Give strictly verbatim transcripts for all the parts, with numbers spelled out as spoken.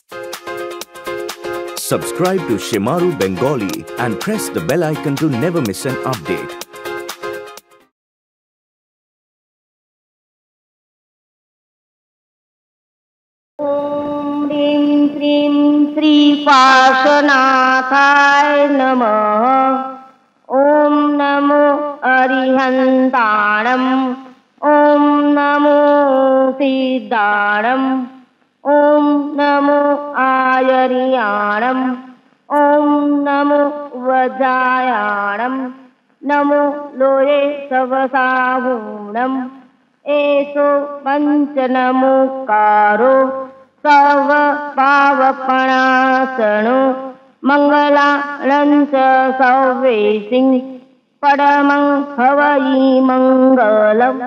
Subscribe to Shimaru Bengali and press the bell icon to never miss an update. Om Rim Trim Sri Parshanathaya Namah. Om Namo Arihantanam. Om Namo Siddharam. Om Namo Ayariyanam. Om Namo Vajrayanam. Namo Loye Savasavunam. Eso Panchanamukaro Sava Pavapanasano Mangalancha Savesing Padamang Havai Mangalam.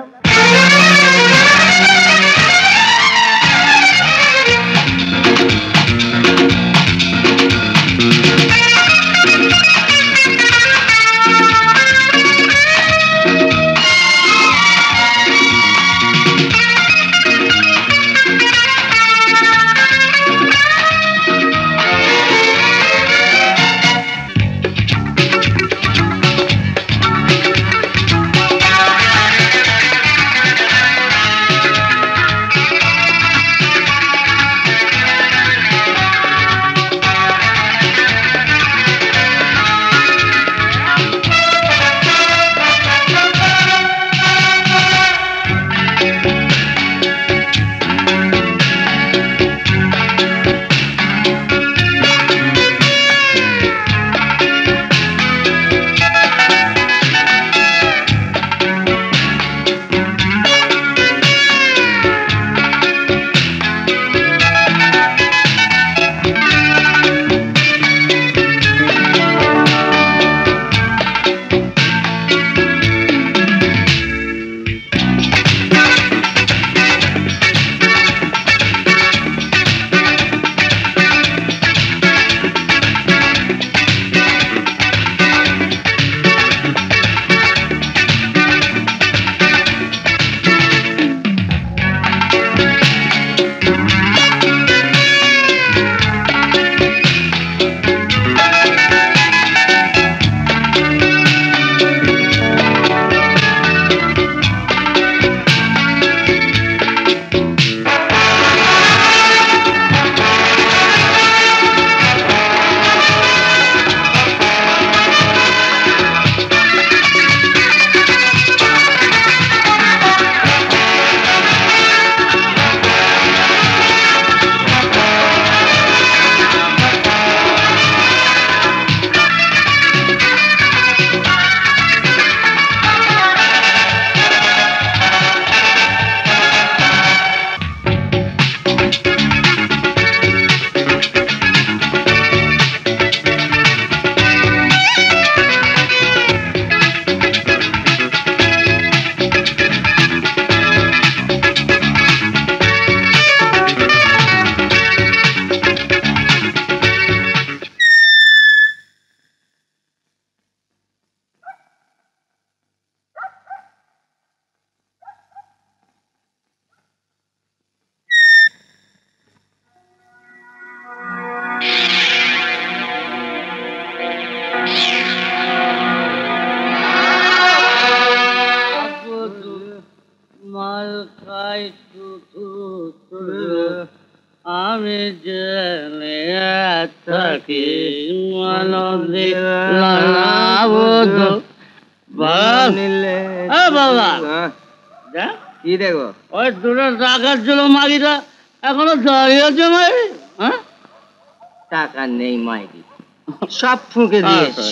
টাকা নেই মাইরি, সব ফুঁকে দিয়েছি।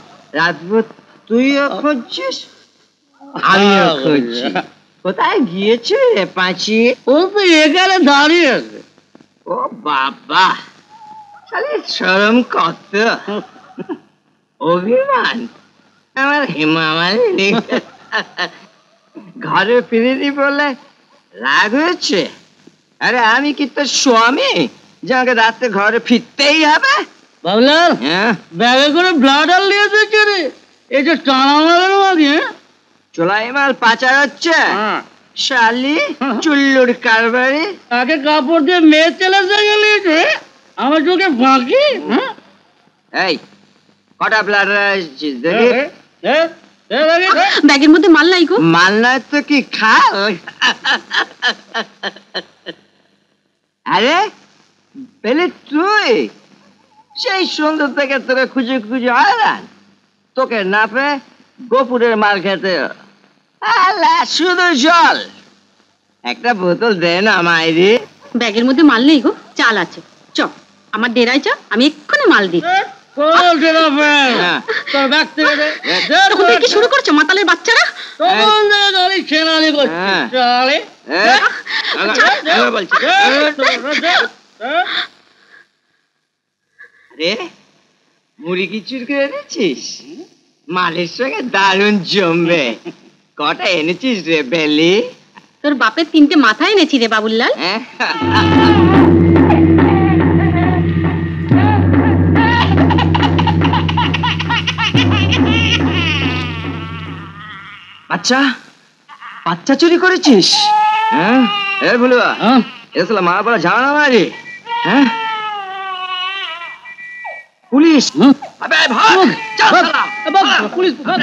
রাজপুত তুইও খুঁজছিস, আমিও খুঁজছি। কোথায় গিয়েছে রে পাঁচি? ও তো এখানে দাঁড়িয়ে আছে। ও বাবা, খালি শরম কত, অভিমান আমার হেমামালিনী। ঘরে ফিরিনি বলে রাগ হয়েছে? আরে আমি কি তোর স্বামী যে আমাকে রাতে ঘরে ফিরতেই হবে? বাবলাল, ব্যাগে করে ব্লাডার নিয়ে এসেছে রে, এই যে টানা মারের মাঝে চোলাই মাল পাচার হচ্ছে। শালি চুল্লুর কারবারি। আগে কাপড় দিয়ে মেয়ে ছেলে জায়গা নিয়েছে, আমার চোখে ফাঁকি। এই কটা ব্লাডার আসছিস দেখি। ব্যাগের মধ্যে মাল নাই গো। মাল নাই তো কি খা। আরে পেলে তুই সেই সুন্দর থেকে তোকে খুঁজে খুঁজে আলান, তোকে না পেয়ে গোপুরের মাল খেতে। আলা শুধু জল, একটা বোতল দে না মাইরি। ব্যাগের মধ্যে মাল নেই গো, চাল আছে। চ আমার ডেরায় চ, আমি এক্ষুনি মাল দিই। কি শুরু করছো মাতালের বাচ্চারা? মুড়ি কি চুর করে এনেছিস? মালের সঙ্গে দারুণ জমবে। কটা এনেছিস রে বেলি? তোর বাপের তিনটে মাথা এনেছি রে বাবুল্লাল। আচ্ছা বাচ্চা চুরি করেছিস? হ্যাঁ এ ভুলুয়া, এসলা মারা পড়া ঝাড়া মারি। হ্যাঁ পুলিশ, আবে ভাগ, চল শালা, ভাগ পুলিশ ভাগ।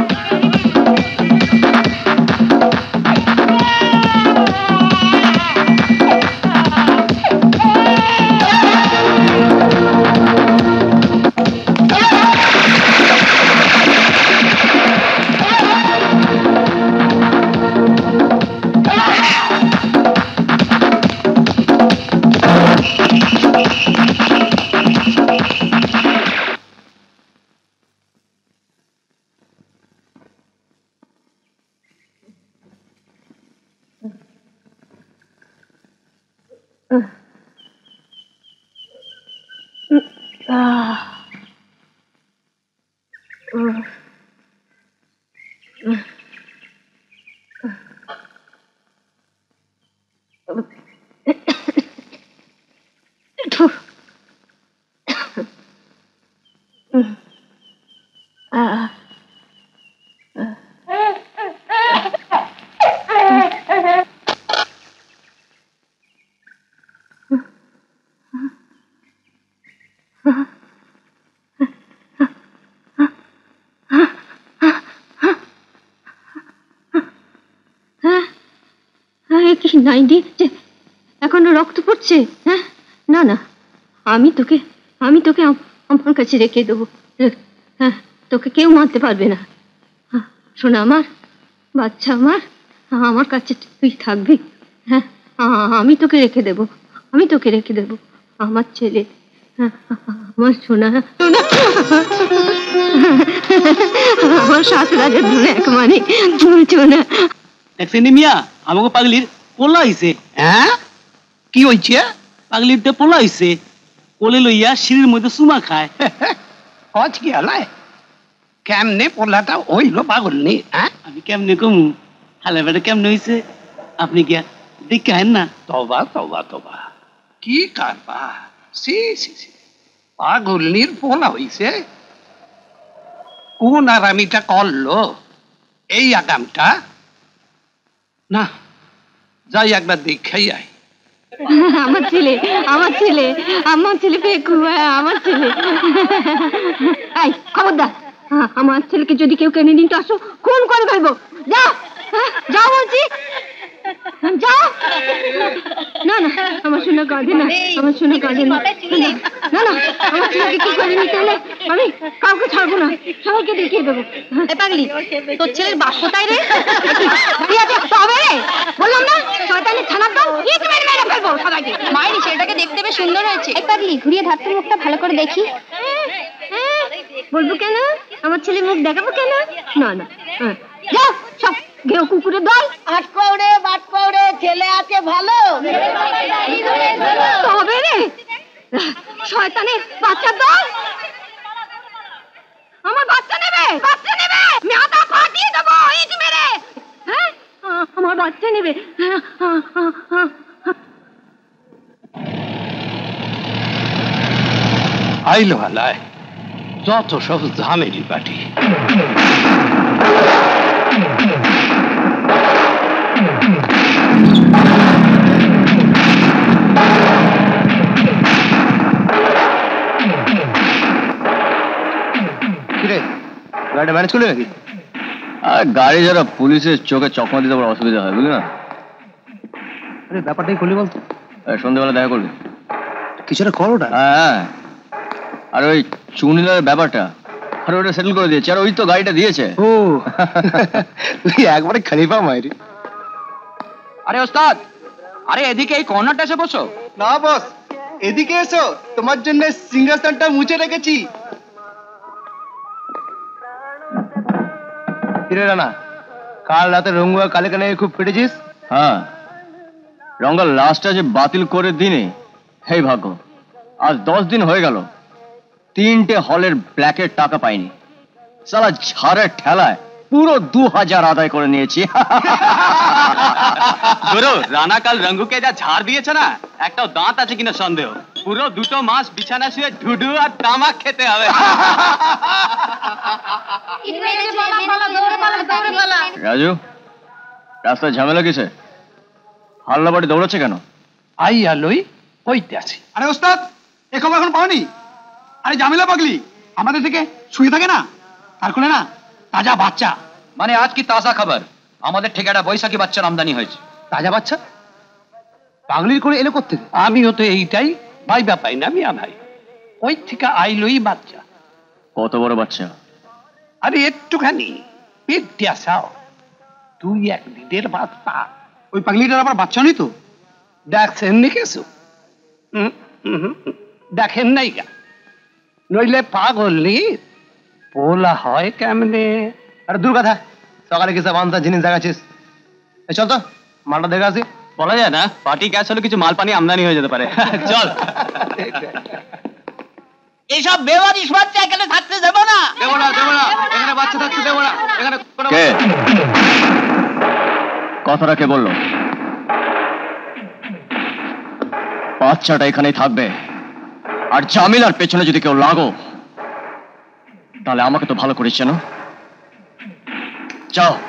এখনো রক্ত পড়ছে? হ্যাঁ না না, আমি তোকে আমি তোকে আমার কাছে রেখে দেবো। হ্যাঁ তোকে কেউ মারতে পারবে না। শোনা আমার বাচ্চা, আমার আমার কাছে তুই থাকবি। হ্যাঁ আমি তোকে রেখে দেবো, আমি তোকে রেখে দেবো। আমার ছেলে, আমার সোনা, আমার সাত রাজার ধরে এক মানে সোনা। দেখছেন মিয়া, আমাকে পাগলির পোলা হইছে। হ্যাঁ কি হইছে? পাগলির পোলা হইছে, কোলে লইয়া সিঁড়ির মধ্যে চুমা খায়। কচ কি হলাই? কেমনে পোলাটা হইল পাগল নি? আমি কেমনে কমু? হালে বেটা কেমনে হইছে আপনি গিয়া দেখায়েন না। তবা তবা তবা, কি কারবা! সি সি সি, পাগলনির পোলা হইছে? কোন আরামিটা করলো এই আগামটা? না যাই একবার দেখাই আই। আমার ছেলে, আমার ছেলে, আমার ছেলে পেকু, আমার ছেলে। এই খবরদার, আমার ছেলেকে যদি কেউ কেনে নিতে আসো খুন করে ফেলবো। যাও যাও বলছি, যাও। না না আমার সোনা কাঁদে না, আমার সোনা কাঁদে না। না না আমার ছেলেকে কি করে নিতে হলে আমি কাউকে ছাড়বো না, সবাইকে দেখিয়ে দেবো। পাগলি তোর ছেলের বাপ কোথায় রে? তবে রে বললাম না শয়তানের ছানার দল, ইট মেরে মেরে ফেলবো সবাইকে। মায়ের ছেলেটাকে দেখতে বেশ সুন্দর হয়েছে। এই পাগলি ঘুরিয়ে ধার তোর মুখটা ভালো করে দেখি। বলবো কেন? আমার ছেলে মুখ দেখাবো কেন? না না যাও সব গেও কুকুরের দল। আটকৌড়ে বাটকৌড়ে ছেলে আছে ভালো। তবে রে শয়তানের বাচ্চার দল, আমার বাচ্চা নেবে, বাচ্চা নেবে, মাথা ফাটিয়ে দেবো ইট মেরে। হ্যাঁ আমার বাচ্চা নেবে। আইলো হালায় যত সব ঝামেলি পাটি। গাড়িটা ম্যানেজ করলে নাকি? আর গাড়ি যারা পুলিশের চোখে চকমা দিতে বড় অসুবিধা হয়, বুঝলি না? আরে ব্যাপারটাই করলি বলতো, সন্ধ্যেবেলা দেখা করবি কিছুটা কর ওটা। হ্যাঁ, আর ওই চুনিলার ব্যাপারটা আর ওটা সেটেল করে দিয়েছে, আর ওই তো গাড়িটা দিয়েছে। ও তুই একবারে খলিফা মাইরি। আরে ওস্তাদ, আরে এদিকে এই কর্নারটা এসে বসো। না বস, এদিকে এসো, তোমার জন্য সিংহাসনটা মুছে রেখেছি। কিরে রানা, কাল রাতে রঙ্গুয়া কালে কানে খুব ফেটেছিস? হ্যাঁ, রঙ্গা লাস্টটা যে বাতিল করে দিনে, হেই ভাগ্য, আজ দশ দিন হয়ে গেল তিনটে হলের ব্ল্যাকের টাকা পাইনি। সালা ঝাড়ের ঠেলায় পুরো দু হাজার আদায় করে নিয়েছি। গুরু, রানা কাল রঙ্গুকে যা ঝাড় দিয়েছে না, একটাও দাঁত আছে কিনা সন্দেহ। পুরো দুটো মাস বিছানা শুয়ে ঢুডু আর তামাক খেতে হবে। রাজু, রাস্তায় ঝামেলা কিসে? হাল্লা বাড়ি দৌড়াচ্ছে কেন? আই আলোই হইতে আছি। আরে ওস্তাদ, এ খবর এখন পাওনি? আরে জামিলা পাগলি আমাদের থেকে শুয়ে থাকে না, তার কোলে না তাজা বাচ্চা। মানে আজ কি তাজা খবর, আমাদের ঠিকানা বৈশাখী বাচ্চার আমদানি হয়েছে। তাজা বাচ্চা পাগলির করে এলো কোত্থেকে? আমিও তো এইটাই ভাইবা পাই না মিয়া ভাই, ওই থেকে আইলোই বাচ্চা। কত বড় বাচ্চা? আরে একটুখানি পেটটা চাও, তুই এক দিনের বাচ্চা। ওই পাগলিটার আবার বাচ্চা নেই তো? দেখছেন নি কিছু? হুম, হুম, দেখেন নাই গা, নইলে পাগল নি পোলা হয় কেমনে? আরে দূর কথা, সকালে কিছু বান্ধা জিনিস দেখাচ্ছিস। চল তো মালটা দেখে আসি। বলা যায় না, পার্টি গ্যাস হলে কিছু মাল পানি আমদানি হয়ে যেতে পারে। চল। এইসব বেওয়ারিশ বাচ্চা এখানে থাকতে দেবো না। দেবো না, দেবো না, এখানে বাচ্চা থাকতে দেবো না। এখানে কে কথাটা কে বললো? বাচ্চাটা এখানেই থাকবে, আর জামিলার পেছনে যদি কেউ লাগো তাহলে আমাকে তো ভালো করিস না। যাও।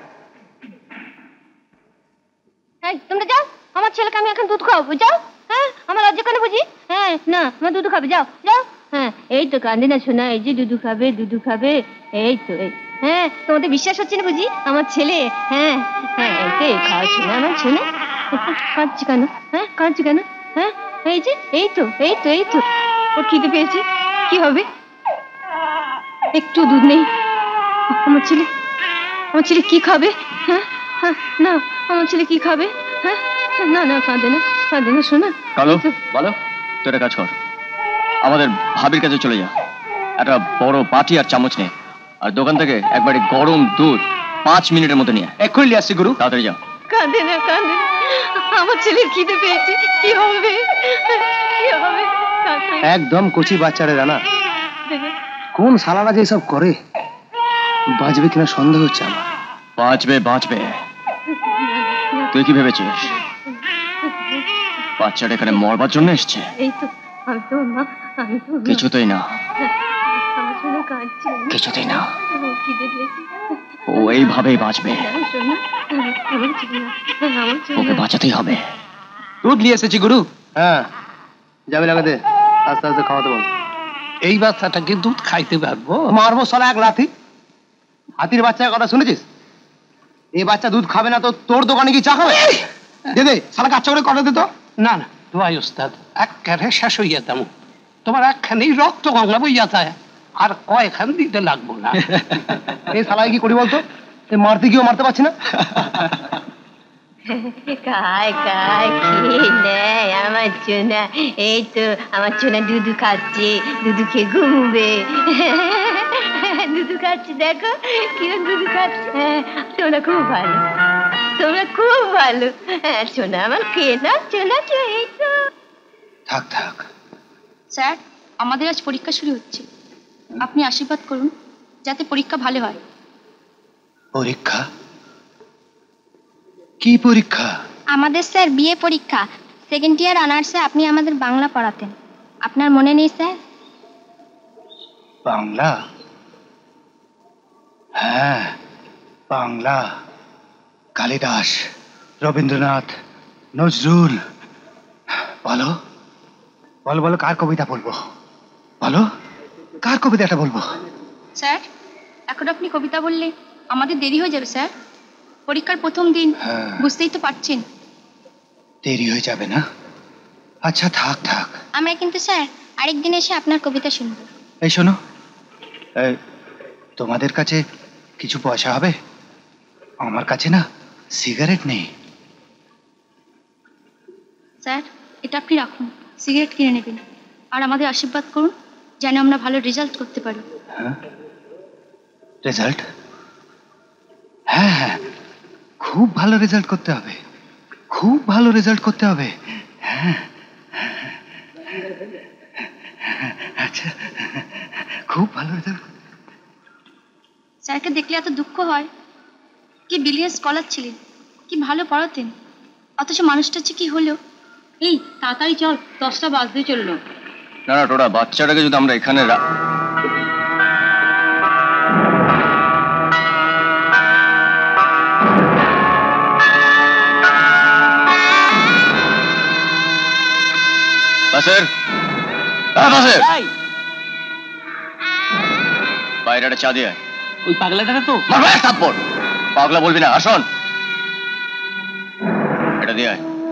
এই তোমরা যাও, আমার ছেলেকে আমি এখন দুধ খাওয়াবো, যাও। হ্যাঁ, আমার লজ্জা কেন বুঝি? হ্যাঁ, না আমার দুধ খাবে, যাও যাও। হ্যাঁ, এই তো কান্দে না শোনা, এই যে দুধু খাবে দুধু খাবে, এই তো এই। হ্যাঁ, তোমাদের বিশ্বাস হচ্ছে না বুঝি আমার ছেলে? হ্যাঁ হ্যাঁ, এই তো খাওয়াচ্ছি না আমার ছেলে। কাঁদছি কেন? হ্যাঁ কাঁদছি কেন? হ্যাঁ, এই যে এই তো এই তো এই তো ওর খিদে পেয়েছে, কি হবে? একটু দুধ নেই, আমার ছেলে আমার ছেলে কি খাবে? হ্যাঁ হ্যাঁ, না আমার ছেলে কি খাবে? হ্যাঁ, না না কাঁদে না কাঁদে না শোনা। কালো বলো, তুই একটা কাজ কর, আমাদের ভাবির কাছে চলে যা, একটা বড় বাটি আর চামচ নে, আর দোকান থেকে একবারে গরম দুধ পাঁচ মিনিটের মধ্যে নিয়ে এক্ষুনি নিয়ে আসছি গুরু। তাড়াতাড়ি যাও। কাঁদে না কাঁদে না, আমার ছেলের খিদে পেয়েছে, কি হবে কি হবে? একদম কচি বাচ্চারে রানা, কোন সালারা যে সব করে, বাঁচবে কিনা সন্দেহ হচ্ছে আমার। বাঁচবে বাঁচবে, তুই কি ভেবেছিস বাচ্চাটা এখানে মরবার জন্য এসছে? এই তো আমি তো মা, আমি তো কিছুতেই না, আমার ছেলে কাঁদছে, কিছুতেই না, খিদে পেয়েছে। ও এইভাবেই বাঁচবে, শোনা, আমার ছেলে না, আমার ছেলে ওকে বাঁচাতেই হবে। দুধ নিয়ে এসেছি গুরু। হ্যাঁ, যাবে লাগাতে, আস্তে আস্তে খাওয়াতে বল। এই বাচ্চাটাকে দুধ খাইতে পারবো? মারবো সালা এক লাথি। হাতির বাচ্চার কথা শুনেছিস? এই বাচ্চা দুধ খাবে না তো তোর দোকানে কি চা খাবে? দে দে সালা কাচ্চা করে কটা দে তো। না না, দোয়াই ওস্তাদ, একবারে শেষ হইয়া দাম। তোমার একখানেই রক্ত গঙ্গা বইয়া যায়, আর কয়খান দিতে লাগবো না। এই সালাই কি করি বলতো, এই মারতে গিয়েও মারতে পারছি না। কায় কায় খেয়ে নেয় আমার চোনা, এই তো আমার চোনা দুধু খাচ্ছে, দুধু খেয়ে ঘুমবে। দুধু খাচ্ছে, দেখো কিরম দুধু খাচ্ছে। হ্যাঁ, তোমরা খুব ভালো, তোমরা খুব ভালো। হ্যাঁ চোনা আমার খেয়ে না, চোনা এই তো। থাক থাক। স্যার, আমাদের আজ পরীক্ষা শুরু হচ্ছে, আপনি আশীর্বাদ করুন যাতে পরীক্ষা ভালো হয়। পরীক্ষা? কি পরীক্ষা? আমাদের স্যার বিএ পরীক্ষা, সেকেন্ড ইয়ার অনার্সে আপনি আমাদের বাংলা পড়াতেন, আপনার মনে নেই স্যার? বাংলা? হ্যাঁ, বাংলা। কালিদাস, রবীন্দ্রনাথ, নজরুল। বলো বলো বলো, কার কবিতা বলবো? বলো, কার কবিতাটা বলবো? স্যার, এখন আপনি কবিতা বললে আমাদের দেরি হয়ে যাবে স্যার। পরীক্ষার প্রথম দিন, বুঝতেই তো পারছেন। দেরি হয়ে যাবে না? আচ্ছা থাক থাক। আমরা কিন্তু স্যার আরেকদিন এসে আপনার কবিতা শুনবো। এই শোনো, তোমাদের কাছে কিছু পয়সা হবে? আমার কাছে না সিগারেট নেই। স্যার এটা আপনি রাখুন, সিগারেট কিনে নেবেন। আর আমাদের আশীর্বাদ করুন যেন আমরা ভালো রেজাল্ট করতে পারি। হ্যাঁ, রেজাল্ট? হ্যাঁ হ্যাঁ, খুব ভালো রেজাল্ট করতে হবে, খুব ভালো রেজাল্ট করতে হবে। হ্যাঁ আচ্ছা, খুব ভালো রেজাল্ট। স্যারকে দেখলে এত দুঃখ হয়। কি ব্রিলিয়ান্ট স্কলার ছিলেন, কি ভালো পড়াতেন, অথচ মানুষটা যে কি হলো। এই তাড়াতাড়ি চল, দশটা বাজতে চললো। না না টোটা, বাচ্চাটাকে যদি আমরা এখানে বাইরে চা দিয়ে ওই পাগলাটাকে তো পাগলা বলবি না, আসুন এটা দিয়ে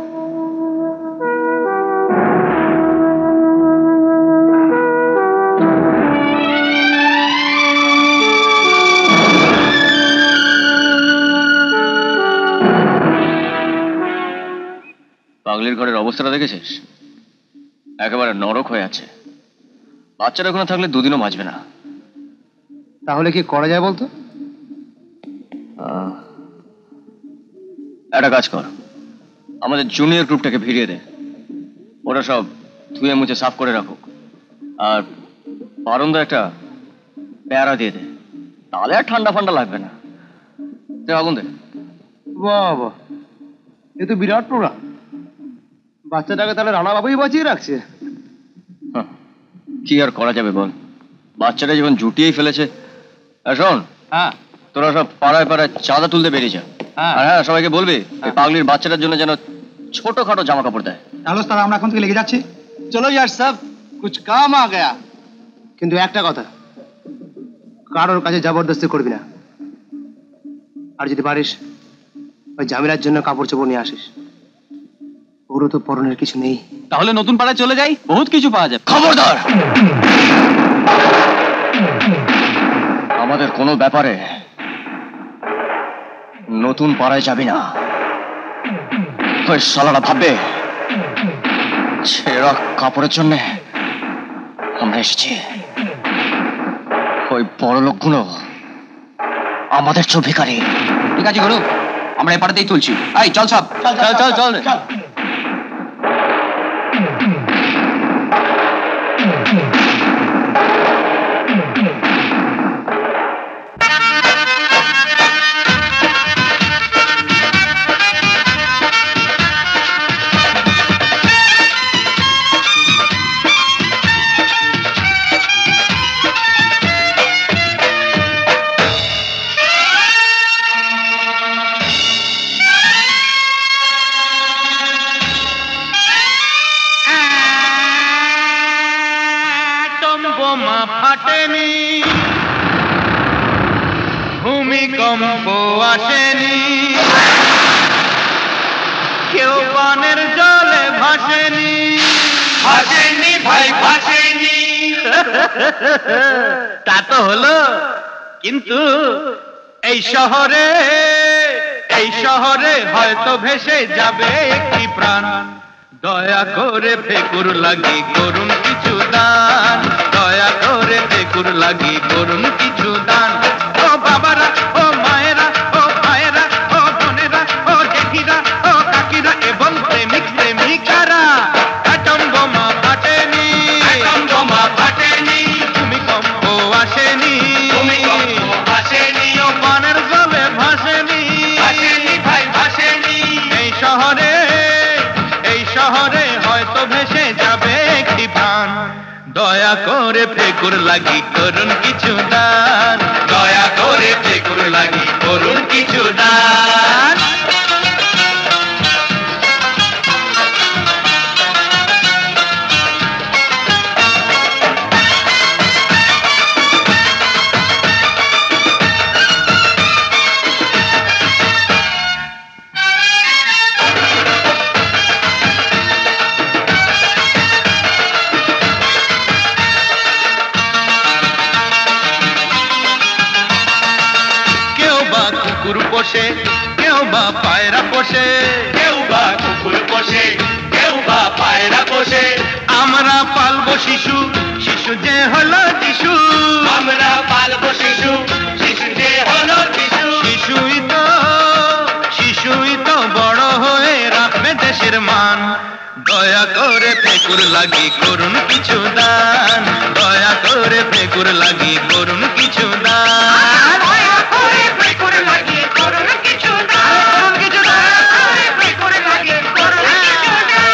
পাগলির ঘরের অবস্থাটা দেখেছিস? একেবারে নরক হয়ে আছে। বাচ্চারা ওখানে থাকলে দুদিনও বাঁচবে না। তাহলে কি করা যায় বলতো? একটা কাজ কর, আমাদের জুনিয়র গ্রুপটাকে ভিড়িয়ে দে। ওরা সব ধুয়ে মুছে সাফ করে রাখুক। আর বারন্দা একটা পেয়ারা দিয়ে দে, তাহলে আর ঠান্ডা ফান্ডা লাগবে না। দে আগুন দে। বাবা, এ তো বিরাট প্রোগ্রাম। বাচ্চাটাকে তাহলে রানা বাবুই বাঁচিয়ে রাখছে। কি আর করা যাবে বল, বাচ্চাটা যখন জুটিয়েই ফেলেছে। শোন, হ্যাঁ তোরা সব পাড়ায় পাড়ায় চাঁদা তুলতে বেরিয়ে যা। আর হ্যাঁ, সবাইকে বলবি এই পাগলির বাচ্চাটার জন্য যেন ছোটখাটো জামা কাপড় দেয়। তাহলে তারা আমরা এখন থেকে লেগে যাচ্ছি। চলো यार सब कुछ काम आ गया। কিন্তু একটা কথা, কারোর কাছে জবরদস্তি করবি না। আর যদি পারিস ওই জামিলার জন্য কাপড় চোপড় নিয়ে আসিস। ওরও তো পরনের কিছু নেই। তাহলে নতুন পাড়ায় চলে যাই, বহুত কিছু পাওয়া যাবে। খবরদার, আমাদের কোনো ব্যাপারে নতুন পাড়ায় যাবি না। ওই শালারা ভাববে ছেঁড়া কাপড়ের জন্য আমরা এসেছি। ওই বড় লোকগুলো আমাদের চো ভিখারি। ঠিক আছে গুরু, আমরা এ পাড়াতেই তুলছি। এই চল সব, চল চল চল চল। ফাটেনি, ভূমিকম্প আসেনি, কেউ পানের জলে ভাসেনি, ভাসেনি ভাই ভাসেনি। তা তো হলো, কিন্তু এই শহরে এই শহরে হয়তো ভেসে যাবে একটি প্রাণ। দয়া করে ফেকুর লাগি করুন কিছু দান, দয়া করে ফেকুর লাগি করুন কিছু দান। ও বাবারা, ও মায়েরা, ও ভাইয়েরা, ও বোনেরা, ও জেঠিরা, ও কাকিরা এবং প্রেমিক প্রেমিকারা, অ্যাটম বোমা ফাটেনি, অ্যাটম বোমা ফাটেনি, ভূমিকম্প আসেনি, ভূমিকম্প আসেনি, ও পানের জলে ভাসেনি, ভাসেনি ভাই ভাসেনি। এই শহরে এই শহরে হয়তো ভেসে যাবে একটি প্রাণ। দয়া করে ফেকুর লাগি করুন কিছু দান, দয়া করে ফেকুর লাগি করুন কিছু দান। পোষে, কেউ বা পায়রা পোষে, কেউ বা কুকুর পোষে, কেউ বা পায়রা পোষে। আমরা পালবো শিশু, শিশু যে হলো যিশু। আমরা পালবো শিশু, শিশু যে হলো যিশু। শিশুই তো শিশুই তো বড় হয়ে রাখবে দেশের মান। দয়া করে ফেকুর লাগি করুন কিছু দান, দয়া করে ফেকুর লাগি করুন কিছু দান, দয়া করে ফেকুর লাগি করুন কিছু দান, কিছু দান, ফেকুর লাগি করুন কিছু দান।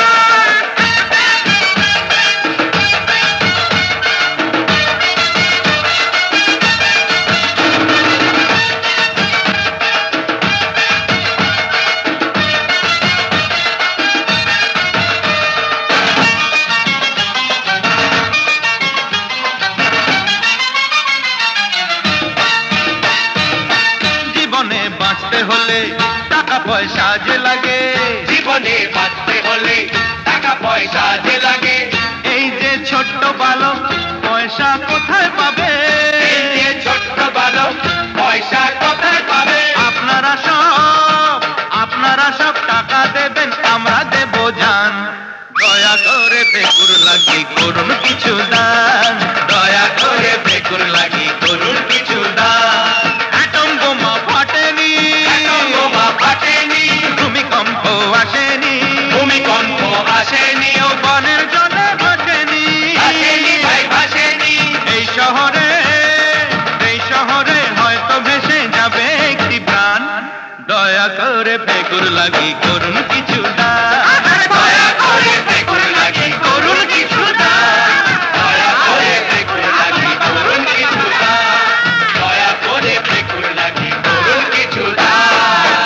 বাঁচতে হলে টাকা পয়সা যে লাগে, জীবনে বাঁচতে হলে টাকা পয়সা যে লাগে। এই যে ছোট্ট বালক পয়সা কোথায় পাবে, এই যে ছোট্ট বালক পয়সা কোথায় পাবে। আপনারা সব আপনারা সব টাকা দেবেন, আমরা দেব জান। দয়া করে ফেকুর লাগি করুন কিছু দান, দয়া করে ফেকুর লাগি করুন কিছু দান। অ্যাটম বোমা ফাটেনি, অ্যাটম বোমা ফাটেনি, ভূমিকম্প আসেনি, ভূমিকম্প আসেনি, ও বনের জলে ভাসেনি, ভাসেনি ভাই ভাসেনি। এই শহরে এই শহরে হয়তো ভেসে যাবে একটি প্রাণ। দয়া করে ফেকুর লাগি করুন কিছু দান, দয়া করে ফেকুর লাগি করুন কিছু দান, দয়া করে ফেকুর লাগি করুন কিছু দান, দয়া করে ফেকুর লাগি করুন কিছু দান।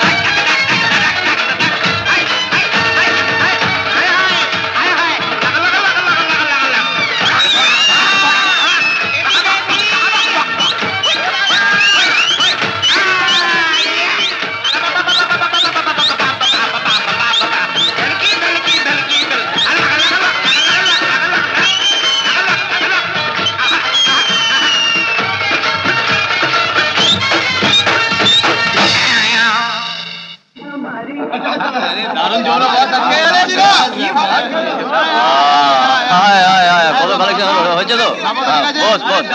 হয়েছে তো বস বস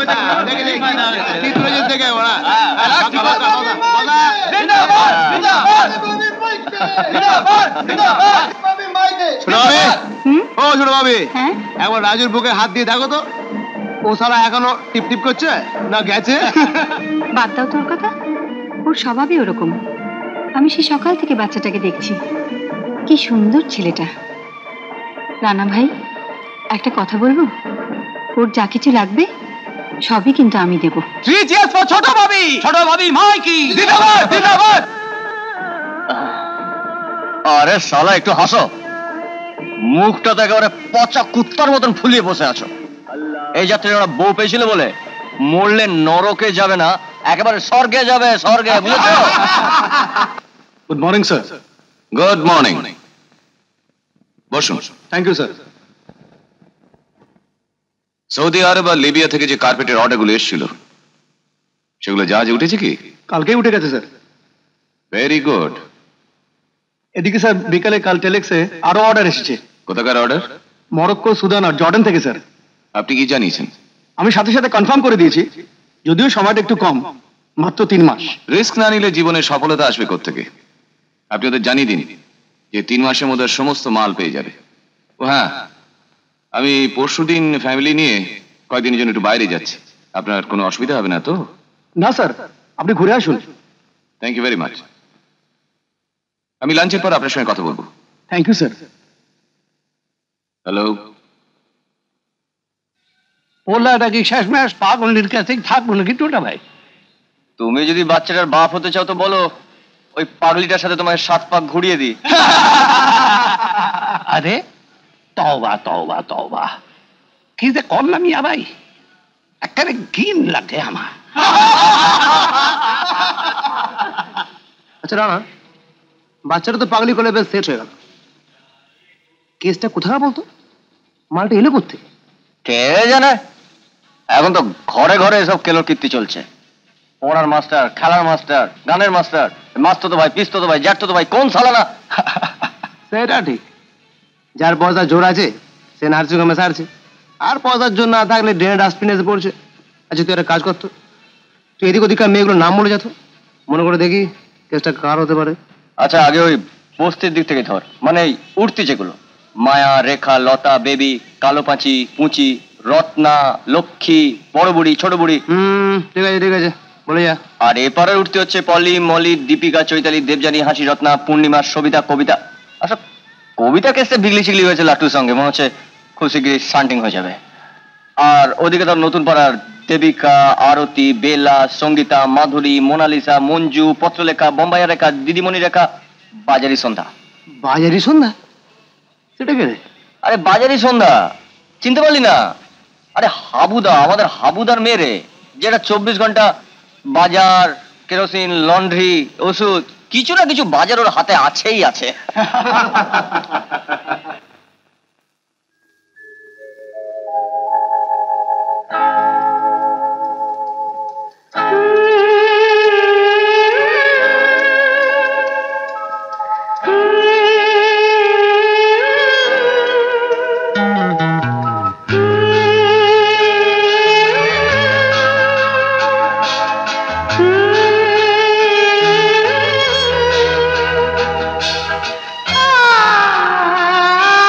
ও ছোট ভাবি, একবার রাজুর বুকে হাত দিয়ে দেখো তো, ও সারা এখনো টিপ টিপ করছে না গেছে? বাদ দাও তোর কথা, ওর স্বভাবই ওরকম। আমি সেই সকাল থেকে বাচ্চাটাকে দেখছি, কি সুন্দর ছেলেটা। রানা ভাই, একটা কথা বলবো, ওর যা কিছু লাগবে সবই কিন্তু আমি দেব। ছোট ভাবি, ছোট ভাবি মাইকি জিন্দাবাদ জিন্দাবাদ। আরে শালা একটু হাসো, মুখটা তো একেবারে পচা কুত্তার মতন ফুলিয়ে বসে আছো। এই যাত্রীরা বউ পেয়েছিল বলে মরলে নরকে যাবে না, একেবারে স্বর্গে যাবে, স্বর্গে, বুঝেছো? Good morning sir. Good morning, বসুন। Thank you sir. Saudi Arab আর লিবিয়া থেকে যে কার্পেটের অর্ডারগুলো এসেছিল সেগুলো জাহাজে উঠেছে কি? কালকেই উঠে গেছে স্যার। Very good. এদিকে স্যার বিকালে কাল টেলেক্সে আরো অর্ডার এসেছে। কোথাকার অর্ডার? মরক্কো, সুদান আর জর্ডান থেকে স্যার। আপনি কি জানিয়েছেন? আমি সাথে সাথে কনফার্ম করে দিয়েছি, যদিও সময়টা একটু কম, মাত্র তিন মাস। রিস্ক না নিলে জীবনে সফলতা আসবে কোত্থেকে? আপনি ওদের জানিয়ে দিন যে তিন মাসের মধ্যে সমস্ত মাল পেয়ে যাবে। ও হ্যাঁ, আমি পরশুদিন ফ্যামিলি নিয়ে কয়েকদিনের জন্য একটু বাইরে যাচ্ছি। আপনার কোনো অসুবিধা হবে না তো? না স্যার, আপনি ঘুরে আসুন। Thank you very much. আমি লাঞ্চের পর আপনার সঙ্গে কথা বলবো। Thank you sir. হ্যালো, পোলাটা কি শেষমেশ পাগলের কাছে থাকবো নাকি টোটা ভাই? তুমি যদি বাচ্চাটার বাপ হতে চাও তো বলো, ওই পাগলিটার সাথে তোমার সাত পাক ঘুরিয়ে দিই। আরে তওবা তওবা তওবা, কি যে করলাম ইয়া ভাই, একেবারে ঘিন লাগে আমার। আচ্ছা রানা, বাচ্চাটা তো পাগলি করে বেশ সেট হয়ে গেল, কেসটা কোথায় বলতো? মালটা এলো কোথেকে? কে জানে, এখন তো ঘরে ঘরে এসব কেলোর কীর্তি চলছে। পড়ার মাস্টার, খেলার মাস্টার, গানের মাস্টার, মাস্তো ভাই, পিস্তো ভাই, জ্যাঠতো ভাই, কোন সালানা? সেটা ঠিক, যার পয়সা জোর আছে সে নার্সিংহোমে সারছে, আর পয়সার জন্য না থাকলে ড্রেনে ডাস্টবিনে এসে পড়ছে। আচ্ছা তুই একটা কাজ করতো, তুই এদিক ওদিককার মেয়েগুলোর নাম বলে যেত, মনে করে দেখি কেসটা কার হতে পারে। আচ্ছা আগে ওই বস্তির দিক থেকে ধর, মানে উঠতি যেগুলো, মায়া, রেখা, লতা, বেবি, কালো পাঁচি, পুঁচি, রত্না, লক্ষ্মী, বড় বুড়ি, ছোট বুড়ি। হুম ঠিক আছে ঠিক আছে বলে যা। আর এপারে উঠতে হচ্ছে পলি, মলি, দীপিকা, চৈতালি, দেবযানী, হাসি, রত্না, পূর্ণিমা, সবিতা, কবিতা। আচ্ছা কবিতা কেসে বিগলি শিগলি হয়েছে লাট্টুর সঙ্গে, মনে হচ্ছে খুব শিগগিরই শান্টিং হয়ে যাবে। আর ওদিকে ধর নতুন পাড়ার দেবিকা, আরতি, বেলা, সঙ্গীতা, মাধুরী, মোনালিসা, মঞ্জু, পত্রলেখা, বোম্বাইয়া রেখা, দিদিমণি রেখা, বাজারি সন্ধ্যা। বাজারি সন্ধ্যা? সেটা কে রে? আরে বাজারি সন্ধ্যা চিনতে পারলি না? আরে হাবুদা, আমাদের হাবুদার মেয়ে রে, যেটা চব্বিশ ঘন্টা বাজার, কেরোসিন, লন্ড্রি, ওষুধ, কিছু না কিছু বাজার ওর হাতে আছেই আছে। Ah!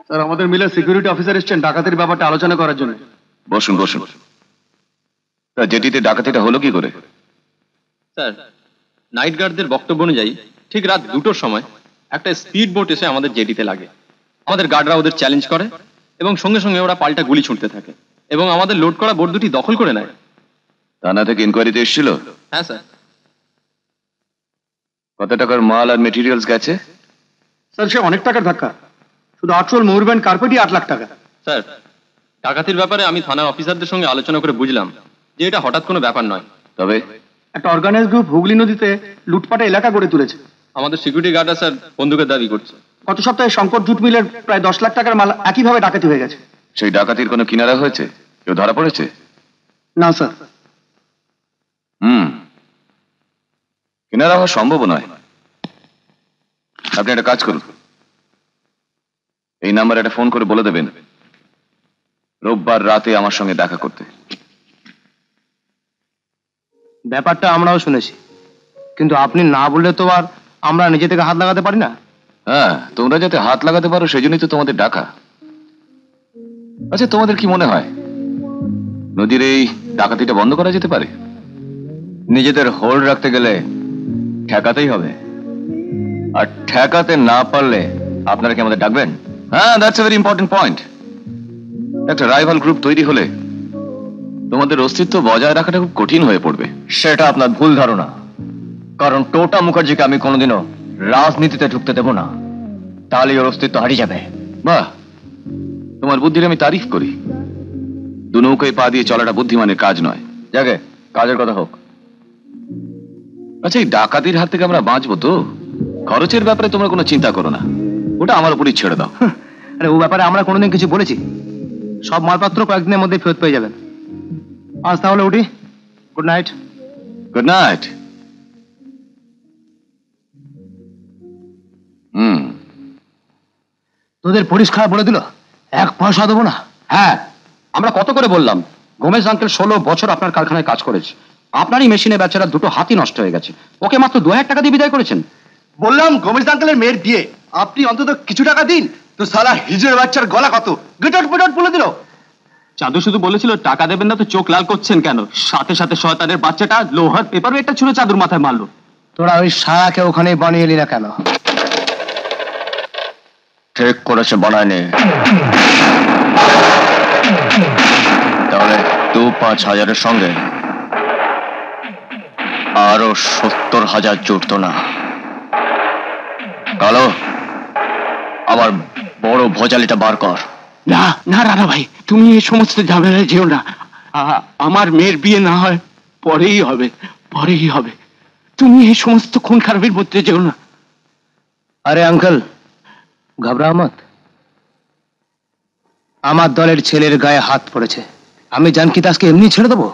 স্যার আমাদের মিলে সিকিউরিটি অফিসার এসেছেন ডাকাতির ব্যাপারটা আলোচনা করার জন্য। বসুন বসুন। তা জেটিতে ডাকাতিটা হলো কি করে? স্যার, নাইট গার্ডদের বক্তব্য অনুযায়ী ঠিক রাত দুটোর সময় একটা স্পিড বোট এসে আমাদের জেটিতে লাগে। আমাদের গার্ডরা ওদের চ্যালেঞ্জ করে এবং সঙ্গে সঙ্গে ওরা পাল্টা গুলি ছুঁড়তে থাকে এবং আমাদের লোড করা বোট দুটি দখল করে নেয়। থানা থেকে ইনকোয়ারিতে এসেছিল? হ্যাঁ স্যার। কত টাকার মাল আর মেটেরিয়ালস গেছে? স্যার সে অনেক টাকার ধাক্কা, শুধু আটশোল মুভমেন্ট কার্পেটই আট লাখ টাকা। স্যার, ডাকাতির ব্যাপারে আমি থানার অফিসারদের সঙ্গে আলোচনা করে বুঝলাম যে এটা হঠাৎ কোনো ব্যাপার নয়। তবে একটা অর্গানাইজ গ্রুপ হুগলি নদীতে লুটপাটা এলাকা গড়ে তুলেছে। আমাদের সিকিউরিটি গার্ডরা স্যার বন্দুকের দাবি করছে। গত সপ্তাহে শঙ্কর জুট মিলের প্রায় দশ লাখ টাকার মাল একইভাবে ডাকাতি হয়ে গেছে। সেই ডাকাতির কোনো কিনারা হয়েছে? কেউ ধরা পড়েছে? না স্যার। হুম, কিনারা হওয়া সম্ভব নয়। আপনি একটা কাজ করুন, এই নাম্বারে একটা ফোন করে বলে দেবেন রোববার রাতে আমার সঙ্গে দেখা করতে। ব্যাপারটা আমরাও শুনেছি, কিন্তু আপনি না বললে তো আর আমরা নিজে থেকে হাত লাগাতে পারি না। হ্যাঁ, তোমরা যাতে হাত লাগাতে পারো সেজন্যই তো তোমাদের ডাকা। আচ্ছা, তোমাদের কি মনে হয় নদীর এই ডাকাতিটা বন্ধ করা যেতে পারে? নিজেদের হোল্ড রাখতে গেলে ঠেকাতেই হবে, আর ঠেকাতে না পারলে আপনারা কি আমাদের ডাকবেন? হ্যাঁ, that's a very important point. একটা রাইভাল গ্রুপ তৈরি হলে তোমাদের অস্তিত্ব বজায় রাখাটা খুব কঠিন হয়ে পড়বে। সেটা আপনার ভুল ধারণা, কারণ টোটা মুখার্জিকে আমি কোনোদিনও রাজনীতিতে ঢুকতে দেব না, তাহলে ওর অস্তিত্ব হারিয়ে যাবে। বাহ, তোমার বুদ্ধির আমি তারিফ করি। দু নৌকায় পা দিয়ে চলাটা বুদ্ধিমানের কাজ নয়। যাকে কাজের কথা হোক। আচ্ছা, এই ডাকাতির হাত থেকে আমরা বাঁচবো তো? খরচের ব্যাপারে তোমরা কোনো চিন্তা করো না, ওটা আমার উপরই ছেড়ে দাও। আরে ও ব্যাপারে আমরা কোনোদিন কিছু বলেছি? সব মালপত্র কয়েকদিনের মধ্যে ফেরত পেয়ে যাবেন। আজ তাহলে উঠি। Good night. Good night. হুম, তোদের পরিষ্কার বলে দিল এক পয়সা দেবো না। হ্যাঁ, আমরা কত করে বললাম। গোমেজ আঙ্কেল ষোলো বছর আপনার কারখানায় কাজ করেছে, আপনারই মেশিনে বেচারা দুটো হাতি নষ্ট হয়ে গেছে, ওকে মাত্র দু হাজার টাকা দিয়ে বিদায় করেছেন। বললাম গোমেজ আঙ্কেলের মেয়ের বিয়ে, আপনি অন্তত কিছু টাকা দিন। তো সালা হিজড়ের বাচ্চার গলা কত গিটট পিটট বলে দিল। চাঁদু শুধু বলেছিল টাকা দেবেন না, তো চোখ লাল করছেন কেন? সাথে সাথে শয়তানের বাচ্চাটা লোহার পেপার ওয়েটটা ছুঁড়ে চাঁদুর মাথায় মারলো। তোরা ওই সায়াকে ওখানে বানিয়ে এলি না কেন? ঠিক করেছে, বানায়নি। তাহলে দু পাঁচ হাজারের সঙ্গে আরো সত্তর হাজার জুটতো না? কালো, আবার বড় ভোজালিটা বার কর। না না রানা ভাই, তুমি এই সমস্ত ঝামেলায় যেও না। আ- আমার মেয়ের বিয়ে না হয় পরেই হবে, পরেই হবে। তুমি এই সমস্ত খুন খারাপের মধ্যে যেও না। আরে আঙ্কেল, ঘাবড়া মত। আমার দলের ছেলের গায়ে হাত পড়েছে, আমি জানকি দাসকে এমনি ছেড়ে দেবো?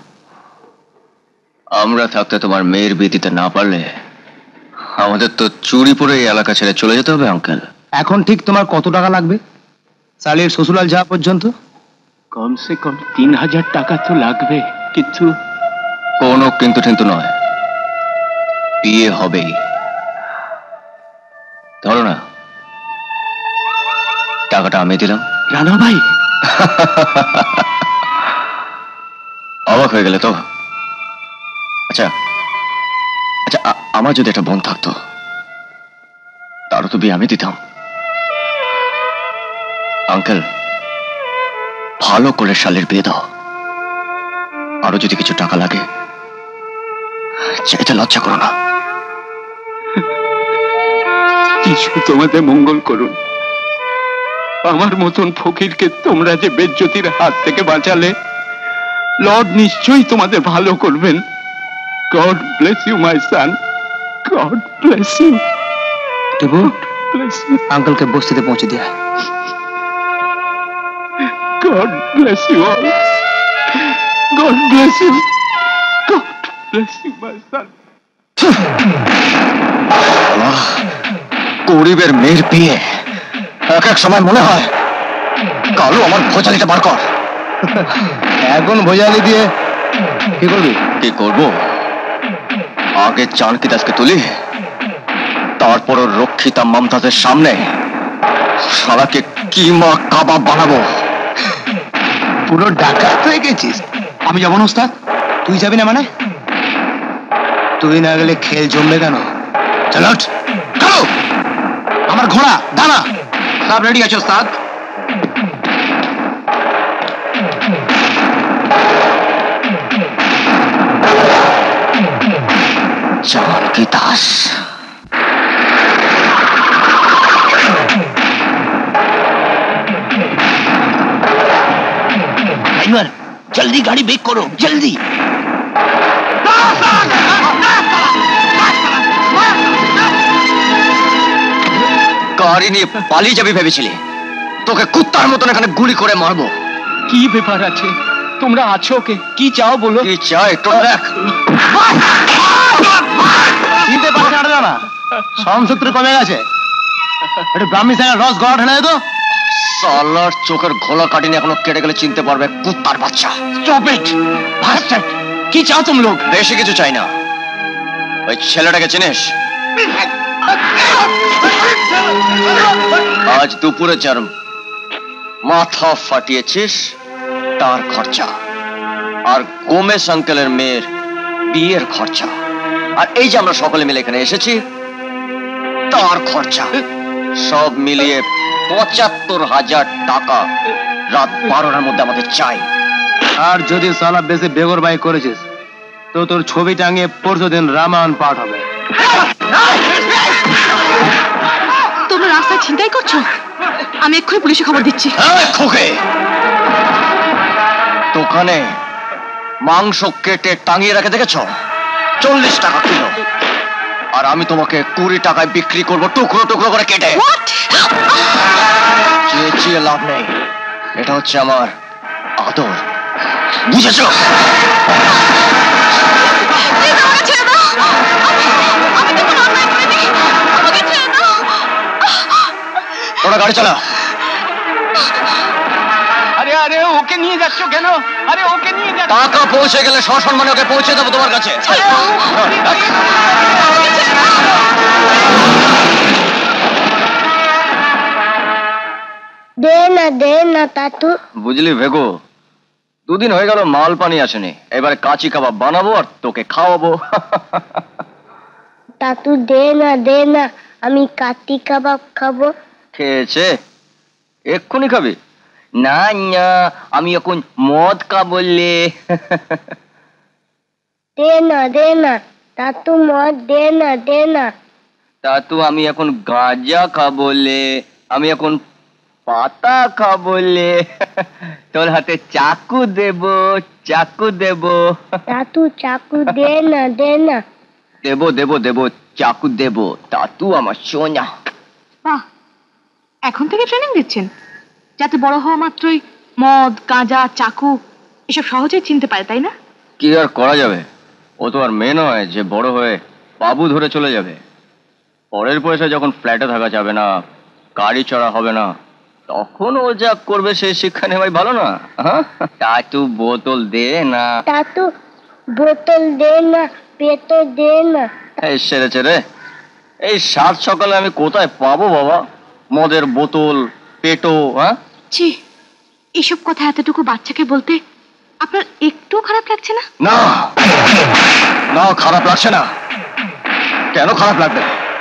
আমরা থাকতে তোমার মেয়ের বিয়ে দিতে না পারলে আমাদের তো চুরি পরে এই এলাকা ছেড়ে চলে যেতে হবে আঙ্কেল। এখন ঠিক তোমার কত টাকা লাগবে সালির শ্বশুরাল যাওয়া পর্যন্ত? কমসে কম তিন হাজার টাকা তো লাগবে। কিন্তু কোনো কিন্তু কিন্তু নয়, বিয়ে হবেই। ধরো না, টাকাটা আমি দিলাম। রানা ভাই, অবাক হয়ে গেলে তো? আচ্ছা আচ্ছা, আ- আমার যদি একটা বোন থাকতো, তারও তো বিয়ে আমি দিতাম। আঙ্কেল, ভালো করে শালের বিয়ে দাও। আরো যদি কিছু টাকা লাগে চাইতে লজ্জা করো না। কিছু তোমাদের মঙ্গল করুন। আমার মতন ফকিরকে তোমরা যে বেজ্জতির হাত থেকে বাঁচালে, লর্ড নিশ্চয়ই তোমাদের ভালো করবেন। God bless you my son, God bless you. Tipu, আঙ্কেলকে বস্তিতে পৌঁছে দিয়া। God bless you all, God bless you, God bless you my son. গরিবের মেয়ের বিয়ে, এক এক সময় মনে হয় কালো আমার ভোজালিটা বার কর। এখন ভোজালি দিয়ে কি করবি? কি করবো? আগে চানকি দাসকে তুলি, তারপর রক্ষিতা মমতাজের সামনে শালাকে কিমা কাবাব বানাবো। পুরো ডাকাত হয়ে গেছিস। আমি যাবো না ওস্তাদ। তুই যাবি না মানে? তুই না গেলে খেল জমবে কেন? চলো চলো, আমার ঘোড়া দানা সব রেডি আছে ওস্তাদ। जानकी दास ड्राइवर जल्दी गाड़ी ब्रेक करो, जल्दी। গাড়ি নিয়ে পালিয়ে যাবি ভেবেছিলি? তোকে কুত্তার মতন এখানে গুলি করে মারবো। কি ব্যাপার আছে? তোমরা আছো কে? কি চাও বলো? কি চাই একটু দেখ। চিনতে পারছে না না, সংসূত্র কমে গেছে। একটু ব্রাহ্মী স্যারের রস গড়া ঢেলে তো। সালার চোখের ঘোলা কাটিনি এখনো কেটে গেলে চিনতে পারবে কুত্তার বাচ্চা। Stop it bastard. কি চাও তুমি লোক? বেশি কিছু চাই না। ওই ছেলেটাকে চিনিস? আজ দুপুরে যার মাথা ফাটিয়েছিস তার খরচা, আর গোমেশ আঙ্কেলের মেয়ের বিয়ের খরচা, আর এই যে আমরা সকলে মিলে এখানে এসেছি তার খরচা, সব মিলিয়ে পঁচাত্তর হাজার টাকা রাত বারোটার মধ্যে আমাদের চাই। আর যদি সালা বেশি বেগর বাই করেছিস তো তোর ছবি টাঙিয়ে পরশু দিন রামায়ণ পাঠ হবে। তোমরা রাস্তায় ছিনতাই করছো? আমি এক্ষুনি পুলিশে খবর দিচ্ছি। খোকে, দোকানে মাংস কেটে টাঙিয়ে রাখে দেখেছ? চল্লিশ টাকা কিলো, আর আমি তোমাকে কুড়ি টাকায় বিক্রি করবো টুকরো টুকরো করে কেটে। চেঁচিয়ে লাভ নেই, এটা হচ্ছে আমার আদর, বুঝেছ? ওরা গাড়ি চালা। আরে আরে ওকে নিয়ে যাচ্ছ কেন? আরে ওকে নিয়ে যাচ্ছ? টাকা পৌঁছে গেলে সসম্মানে ওকে পৌঁছে দেবো তোমার কাছে। দে না দে না তাতু। বুঝলি ভেগো, দুদিন হয়ে গেল মাল পানি আসেনি, এবারে কাঁচি কাবাব বানাবো আর তোকে খাওয়াবো। তাতু দে না দে না, আমি কাটি কাবাব খাবো। খেয়েছে? এক্ষুনি খাবি? না না, আমি এখন মদ খাবো। দে না দে না তাতু, মদ দে না দে না। তাতু আমি এখন গাঁজা খাবো, আমি এখন পাতা খাবো। তোর হাতে চাকু দেব, চাকু দেব। তাতু চাকু দে না দে না। দেব দেব দেব, চাকু দেব। তাতু আমার সোনা। বাহ, এখন থেকে ট্রেনিং দিচ্ছেন যাতে বড় হওয়া মাত্রই মদ, গাঁজা, চাকু এসব সহজেই চিনতে পারে, তাই না? কি আর করা যাবে, ও তো আর মেয়ে নয় যে বড় হয়ে বাবু ধরে চলে যাবে। পরের পয়সা যখন ফ্ল্যাটে থাকা যাবে না, গাড়ি চড়া হবে না, তখন ও যা করবে সেই শিক্ষা নেওয়াই ভালো না? তাতু বোতল দে না। তাতু বোতল দে না, পেটো দে না। এই সেরেছে রে, এই সাত সকালে আমি কোথায় পাবো বাবা মদের বোতল, পেটো? হ্যাঁ, ছি, এসব কথা এতটুকু বাচ্চাকে বলতে আপনার একটু খারাপ লাগছে না? না না, খারাপ লাগছে না। কেন খারাপ লাগবে?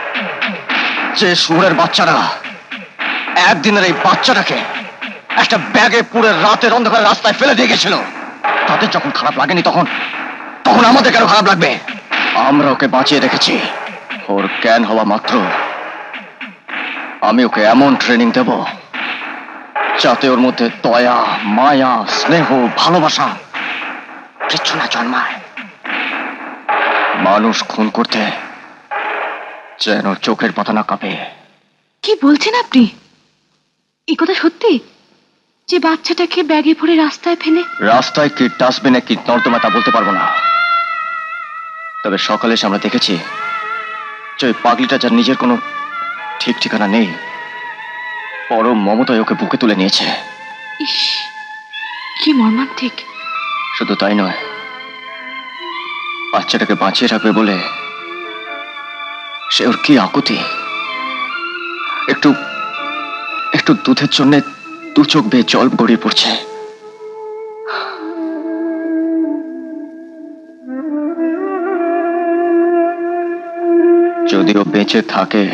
যে শুয়োরের বাচ্চারা একদিনের এই বাচ্চাটাকে একটা ব্যাগে পুরে রাতের অন্ধকারে রাস্তায় ফেলে দিয়ে গেছিল, তাদের যখন খারাপ লাগেনি তখন তখন আমাদের কেন খারাপ লাগবে? আমরা ওকে বাঁচিয়ে রেখেছি। ওর জ্ঞান হওয়া মাত্র আমি ওকে এমন ট্রেনিং দেব যাতে ওর মধ্যে দয়া, মায়া, স্নেহ, ভালোবাসা কিছু না জন্মায়। মানুষ খুন করতে যেন চোখের পাতা না কাঁপে। কি বলছেন আপনি? এই কথা সত্যি? যে বাচ্চাটাকে ব্যাগে ভরে রাস্তায় ফেলে? রাস্তায় কি ডাস্টবিনে কি নর্দমা তা বলতে পারবো না, তবে সকালে এসে আমরা দেখেছি যে ওই পাগলিটা যার নিজের কোনো ঠিক ঠিকানা নেই, পরম মমতায় ওকে বুকে তুলে নিয়েছে। ইস, কি মর্মান্তিক। শুধু তাই নয়, বাচ্চাটাকে বাঁচিয়ে রাখবে বলে সে ওর কি আকুতি, একটু একটু দুধের জন্য দু চোখ বেয়ে জল গড়িয়ে পড়ছে। যদিও বেঁচে থাকে,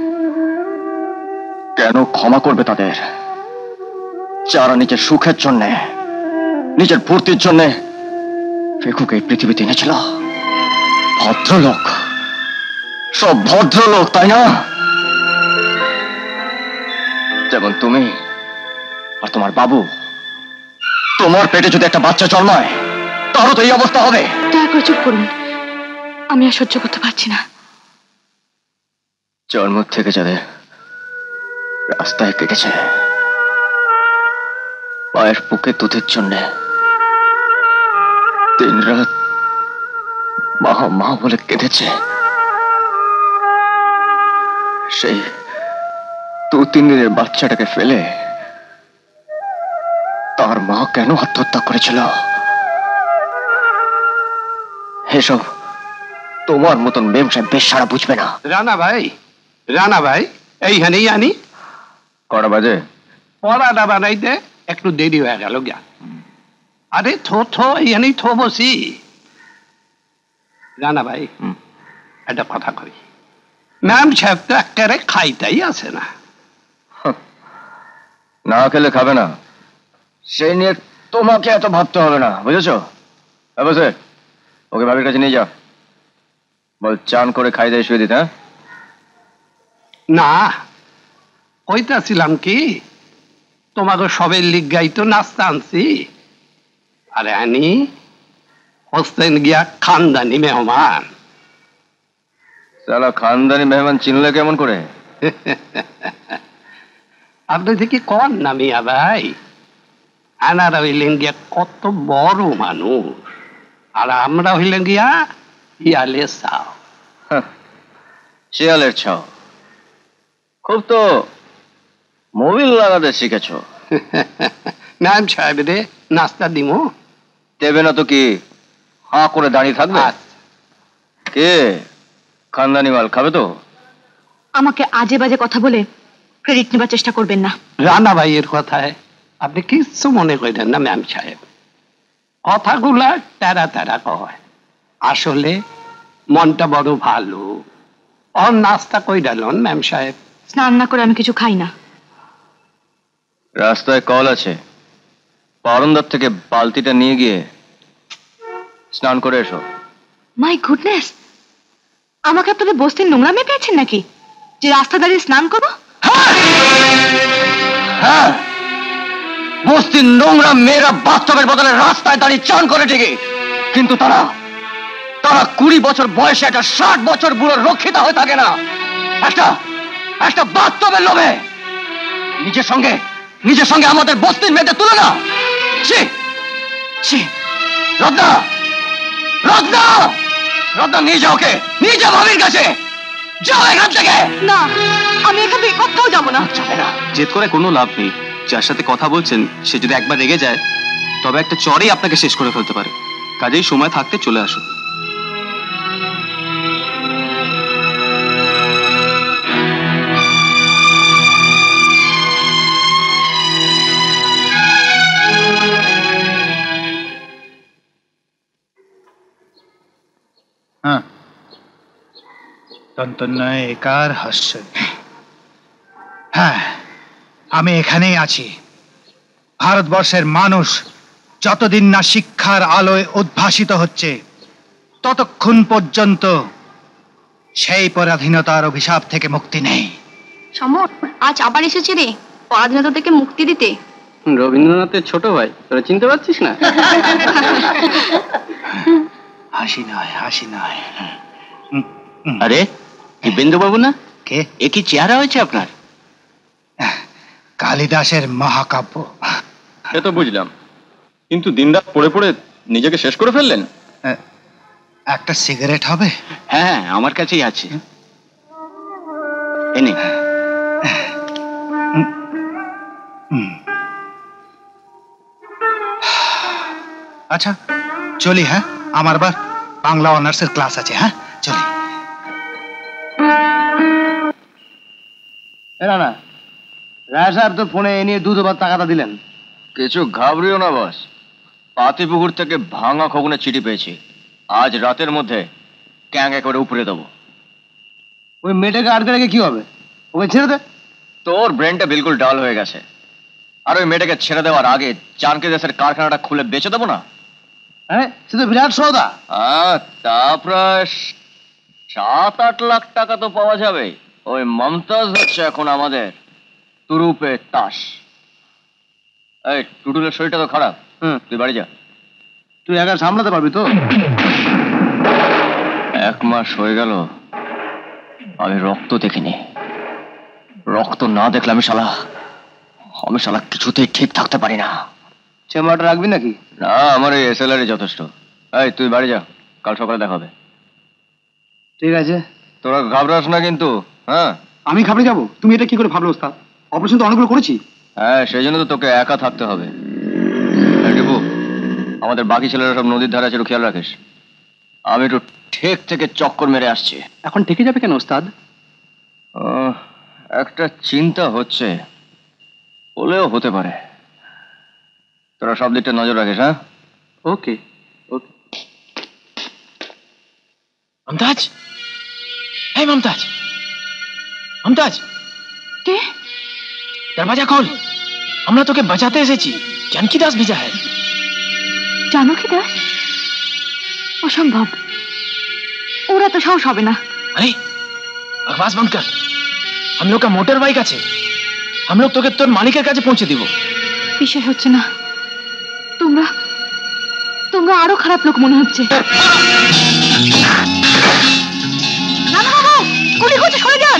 কেন ক্ষমা করবে তাদের যারা নিজের সুখের জন্য, নিজের ফুর্তির জন্য ফেকুকে এই পৃথিবীতে এনেছিল? ভদ্রলোক, সব ভদ্রলোক, তাই না? যেমন তুমি আর তোমার বাবু। তোমার পেটে যদি একটা বাচ্চা জন্মায়, তারও তো এই অবস্থা হবে। দয়া করে চুপ করুন, আমি আর সহ্য করতে পারছি না। জন্ম থেকে যাদের রাস্তায় কেটেছে, পায়ের বুকে দুধের জন্যে দিন রাত মা মা বলে কেঁদেছে, সেই দু তিন দিনের বাচ্চাটাকে ফেলে তার মা কেন আত্মহত্যা করেছিল? এসব তোমার মতন মেম সাহেব বেশ সারা বুঝবে না। রানা ভাই, রানা ভাই, এইখানেই আনি। কটা বাজে? পড়াটা বানাইতে একটু দেরি হয়ে গেল গিয়া। আরে থো থো এইখানেই থো বসি। রানা ভাই, একটা কথা কই, ম্যাম সাহেব তো একেবারে খাইতেই আছে না। না খেলে খাবে না, সেই নিয়ে তোমাকে এত ভাবতে হবে না, বুঝেছো? বসে ওকে ভাবির কাছে নিয়ে যাও, বল চান করে খাই দিয়ে শুয়ে দিতে। হ্যাঁ না, কইতাছিলাম কি, তোমাকে সবের লিগাই তো নাস্তা আনছি। আরে আনি হোসেন গিয়া খানদানি মেহমান। সালা খানদানি মেহমান চিনলে কেমন করে? আপনি থেকে কন না মিয়া ভাই, আনারা হইলেন গিয়া কত বড় মানুষ, আর আমরা হইলেন গিয়া শিয়ালে চাও। শিয়ালের ছাও। খুব তো মোবিল লাগাতে শিখেছ। ম্যাম সাহেব রে নাস্তা দিমো? দেবে না তো কি, হাঁ করে দাঁড়িয়ে থাকবে? কে খানদানি মাল খাবে তো? আমাকে আজে বাজে কথা বলে ক্রেডিট নেবার চেষ্টা করবেন না। রানা ভাইয়ের কথায় আপনি কিচ্ছু মনে করেন না ম্যাম সাহেব, কথাগুলা তেরা তেরা কয়, আসলে মনটা বড় ভালো। অন নাস্তা কই ডালন ম্যাম সাহেব? স্নান না করে আমি কিছু খাই না। রাস্তায় কল আছে, বারান্দার থেকে বালতিটা নিয়ে গিয়ে স্নান করে এসো। মাই গুডনেস, আমাকে আপনাদের বস্তির নোংরা মেয়ে পেয়েছেন নাকি যে রাস্তা দাঁড়িয়ে স্নান করবো? হ্যাঁ, বস্তির নোংরা মেয়েরা বাস্তবের বদলে রাস্তায় দাঁড়িয়ে চান করে ঠিকই, কিন্তু তারা তারা কুড়ি বছর বয়সে একটা ষাট বছর বুড়ো রক্ষিতা হয়ে থাকে না, একটা একটা বাস্তবের লোভে নিজের সঙ্গে নিজের সঙ্গে আমাদের বস্তির মেয়েদের তুলে না। রত্না, রত্না, রত্না, নিয়ে যাও, ওকে নিয়ে যাও ভাবির কাছে। যাও এখান থেকে। না, আমি এখান থেকে কোথাও যাবো না। যাবে না। জেদ করে কোনো লাভ নেই। যার সাথে কথা বলছেন সে যদি একবার রেগে যায়, তবে একটা চড়েই আপনাকে শেষ করে ফেলতে পারে। কাজেই সময় থাকতে চলে আসুন। হ্যাঁ, তন্তন্নয় একার হাস্য। হ্যাঁ, আমি এখানেই আছি। ভারতবর্ষের মানুষ যতদিন না শিক্ষার আলোয় উদ্ভাসিত হচ্ছে, ততক্ষণ পর্যন্ত সেই পরাধীনতার অভিশাপ থেকে মুক্তি নেই। সমর, আজ আবার এসেছে রে পরাধীনতা থেকে মুক্তি দিতে। রবীন্দ্রনাথের ছোট ভাই, তোরা চিনতে পারছিস না? হাসি নয়, হাসি নয়। আরে দিব্যেন্দু বাবু না? কে? এ কি চেহারা হয়েছে আপনার? কালিদাসের মহাকাব্য। সে তো বুঝলাম, কিন্তু দিনরাত পড়ে পড়ে নিজেকে শেষ করে ফেললেন। একটা সিগারেট হবে? হ্যাঁ, আমার কাছেই আছে। এনে আচ্ছা চলি। হ্যাঁ, আমার বার বাংলা অনার্সের ক্লাস আছে। হ্যাঁ চলি। রানা, রায় সাহেব তো ফোনে এ নিয়ে দুধ ভাত টাকাটা দিলেন। কিছু ঘাবড়িও না বস, পাতিপুকুর থেকে ভাঙা খগুনে চিঠি পেয়েছি। আজ রাতের মধ্যে ক্যাঙ্গে করে উপরে দেবো। ওই মেয়েটাকে আটকে রেখে কি হবে? ওকে ছেড়ে দে। তোর ব্রেনটা বিলকুল ডাল হয়ে গেছে। আর ওই মেয়েটাকে ছেড়ে দেওয়ার আগে চানকে দেশের কারখানাটা খুলে বেচে দেবো না? হ্যাঁ, সে তো বিরাট সৌদা। হ্যাঁ, তা প্রায় সাত আট লাখ টাকা তো পাওয়া যাবে। ওই মমতাজ হচ্ছে এখন আমাদের তুরুপে তাস। এই টুটুলের শরীরটা তো খারাপ। হুম, তুই বাড়ি যা। তুই একা সামলাতে পারবি তো? এক মাস হয়ে গেল আমি রক্ত দেখিনি। রক্ত না দেখলে আমি শালা আমি শালা কিছুতেই ঠিক থাকতে পারি না। চেম্বারটা রাখবি নাকি? না, আমার এই এসএলআরই যথেষ্ট। এই তুই বাড়ি যা, কাল সকালে দেখা হবে। ঠিক আছে। তোরা ঘাবড়াস না কিন্তু। হ্যাঁ, আমি ঘাবড়ে যাবো? তুমি এটা কি করে ভাবলো ওস্তাদ? অপারেশন তো অনেকগুলো করেছি। হ্যাঁ, সেই জন্য তো তোকে একা থাকতে হবে। টিপু, আমাদের বাকি ছেলেরা সব নদীর ধারে আছে, একটু খেয়াল রাখিস। আমি একটু ঠেক থেকে চক্কর মেরে আসছি। এখন ঠেকে যাবে কেন ওস্তাদ? একটা চিন্তা হচ্ছে, বলেও হতে পারে। তোরা সব দিকটা নজর রাখিস। হ্যাঁ, ওকে ওকে। মমতাজ, এই মমতাজ, মমতাজ, কে? দরवाजा खोल, আমরা তোকে বাঁচাতে এসেছি। জানকি দাস भेजा है। জানকি দাস? অসম্ভব, ওরা তো সাহস হবে না। अरे बकवास बंद कर। हम लोग का मोटर बाइक আছে, हम लोग তোকে তোর মালিকের কাছে পৌঁছে দিব। বিশ্বাস হচ্ছে না, তোমরা তোমরা আরো খারাপ লোক মনে হচ্ছে। না না বাবা, গুলি করছে, সরে যান।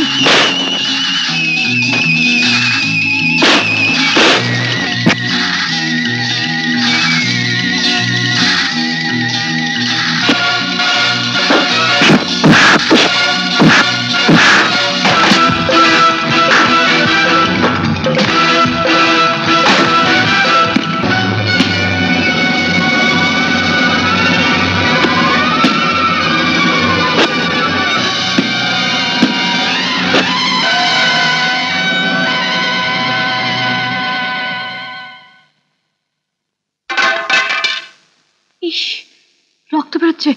রক্ত বেরোচ্ছে।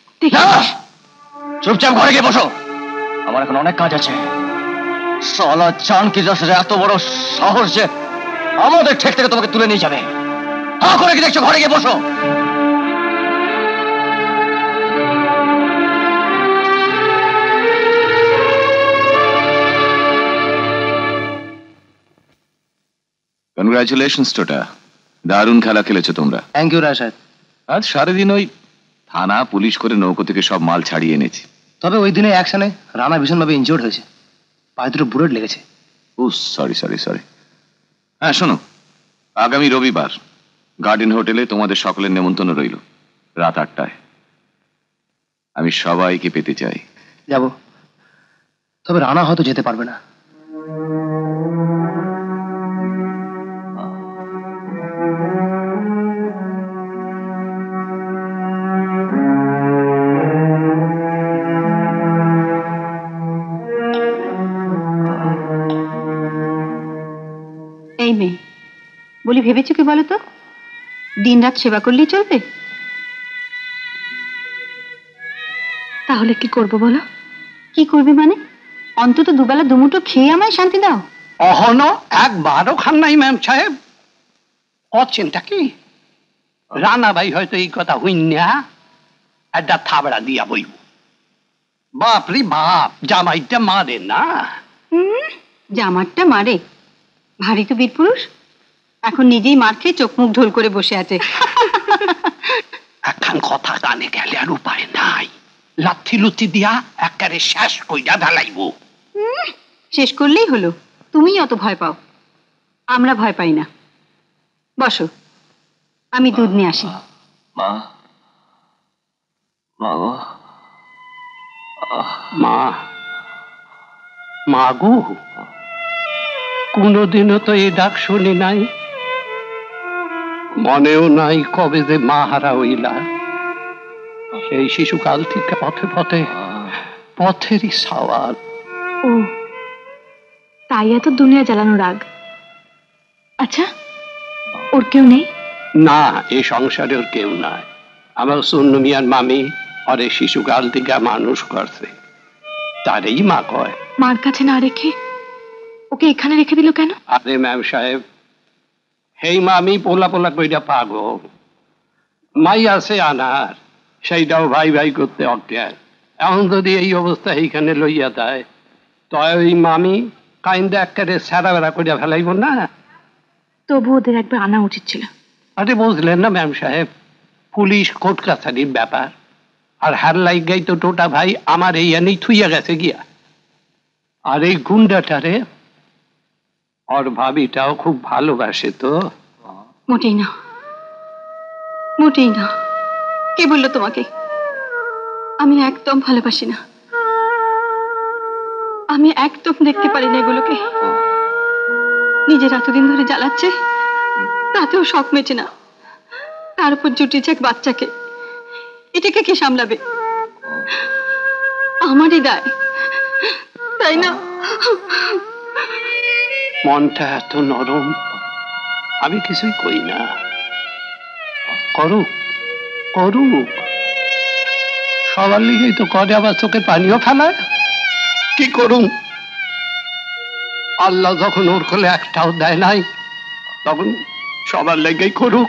চুপচাপ ঘরে গিয়ে বসো, আমার এখন অনেক কাজ আছে। শালা জানকি দাসের এত বড় সাহস যে আমাদের ঠেক থেকে তোমাকে তুলে নিয়ে যাবে। হা করে কি দেখছো? ঘরে গিয়ে বসো। কনগ্রাচুলেশনস টোটা, দারুণ খেলা খেলেছো তোমরা। থ্যাংক ইউ রায় সাহেব। আজ সারাদিন ওই থানা পুলিশ করে নৌকো থেকে সব মাল ছাড়িয়ে এনেছি। তবে ওই দিনে অ্যাকশনে রানা ভীষণভাবে ইনজিওর্ড হয়েছে, পায়ে দুটো বুলেট লেগেছে। Oh sorry sorry sorry. হ্যাঁ শোনো, আগামী রবিবার গার্ডেন হোটেলে তোমাদের সকলের নেমন্তন্ন রইল রাত আটটায়। আমি সবাইকে পেতে চাই। যাব, তবে রানা হয়তো যেতে পারবে না। এই মেয়ে বলি, ভেবেছো কি বলো তো? দিন রাত সেবা করলেই চলবে? তাহলে কি করব বলো? কি করবে মানে? অন্তত দুবেলা দুমুঠো খেয়ে আমায় শান্তি দাও। অহন একবারও খান নাই ম্যাম সাহেব। অচিন্তা কি রানা ভাই হয়তো এই কথা হইনা একটা থাবড়া দিয়া বইব। বাপরে বাপ, জামাইটা মারে না। হুম, জামারটা মারে? ভারী তো বীর পুরুষ, এখন নিজেই মার খেয়ে চোখ মুখ ঢোল করে বসে আছে। এখন কথা কানে গেলে আর উপায় নাই, লাথি লুথি দিয়া একেবারে শেষ কইরা ঢালাইব। শেষ করলেই হলো, তুমি অত ভয় পাও, আমরা ভয় পাই না। বসো, আমি দুধ নিয়ে আসি। মা, মা গো, মা, মা গো, কোনদিনও তো এই ডাক শুনি নাই, মনেও নাই কবে যে মা হারা হইলা। সেই শিশুকাল থেকে পথে পথে পথেরই সওয়াল। ও তাই এত দুনিয়া জ্বালানো রাগ? আচ্ছা, ওর কেউ নেই? না, এই সংসারে ওর কেউ নাই। আমার সুন্নু মিয়ার মামি ওরে শিশুকাল থেকে মানুষ করছে, তারই মা কয়। মার কাছে না রেখে ওকে এখানে রেখে দিল কেন? আরে ম্যাম সাহেব, হেই মামি পোলা পোলা কইরা পাগল, মাই আছে আনার, সেইটাও ভাই ভাই করতে অজ্ঞান। এখন যদি এই অবস্থা এইখানে লইয়া দেয়, তয় ওই মামি কাইন্দা একেবারে সারা বেড়া করিয়া ফেলাইব না। তবু ওদের একবার আনা উচিত ছিল। আরে বুঝলেন না ম্যাম সাহেব, পুলিশ কোর্ট কাছারির ব্যাপার, আর হার লাইগাই তো টোটা ভাই আমার এই আনেই থুইয়া গেছে গিয়া। আর এই গুন্ডাটারে ওর ভাবিটাও খুব ভালোবাসে তো। মোটেই না, মোটেই না। কে বললো তোমাকে? আমি একদম ভালোবাসি না, আমি একদম দেখতে পারি না এগুলোকে। নিজের এতদিন ধরে জ্বালাচ্ছে, তাতেও শখ মেটে না, তার উপর জুটিয়েছে এক বাচ্চাকে। এটাকে কে সামলাবে? আমারই দায়, তাই না? মনটা এত নরম, আমি কিছুই কই না। করুক করুক, সবার লিগেই তো করে, আবার চোখে পানিও ফেলায়। কি করুন, আল্লাহ যখন ওর কোলে একটাও দেয় নাই, তখন সবার লেগেই করুক।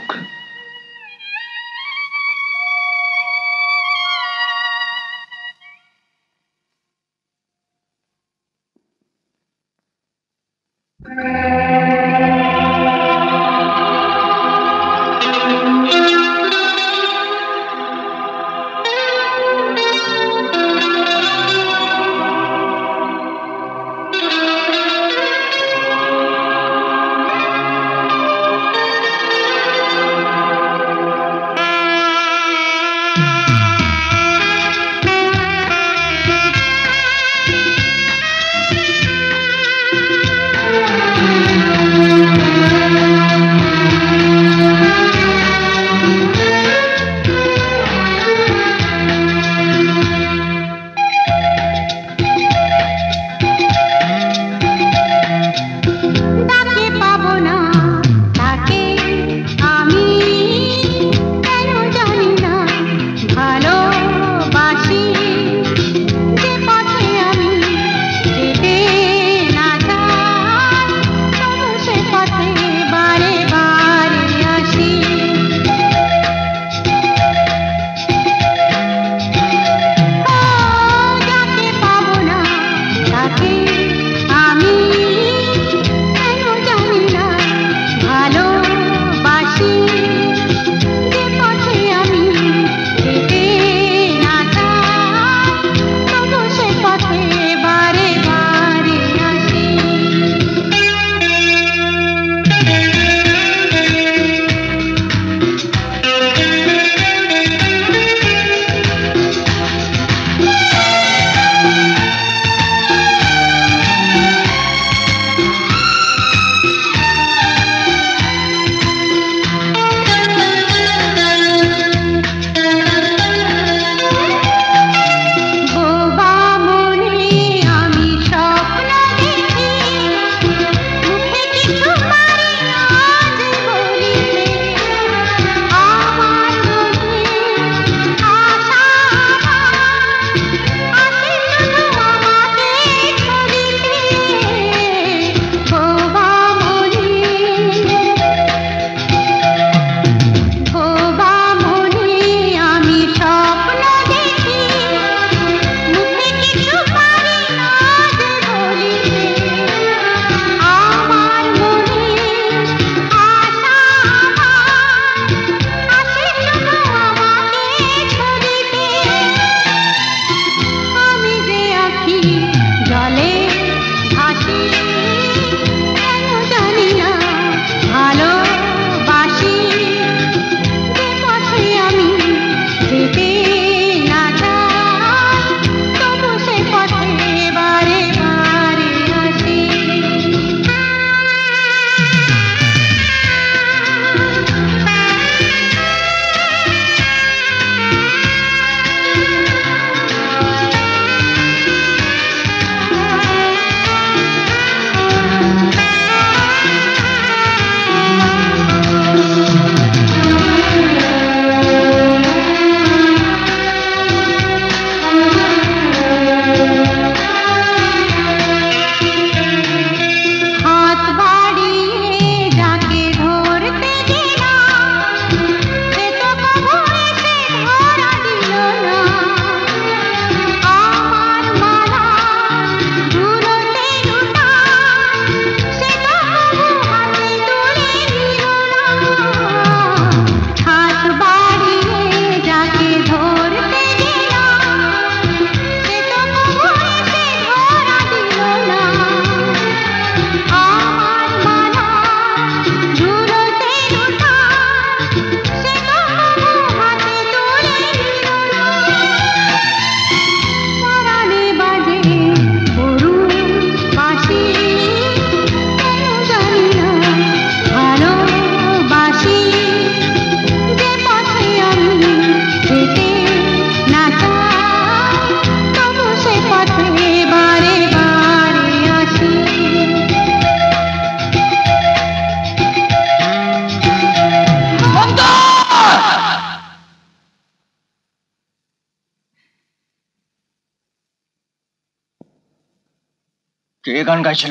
কে গান গাইছিল?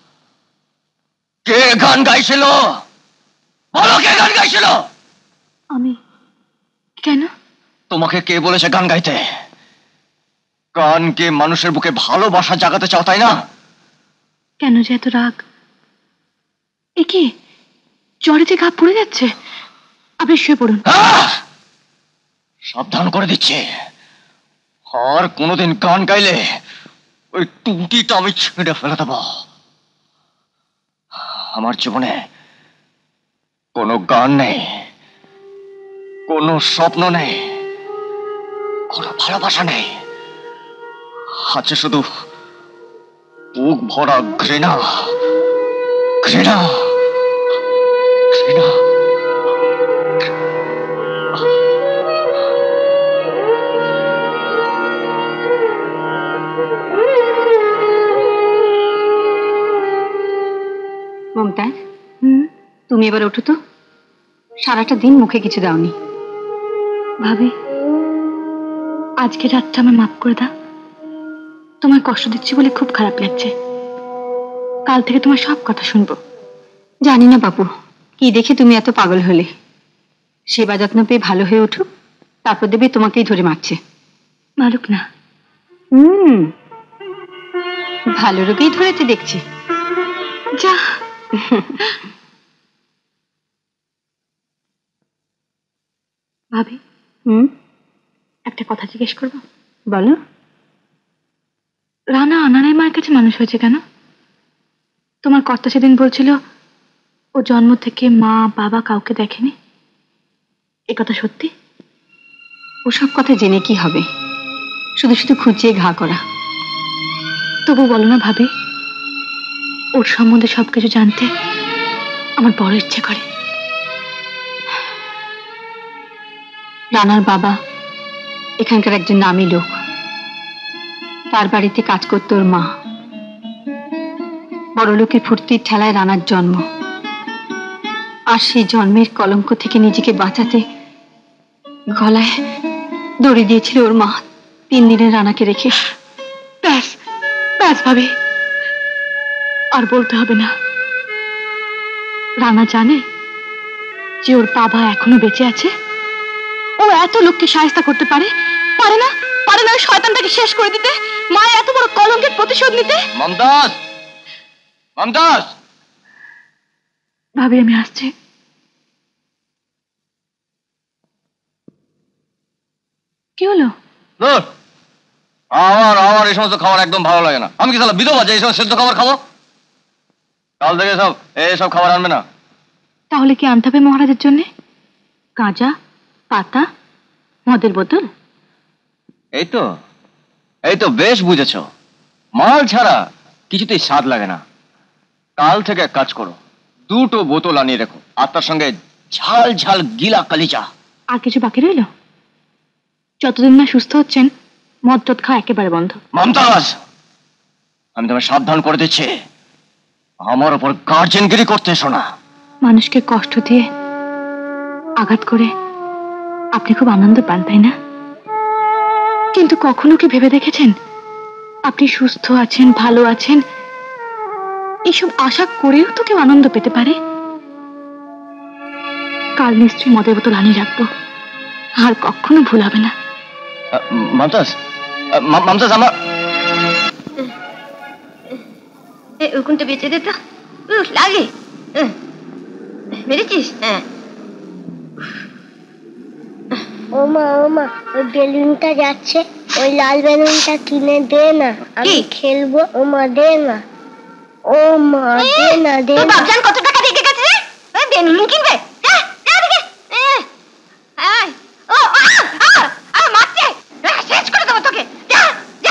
কে গান গাইছিল? বলো, কে গান গাইছিল? আমি। কেন? তোমাকে কে বলেছে গান গাইতে? গানকে মানুষের বুকে ভালোবাসা জাগাতে চাও, তাই না? কেন যে এত রাগ? এ কি জ্বরে যে গা পুড়ে যাচ্ছে? আপনি শুয়ে পড়ুন। সাবধান করে দিচ্ছে, আর কোনোদিন গান গাইলে ওই টুটিটা আমি ছিঁড়ে ফেলে দেব। আমার জীবনে কোনো গান নেই, কোনো স্বপ্ন নেই, কোনো ভালোবাসা নেই, আছে শুধু বুক ভরা ঘৃণা, ঘৃণা, ঘৃণা। মমতাজ, তুমি এবার ওঠো তো। সারাটা দিন মুখে কিছু দাওনি। ভাবি, আজকে রাতটা আমার মাফ করে দাও। তোমার কষ্ট দিচ্ছি বলে খুব খারাপ লাগছে। কাল থেকে তোমার সব কথা শুনবো। জানি না বাবু, কি দেখে তুমি এত পাগল হলে। সেবা যত্ন পেয়ে ভালো হয়ে উঠুক, তারপর দেবে তোমাকেই ধরে মারছে। মারুক না। হুম, ভালো রোগেই ধরেছে দেখছি। যা। ভাবি, হুম, একটা কথা জিজ্ঞেস করবো? বলো। রানা আনানের মায়ের কাছে মানুষ হয়েছে কেন? তোমার কর্তা সেদিন বলছিল ও জন্ম থেকে মা বাবা কাউকে দেখেনি। এ কথা সত্যি? ওসব কথা জেনে কি হবে, শুধু শুধু খুঁচিয়ে ঘা করা। তবু বলো না ভাবি, ওর সম্বন্ধে সবকিছু জানতে আমার বড় ইচ্ছে করে। রানার বাবা এখানকার একজন নামী লোক, তার বাড়িতে কাজ করত ওর মা। বড় লোকের ফুর্তির ঠেলায় রানার জন্ম, আর সেই জন্মের কলঙ্ক থেকে নিজেকে বাঁচাতে গলায় দড়ি দিয়েছিল ওর মা তিন দিনের রানাকে রেখে। ব্যাস ব্যাস ভাবি, আর বলতে হবে না। রানা জানে যে ওর বাবা এখনো বেঁচে আছে। ও এত লোককে সাহায্য করতে পারে পারে না? পারে না ওই শয়তানটাকে শেষ করে দিতে, মায়ের এত বড় কলঙ্কের প্রতিশোধ নিতে? মমতাজ, মমতাজ। ভাবি, আমি আসছি। কি হলো? আমার আমার এই সমস্ত খাবার একদম ভালো লাগে না। আমি কি তাহলে বিধবা যে এই সমস্ত সেদ্ধ খাবার খাবো? কাল থেকে সব এইসব খাবার আনবে না। তাহলে কি আনতে হবে মহারাজের জন্য? কাঁচা পাতা, মদের বোতল? এই তো এই তো বেশ বুঝেছ। মাল ছাড়া কিছুতেই স্বাদ লাগে না। কাল থেকে এক কাজ করো, দুটো বোতল আনিয়ে রেখো, আর তার সঙ্গে ঝাল ঝাল গিলা কালিচা। আর কিছু বাকি রইল? যতদিন না সুস্থ হচ্ছেন মদ টদ খাওয়া একেবারে বন্ধ। মমতাজ, আমি তোমায় সাবধান করে দিচ্ছি, আমার ওপর গার্জেনগিরি করতে এসো না। মানুষকে কষ্ট দিয়ে আঘাত করে আপনি খুব আনন্দ পান, তাই না? কিন্তু কখনো কি ভেবে দেখেছেন আপনি সুস্থ আছেন, ভালো আছেন, এসব আশা করেও তো কেউ আনন্দ পেতে পারে? কাল নিশ্চয়ই মদের বোতল আনিয়ে রাখবো, আর কখনো ভুল হবে না। মমতাজ, মমতাজ আমার ওখানটা বেঁচে দে তো, লাগে। মেরেছিস? হ্যাঁ। ওমা ওমা, ওই বেলুনটা যাচ্ছে, ওই লাল বেলুনটা কিনে দে না, আমি খেলবো। ওমা দে না, ওমা দে না, দে না। বাবজান কত টাকা দিয়ে গেছে রে? বেলুন কিনবে? যা যা দিকে। ও আ মারছে, শেষ করে দেবো তোকে। যা যা।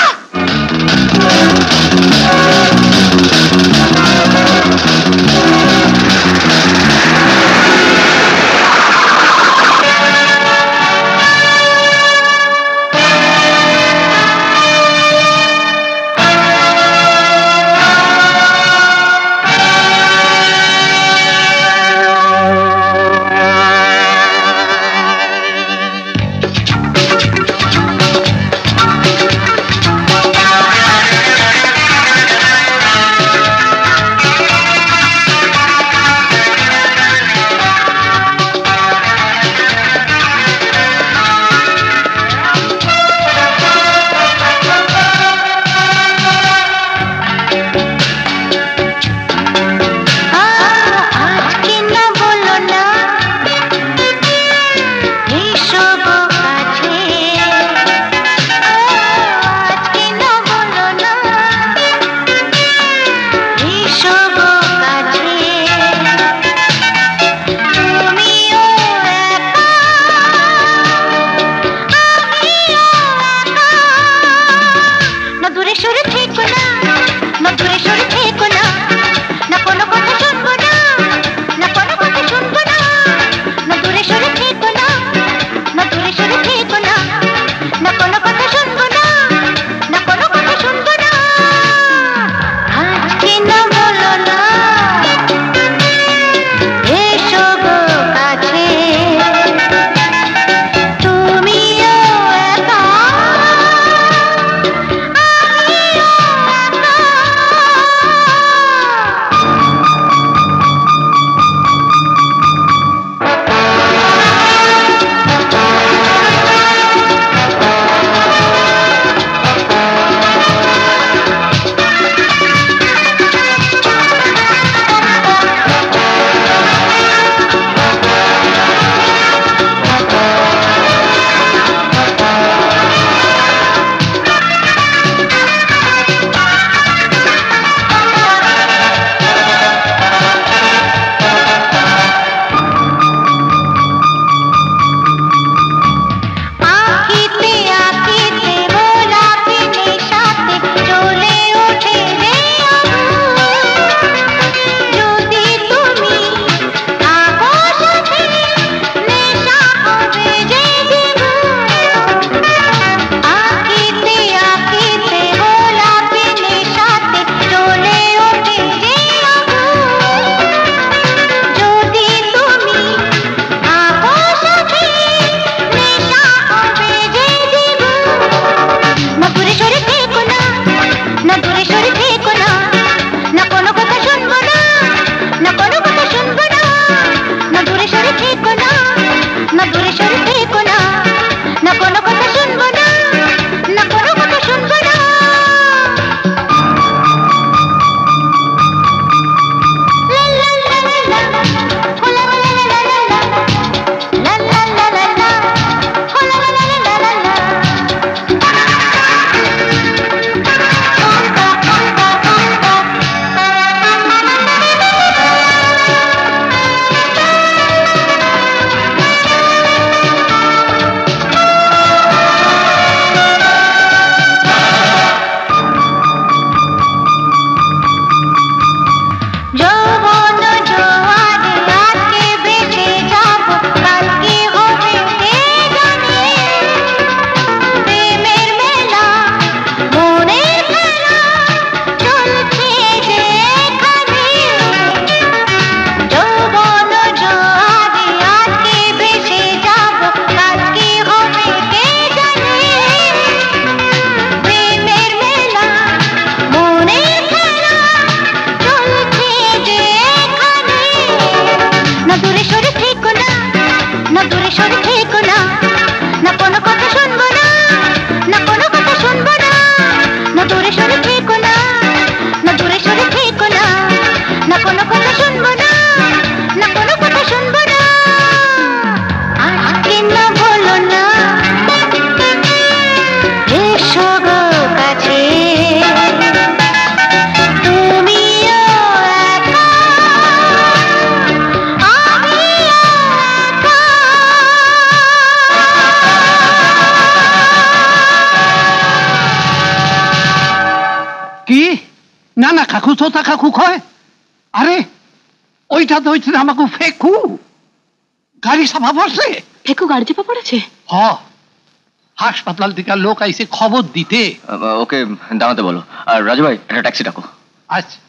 সুস্থ থাকা খুক হয়? আরে ওইটা তো হচ্ছে আমাকে ফেকু গাড়ি চাপা পড়ছে। ফেকু গাড়ি চাপা পড়েছে? হ, হাসপাতাল থেকে লোক আইসে খবর দিতে। ওকে দাঁড়াতে বলো। আর রাজু ভাই একটা ট্যাক্সি ডাকো। আচ্ছা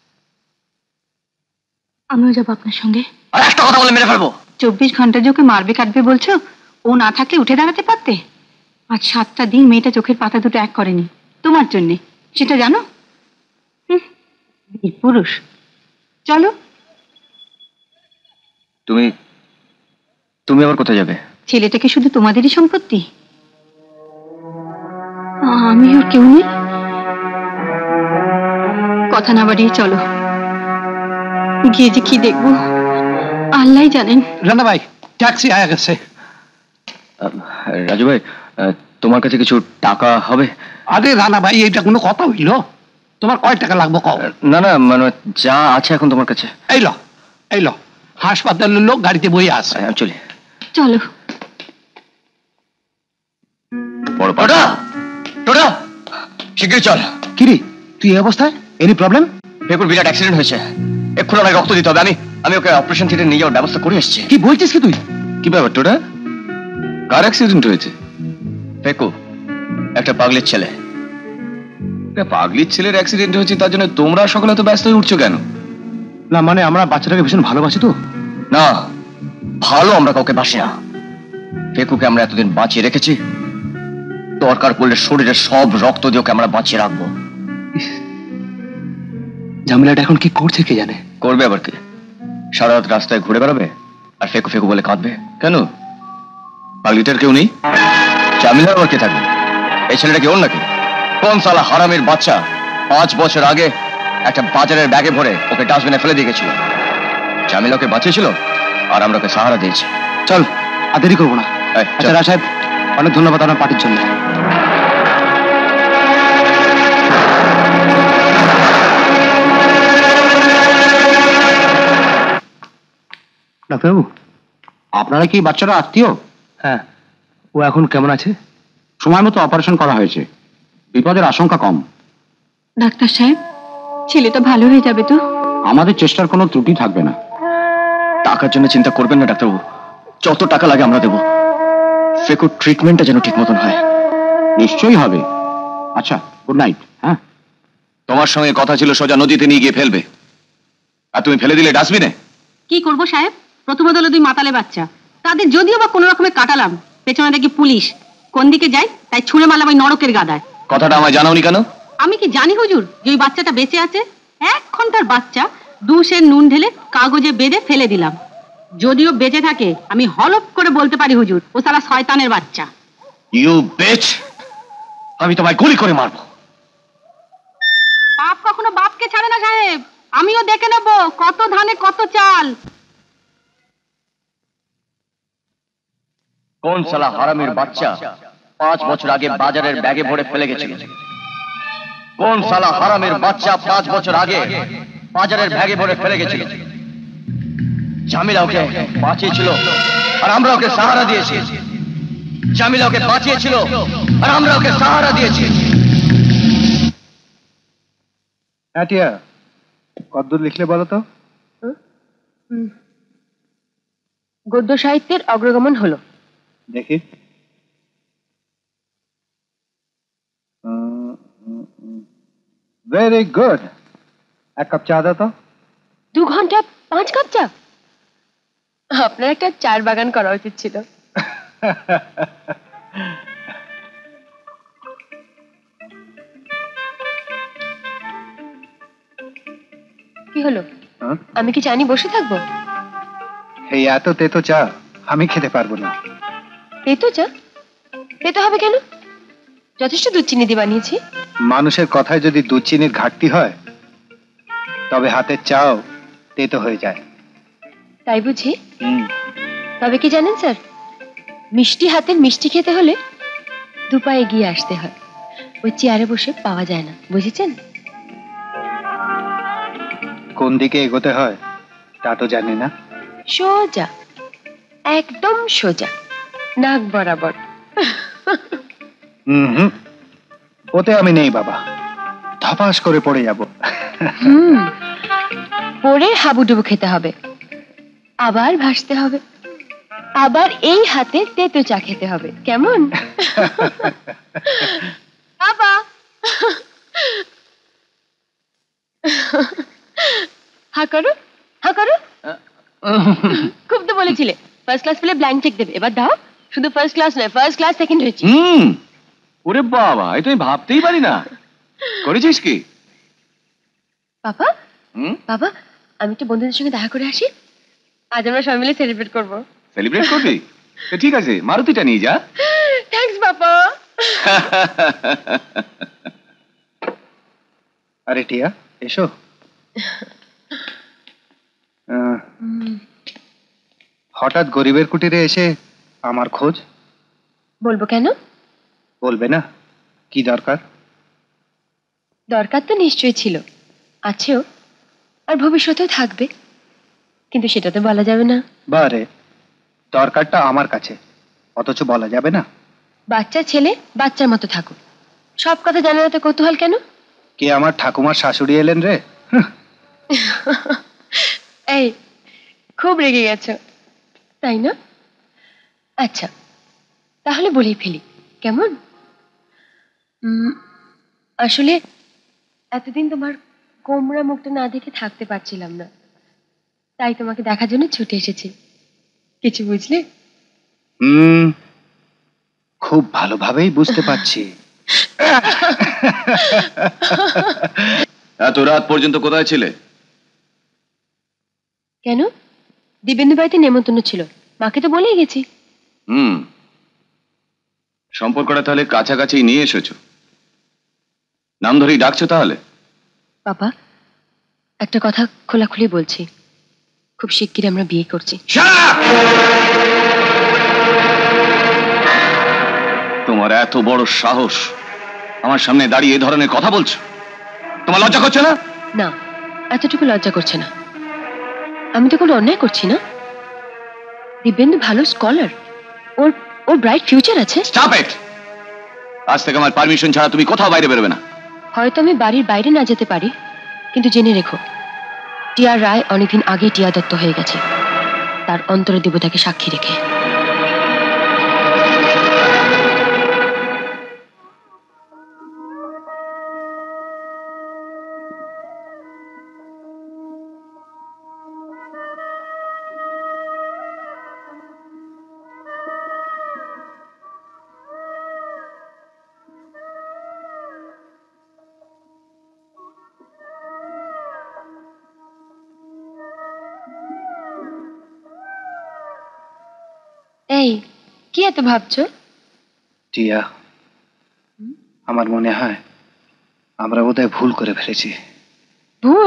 আমিও যাবো আপনার সঙ্গে। আর একটা কথা বলে মেরে ফেলবো। চব্বিশ ঘন্টা যে ওকে মারবে কাটবে বলছো, ও না থাকলে উঠে দাঁড়াতে পারতে। আজ সাতটা দিন মেয়েটা চোখের পাতা দুটো এক করেনি তোমার জন্যে, সেটা জানো? বীর পুরুষ। চলো। তুমি তুমি আবার কোথায় যাবে? ছেলেটাকে শুধু তোমাদেরই সম্পত্তি? আমি ওর কেউ নেই। কথা না বাড়িয়ে চলো, গিয়ে যে কি দেখবো আল্লাহ জানেন। রানা ভাই ট্যাক্সি আয়া গেছে। রাজু ভাই তোমার কাছে কিছু টাকা হবে? আরে রানা ভাই এইটা কোনো কথা হইল? তোমার কয় টাকা লাগবে কও? না না মানে যা আছে এখন তোমার কাছে। এই লো এই লো, হাসপাতালের লোক গাড়িতে বই আছে। চলি চলো। বড় পাটা টোটা শীঘ্রই চল। কিরে তুই এই অবস্থায়? Any problem? ফেকুর বিরাট অ্যাক্সিডেন্ট হয়েছে, এক্ষুনি আমাকে রক্ত দিতে হবে। আমি আমি ওকে অপারেশন থিয়েটারে নিয়ে যাওয়ার ব্যবস্থা করে এসেছি। কি বলছিস কি তুই? কি ব্যাপার টোটা, কার অ্যাক্সিডেন্ট হয়েছে? ফেকু একটা পাগলির ছেলে। একটা পাগলির ছেলের অ্যাক্সিডেন্ট হয়েছে, তার জন্য তোমরা সকলে তো ব্যস্ত হয়ে উঠছো কেন? না মানে আমরা বাচ্চাটাকে ভীষণ ভালোবাসি তো। না, ভালো আমরা কাউকে বাসি না। ফেকুকে আমরা এতদিন বাঁচিয়ে রেখেছি, দরকার পড়লে শরীরের সব রক্ত দিয়ে ওকে আমরা বাঁচিয়ে রাখবো। ঝামেলাটা এখন কি করছে কে জানে? করবে আবার কি? সারা রাত রাস্তায় ঘুরে বেড়াবে আর ফেকু ফেকু বলে কাঁদবে। কেন, পাগলিটার কেউ নেই? জামিলার আবার কে থাকবে? এই ছেলেটা কি ওর নাকি? কোন সালা হারামির বাচ্চা পাঁচ বছর আগে একটা বাজারের ব্যাগে ভরে ওকে ডাস্টবিনে ফেলে দিয়ে গেছিল। জামিলা ওকে বাঁচিয়েছিল আর আমরা ওকে সাহারা দিয়েছি। চল আর দেরি করবো না। আচ্ছা রাজ সাহেব অনেক ধন্যবাদ আপনার পার্টির জন্য। ডাক্তারবাবু আপনারা কি বাচ্চারা আত্মীয়? হ্যাঁ। ও এখন কেমন আছে? সময় মতো অপারেশন করা হয়েছে, বিপদের আশঙ্কা কম। ডাক্তার সাহেব ছেলেটা ভালো হয়ে যাবে তো? আমাদের চেষ্টার কোনো ত্রুটি থাকবে না। টাকার জন্য চিন্তা করবেন না ডাক্তারবাবু, যত টাকা লাগে আমরা দেবো। ফেকুর ট্রিটমেন্টটা যেন ঠিক মতন হয়। নিশ্চয়ই হবে। আচ্ছা গুড নাইট। হ্যাঁ, তোমার সঙ্গে কথা ছিল সোজা নদীতে নিয়ে গিয়ে ফেলবে, আর তুমি ফেলে দিলে ডাস্টবিনে। কি করব সাহেব, প্রথমত হলো দুই মাতালে বাচ্চা, তাদের যদিও বা কোনো রকমে কাটালাম, পেছনে দেখি পুলিশ, কোন দিকে যায় তাই ছুঁড়ে মারলাম ওই নরকের গাদায়। কথাটা আমায় জানাওনি কেন? আমি কি জানি হুজুর যে ওই বাচ্চাটা বেঁচে আছে? এক ঘন্টার বাচ্চা, দু সের নুন ঢেলে কাগজে বেঁধে ফেলে দিলাম। যদিও বেঁচে থাকে আমি হলপ করে বলতে পারি হুজুর ও সালা শয়তানের বাচ্চা। ইউ বিচ, আমি তোমায় গুলি করে মারবো। বাপ কখনো বাপকে ছাড়ে না সাহেব, আমিও দেখে নেব কত ধানে কত চাল। কোন সালা হারামির বাচ্চা পাঁচ বছর আগে বাজারের ব্যাগে ভরে ফেলে গেছিল? কোন সালা হারামির বাচ্চা পাঁচ বছর আগে বাজারের ব্যাগে ভরে ফেলে গেছিল? জামিলা ওকে বাঁচিয়েছিল আর আমরা ওকে সাহারা দিয়েছি। জামিলা ওকে বাঁচিয়েছিল আর আমরা ওকে সাহারা দিয়েছি। হ্যাঁ টিয়া, কতদূর লিখলে বলো তো? গদ্য সাহিত্যের অগ্রগমন হলো। দেখি। Very good. এক কাপ চা দাও তো। দু ঘন্টা পাঁচ কাপ চা? আপনার একটা চার বাগান করা উচিত ছিল। কি হলো, আমি কি জানি বসে থাকবো? এই এত তেতো চা আমি খেতে পারবো না। তেতো চা? তেতো হবে কেন? যথেষ্ট দুধ চিনি দিয়ে বানিয়েছি। মানুষের কথায় যদি দুধ চিনির ঘাটতি হয় তবে হাতের চাও তেতো হয়ে যায়। তাই বুঝি? তবে কি জানেন স্যার, মিষ্টি হাতের মিষ্টি খেতে হলে দু পা এগিয়ে আসতে হয়, ওই চেয়ারে বসে পাওয়া যায় না, বুঝেছেন? কোন দিকে এগোতে হয় তা তো জানি না। সোজা, একদম সোজা, নাক বরাবর। হুম হুম, ওতে আমি নেই বাবা। ধপাস করে পড়ে যাব। হুম, পড়ে হাবুডুবু খেতে হবে, আবার ভাসতে হবে, আবার এই হাতে তেতো চা খেতে হবে, কেমন? বাবা, হা করো, হা করো। খুব তো বলেছিলে ফার্স্ট ক্লাস পেলে ব্ল্যাঙ্ক চেক দেবে, এবার দাও। শুধু ফার্স্ট ক্লাস নয়, ফার্স্ট ক্লাস সেকেন্ড হয়েছি। হুম, ওরে বাবা, এই তো আমি ভাবতেই পারি না। করেছিস কি? বাবা, বাবা, আমি একটু বন্ধুদের সঙ্গে দেখা করে আসি, আজ আমরা সবাই মিলে সেলিব্রেট করবো। সেলিব্রেট করবি? ঠিক আছে, মারুতিটা নিয়ে যা। থ্যাঙ্কস বাবা। আরে টিয়া, এসো। হঠাৎ গরিবের কুটিরে এসে আমার খোঁজ? বলবো কেন? বলবে না? কি দরকার? দরকার তো নিশ্চয়ই ছিল, আছেও, আর ভবিষ্যতেও থাকবে, কিন্তু সেটা তো বলা যাবে না। বারে, দরকারটা আমার কাছে, অথচ বলা যাবে না? বাচ্চা ছেলে বাচ্চার মতো থাকুক, সব কথা জানার তো কৌতূহল কেন? কে আমার ঠাকুমার শাশুড়ি এলেন রে? এই, খুব রেগে গেছো তাই না? আচ্ছা, তাহলে বলেই ফেলি, কেমন? আসলে এতদিন তোমার গোমরা মুখটা না দেখে থাকতে পারছিলাম না, তাই তোমাকে দেখার জন্য ছুটে এসেছি। কিছু বুঝলে? হুম, খুব ভালোভাবেই বুঝতে পারছি। এত রাত পর্যন্ত কোথায় ছিলে? কেন? দিব্যেন্দু বাড়িতে নেমন্তন্ন ছিল, মাকে তো বলেই গেছি। হুম, সম্পর্কটা তাহলে কাছাকাছি নিয়ে এসেছো, নাম ধরেই ডাকছো তাহলে? বাবা, একটা কথা খোলাখুলি বলছি, খুব শিগগিরই আমরা বিয়ে করছি। তোমার এত বড় সাহস, আমার সামনে দাঁড়িয়ে এ ধরনের কথা বলছো? তোমার লজ্জা করছে না? না, এতটুকু লজ্জা করছে না। আমি তো কোনো অন্যায় করছি না। দিব্যেন্দু ভালো স্কলার, ওর ওর ব্রাইট ফিউচার আছে। Stop it! আজ থেকে আমার পারমিশন ছাড়া তুমি কোথাও বাইরে বেরোবে না। হয়তো আমি বাড়ির বাইরে না যেতে পারি, কিন্তু জেনে রেখো, টিয়া রায় অনেকদিন আগে টিয়া দত্ত হয়ে গেছে, তার অন্তর দেবতাকে সাক্ষী রেখে। এই, কি এত ভাবছো? টিয়া, আমার মনে হয় আমরা বোধহয় ভুল করে ফেলেছি। ভুল?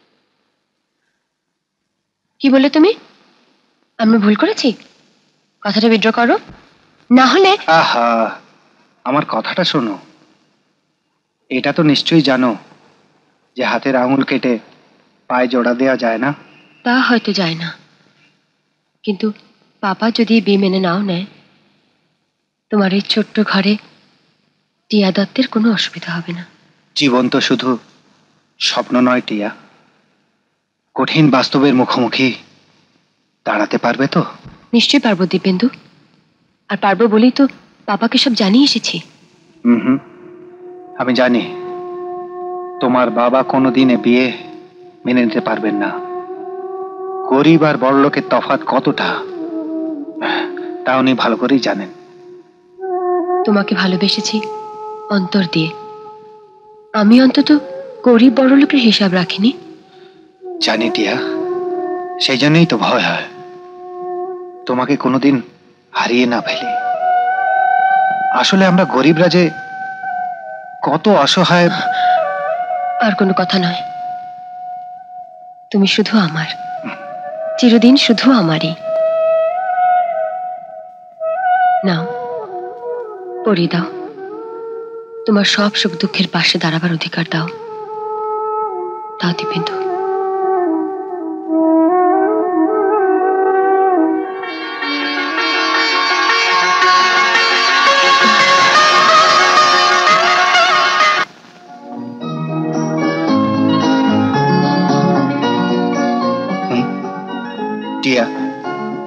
কি বলে তুমি? আমরা ভুল করেছি? কথাটা উইথড্র করো, না হলে। আহা, আমার কথাটা শোনো। এটা তো নিশ্চয়ই জানো যে হাতের আঙুল কেটে পায়ে জোড়া দেওয়া যায় না। তা হয়তো যায় না, কিন্তু পাপা যদি বিয়ে মেনে নাও নেয়, তোমার এই ছোট্ট ঘরে টিয়া দত্তের কোনো অসুবিধা হবে না। জীবন তো শুধু স্বপ্ন নয় টিয়া, কঠিন বাস্তবের মুখোমুখি দাঁড়াতে পারবে তো? নিশ্চয়ই পারবো দিব্যেন্দু, আর পারবো বলেই তো পাপাকে সব জানিয়ে এসেছি। হুম হুম, আমি জানি তোমার বাবা কোনোদিন এ বিয়ে মেনে নিতে পারবেন না। গরিব আর বড়লোকের তফাৎ কতটা তা উনি ভালো করেই জানেন। তোমাকে ভালোবেসেছি অন্তর দিয়ে, আমি অন্তত গরিব বড়লোকের হিসাব রাখিনি। জানি টিয়া, সেই জন্যই তো ভয় হয় তোমাকে কোনোদিন হারিয়ে না ফেলে। আসলে আমরা গরিবরা যে কত অসহায়। আর কোনো কথা নয়, তুমি শুধু আমার, চিরদিন শুধু আমারই। নাও, পরিয়ে দাও, তোমার সব সুখ দুঃখের পাশে দাঁড়াবার অধিকার দাও। দাও দিব্যেন্দু।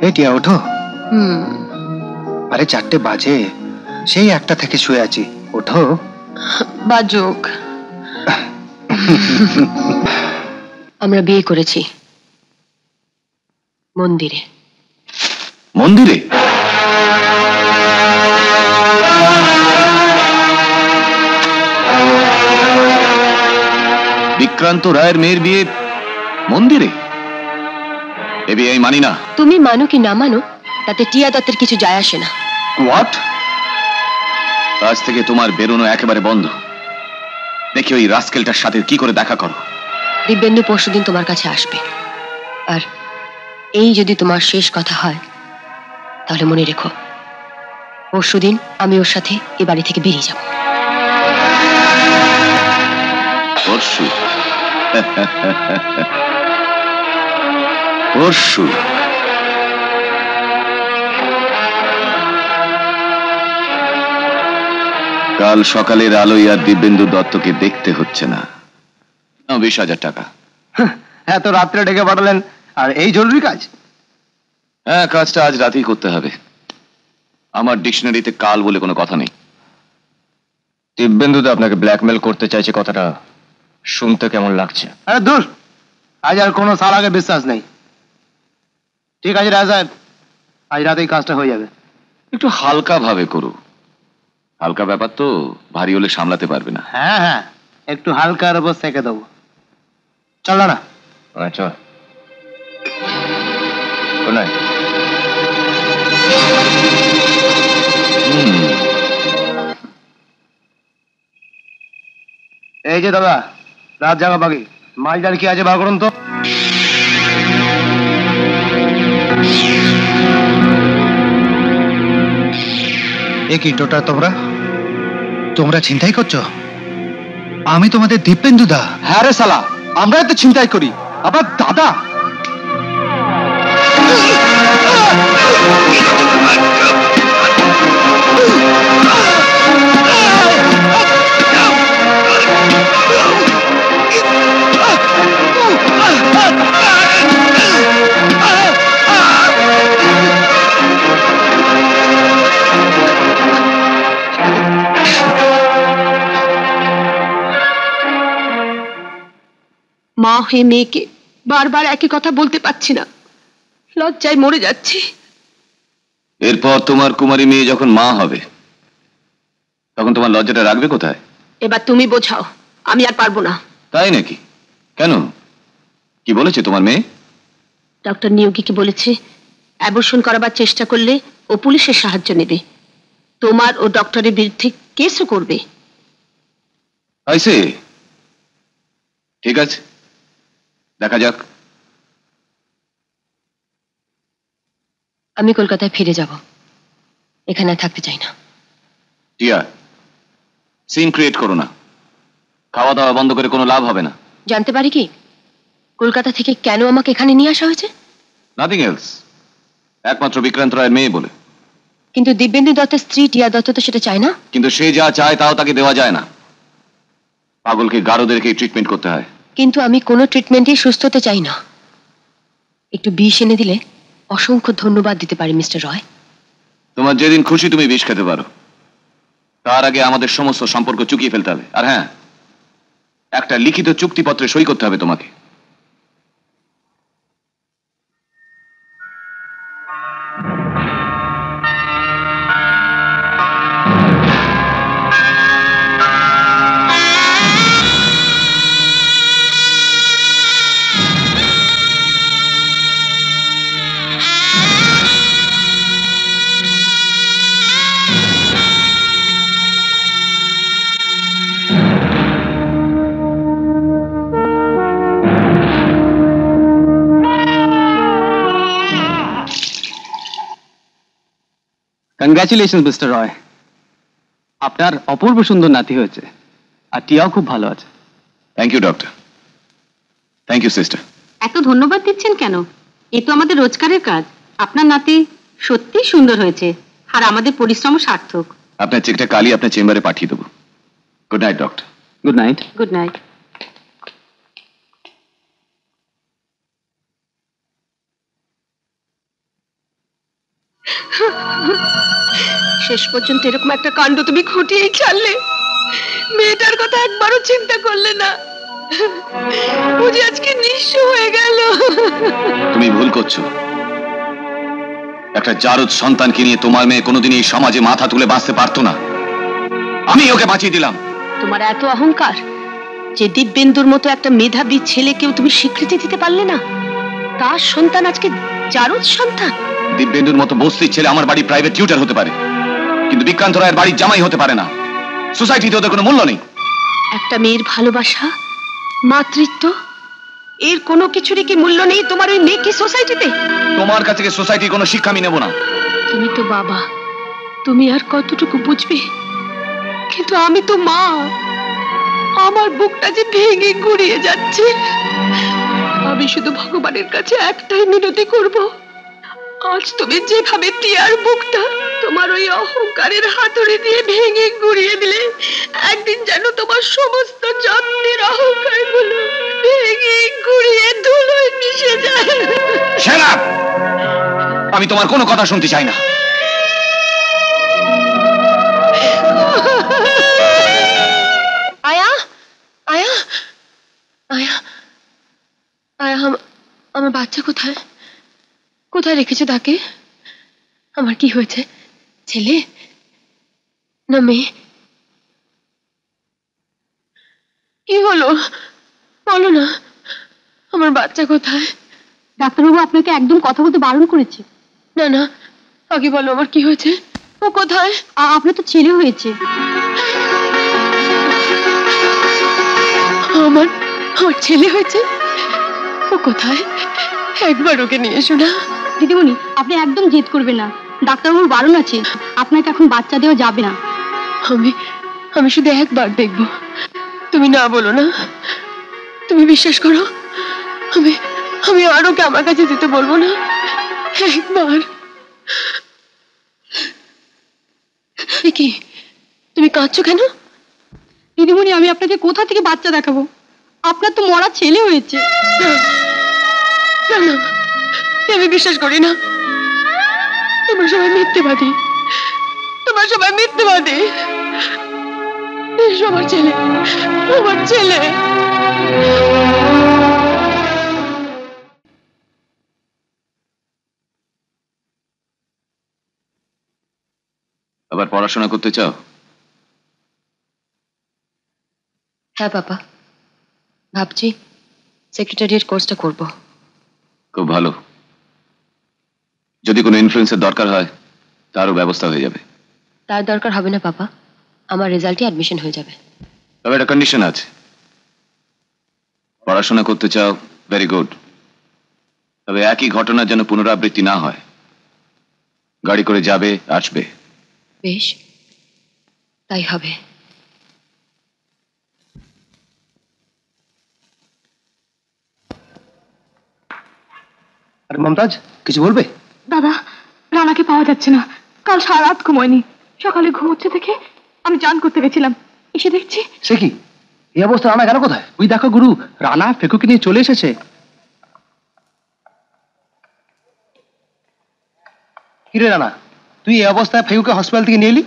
এই টিয়া ওঠো। হুম আরে চারটে বাজে, সেই একটা থেকে শুয়ে আছি, ওঠো। বাজুক। আমরা বিয়ে করেছি মন্দিরে। মন্দিরে? বিক্রান্ত রায়ের মেয়ের বিয়ে মন্দিরে? এ বিয়ে আমি মানি না। তুমি মানো কি না মানো তাতে টিয়া দত্তের কিছু যায় আসে না। হোয়াট? আজ থেকে তোমার বেরোনো একেবারে বন্ধ। দেখি ওই রাস্কেলটার সাথে কি করে দেখা করো। দিব্যেন্দু পরশুদিন তোমার কাছে আসবে, আর এই যদি তোমার শেষ কথা হয় তাহলে মনে রেখো পরশুদিন আমি ওর সাথে এ বাড়ি থেকে বেরিয়ে যাব। পরশু? পরশু? কাল সকালের আলোয় আর দিব্যেন্দু দত্তকে দেখতে হচ্ছে না। বিশ হাজার টাকা। এত রাত্রে ডেকে পাঠালেন, আর এই জরুরি কাজ? হ্যাঁ, কাজটা আজ রাতেই করতে হবে। আমার ডিকশনারিতে কাল বলে কোনো কথা নেই। দিব্যেন্দুদা আপনাকে ব্ল্যাকমেল করতে চাইছে, কথাটা শুনতে কেমন লাগছে? আরে দূর, আজ আর কোনো সালাকে বিশ্বাস নেই। ঠিক আছে রায় সাহেব, আজ রাতেই কাজটা হয়ে যাবে। একটু হালকা ভাবে করো, হালকা ব্যাপার তো, ভারী হলে সামলাতে পারবে না। হ্যাঁ হ্যাঁ, একটু হালকার উপর সেঁকে দেবো। চল না। আচ্ছা, গুড নাইট। এই যে দাদা, রাত জাগা বাকি মালদার কি আছে বার করুন তো। এ কি টোটা, তোমরা তোমরা ছিনতাই করছো? আমি তোমাদের দিব্যেন্দুদা। হ্যাঁ রে শালা, আমরা তো ছিনতাই করি, আবার দাদা। মা হয়ে মেয়েকে বারবার একই কথা বলতে পারছি না, লজ্জায় মরে যাচ্ছি। এরপর তোমার কুমারী মেয়ে যখন মা হবে তখন তোমার লজ্জাটা রাখবে কোথায়? এবার তুমি বোঝাও, আমি আর পারবো না। তাই নাকি? কেন, কি বলেছে তোমার মেয়ে? ডক্টর নিয়োগীকে বলেছে অ্যাবর্শন করাবার চেষ্টা করলে ও পুলিশের সাহায্য নেবে, তোমার ও ডক্টরের বিরুদ্ধে কেসও করবে। আইসে, ঠিক আছে, দেখা যাক। আমি কলকাতায় ফিরে যাব, এখানে আর থাকতে চাই না। টিয়া, সিন ক্রিয়েট করো না, খাওয়া দাওয়া বন্ধ করে কোনো লাভ হবে না। জানতে পারি কি কলকাতা থেকে কেন আমাকে এখানে নিয়ে আসা হয়েছে? নাথিং এলস, একমাত্র বিক্রান্ত রায়ের মেয়ে বলে। কিন্তু দিব্যেন্দু দত্তের স্ত্রী টিয়া দত্ত তো সেটা চায় না। কিন্তু সে যা চায় তাও তাকে দেওয়া যায় না, পাগলকে গারোদেরকে ট্রিটমেন্ট করতে হয়। কিন্তু আমি কোনো ট্রিটমেন্টই সুস্থ হতে চাই না, একটু বিষ এনে দিলে অসংখ্য ধন্যবাদ দিতে পারি মিস্টার রয়। তোমার যেদিন খুশি তুমি বিষ খেতে পারো, তার আগে আমাদের সমস্ত সম্পর্ক চুকিয়ে ফেলতে হবে। আর হ্যাঁ, একটা লিখিত চুক্তিপত্রে সই করতে হবে তোমাকে। কংগ্রাচুলেশন মিস্টার রয়, আপনার অপূর্ব সুন্দর নাতি হয়েছে, আর টিয়াও খুব ভালো আছে। Thank you doctor. Thank you sister. এত ধন্যবাদ দিচ্ছেন কেন? এ তো আমাদের রোজগারের কাজ। আপনার নাতি সত্যি সুন্দর হয়েছে, আর আমাদের পরিশ্রম সার্থক। আপনার চেকটা কালই আপনার চেম্বারে পাঠিয়ে দেবো। Good night doctor. Good night. Good night. শেষ পর্যন্ত এরকম একটা কাণ্ড তুমি ঘটিয়েই ছাড়লে। মেয়েটার কথা একবারও চিন্তা করলে না। বুঝি আজকে নিঃস্ব হয়ে গেল। তুমি ভুল করছো। একটা জারদ সন্তানকে নিয়ে তোমার মেয়ে কোনোদিন এই সমাজে মাথা তুলে বাঁচতে পারতো না। আমি ওকে বাঁচিয়ে দিলাম। তোমার এত অহংকার যে দিব্যেন্দুর মতো একটা মেধাবী ছেলেকেও তুমি স্বীকৃতি দিতে পারলে না। তার সন্তান আজকে জারদ সন্তান। দিব্যেন্দুর মতো বস্তির ছেলে আমার বাড়ি প্রাইভেট টিউটর হতে পারে, কিন্তু বিক্রান্ত রায়ের বাড়ির জামাই হতে পারে না। সোসাইটিতে ওদের কোনো মূল্য নেই। একটা মেয়ের ভালোবাসা, মাতৃত্ব, এর কোনো কিছুরই কি মূল্য নেই তোমার ওই মেয়েকে সোসাইটিতে? তোমার কাছে সোসাইটির কোনো শিক্ষা আমি নেব না। তুমি তো বাবা, তুমি আর কতটুকু বুঝবে? কিন্তু আমি তো মা। আমার বুকটা যে ভেঙে গুড়িয়ে যাচ্ছে। আমি শুধু ভগবানের কাছে একটাই মিনতি করব, আজ তুমি যেভাবে টিয়ার বুকটা তোমার ওই অহংকারের হাতুড়ি দিয়ে ভেঙে গুড়িয়ে দিলে, একদিন যেন তোমার সমস্ত যত্নের অহংকার গুলো ভেঙে গুড়িয়ে ধুলোয় মিশে যায়। Shut up! আমি তোমার কোনো কথা শুনতে চাই না। আয়া, আয়া, আয়া, আয়া, আমার বাচ্চা কোথায়? কোথায় রেখেছো তাকে? আমার কি হয়েছে? ছেলে না মেয়ে? কি হলো বলো না, আমার বাচ্চা কোথায়? ডাক্তারবাবু আপনাকে একদম কথা বলতে বারণ করেছে। না না, আগে বলো আমার কি হয়েছে। ও কোথায়? আপনার তো ছেলে হয়েছে। আমার আমার ছেলে হয়েছে? ও কোথায়? একবার ওকে নিয়ে এসো না। দিদিমণি, আপনি একদম জেদ করবেন না। ডাক্তারবাবুর বারণ আছে, আপনাকে এখন বাচ্চা দেওয়া যাবে না। আমি আমি শুধু একবার দেখবো। তুমি না বলো না। তুমি বিশ্বাস করো, আমি আমি আর ওকে আমার কাছে যেতে বলবো না। একবার। কি তুমি কাঁদছো কেন? দিদিমণি, আমি আপনাকে কোথা থেকে বাচ্চা দেখাবো? আপনার তো মরা ছেলে হয়েছে। না না, আমি বিশ্বাস করি না। তোমরা সবাই মিথ্যেবাদী, তোমরা সবাই মিথ্যেবাদী। আমার ছেলে, আমার ছেলে। আবার পড়াশোনা করতে চাও? হ্যাঁ বাবা, ভাবছি সেক্রেটারিয়েট কোর্সটা করব। খুব ভালো। যদি কোনো ইনফ্লুয়েন্সের দরকার হয় তারও ব্যবস্থা হয়ে যাবে। তার দরকার হবে না বাবা, আমার রেজাল্টে অ্যাডমিশন হয়ে যাবে। তবে একটা কন্ডিশন আছে। পড়াশোনা করতে চাও, ভেরি গুড, তবে একই ঘটনার যেন পুনরাবৃত্তি না হয়। গাড়ি করে যাবে, আসবে। বেশ, তাই হবে। আরে মমতাজ, কিছু বলবে? দাদা, রানাকে পাওয়া যাচ্ছে না। কাল সারা রাত ঘুমোয়নি, সকালে ঘুমোচ্ছে দেখে আমি চান করতে গেছিলাম, এসে দেখছি। সে কি এই অবস্থা? রানা কেন কোথায়? ওই দেখো গুরু, রানা ফেকুকে নিয়ে চলে এসেছে। কিরে রানা, তুই এই অবস্থায় ফেকুকে হসপিটাল থেকে নিয়ে এলি?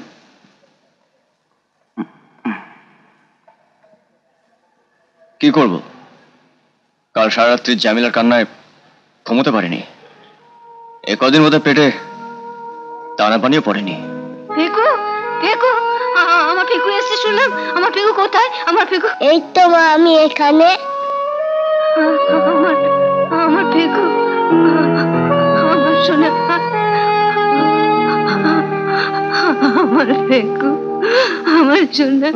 কি করব, কাল সারা রাত্রি জামিলার কান্নায় ঘুমোতে পারিনি। এ কদিন মধ্যে পেটে দানা পানিও পড়েনি। ফেকু, ফেকু, আমার ফেকু এসে শুনলাম। আমার ফেকু কোথায়? আমার ফেকু। এই তো মা, আমি এখানে। আমার আমার ফেকু, আমার সোনা, আমার ফেকু, আমার সোনা।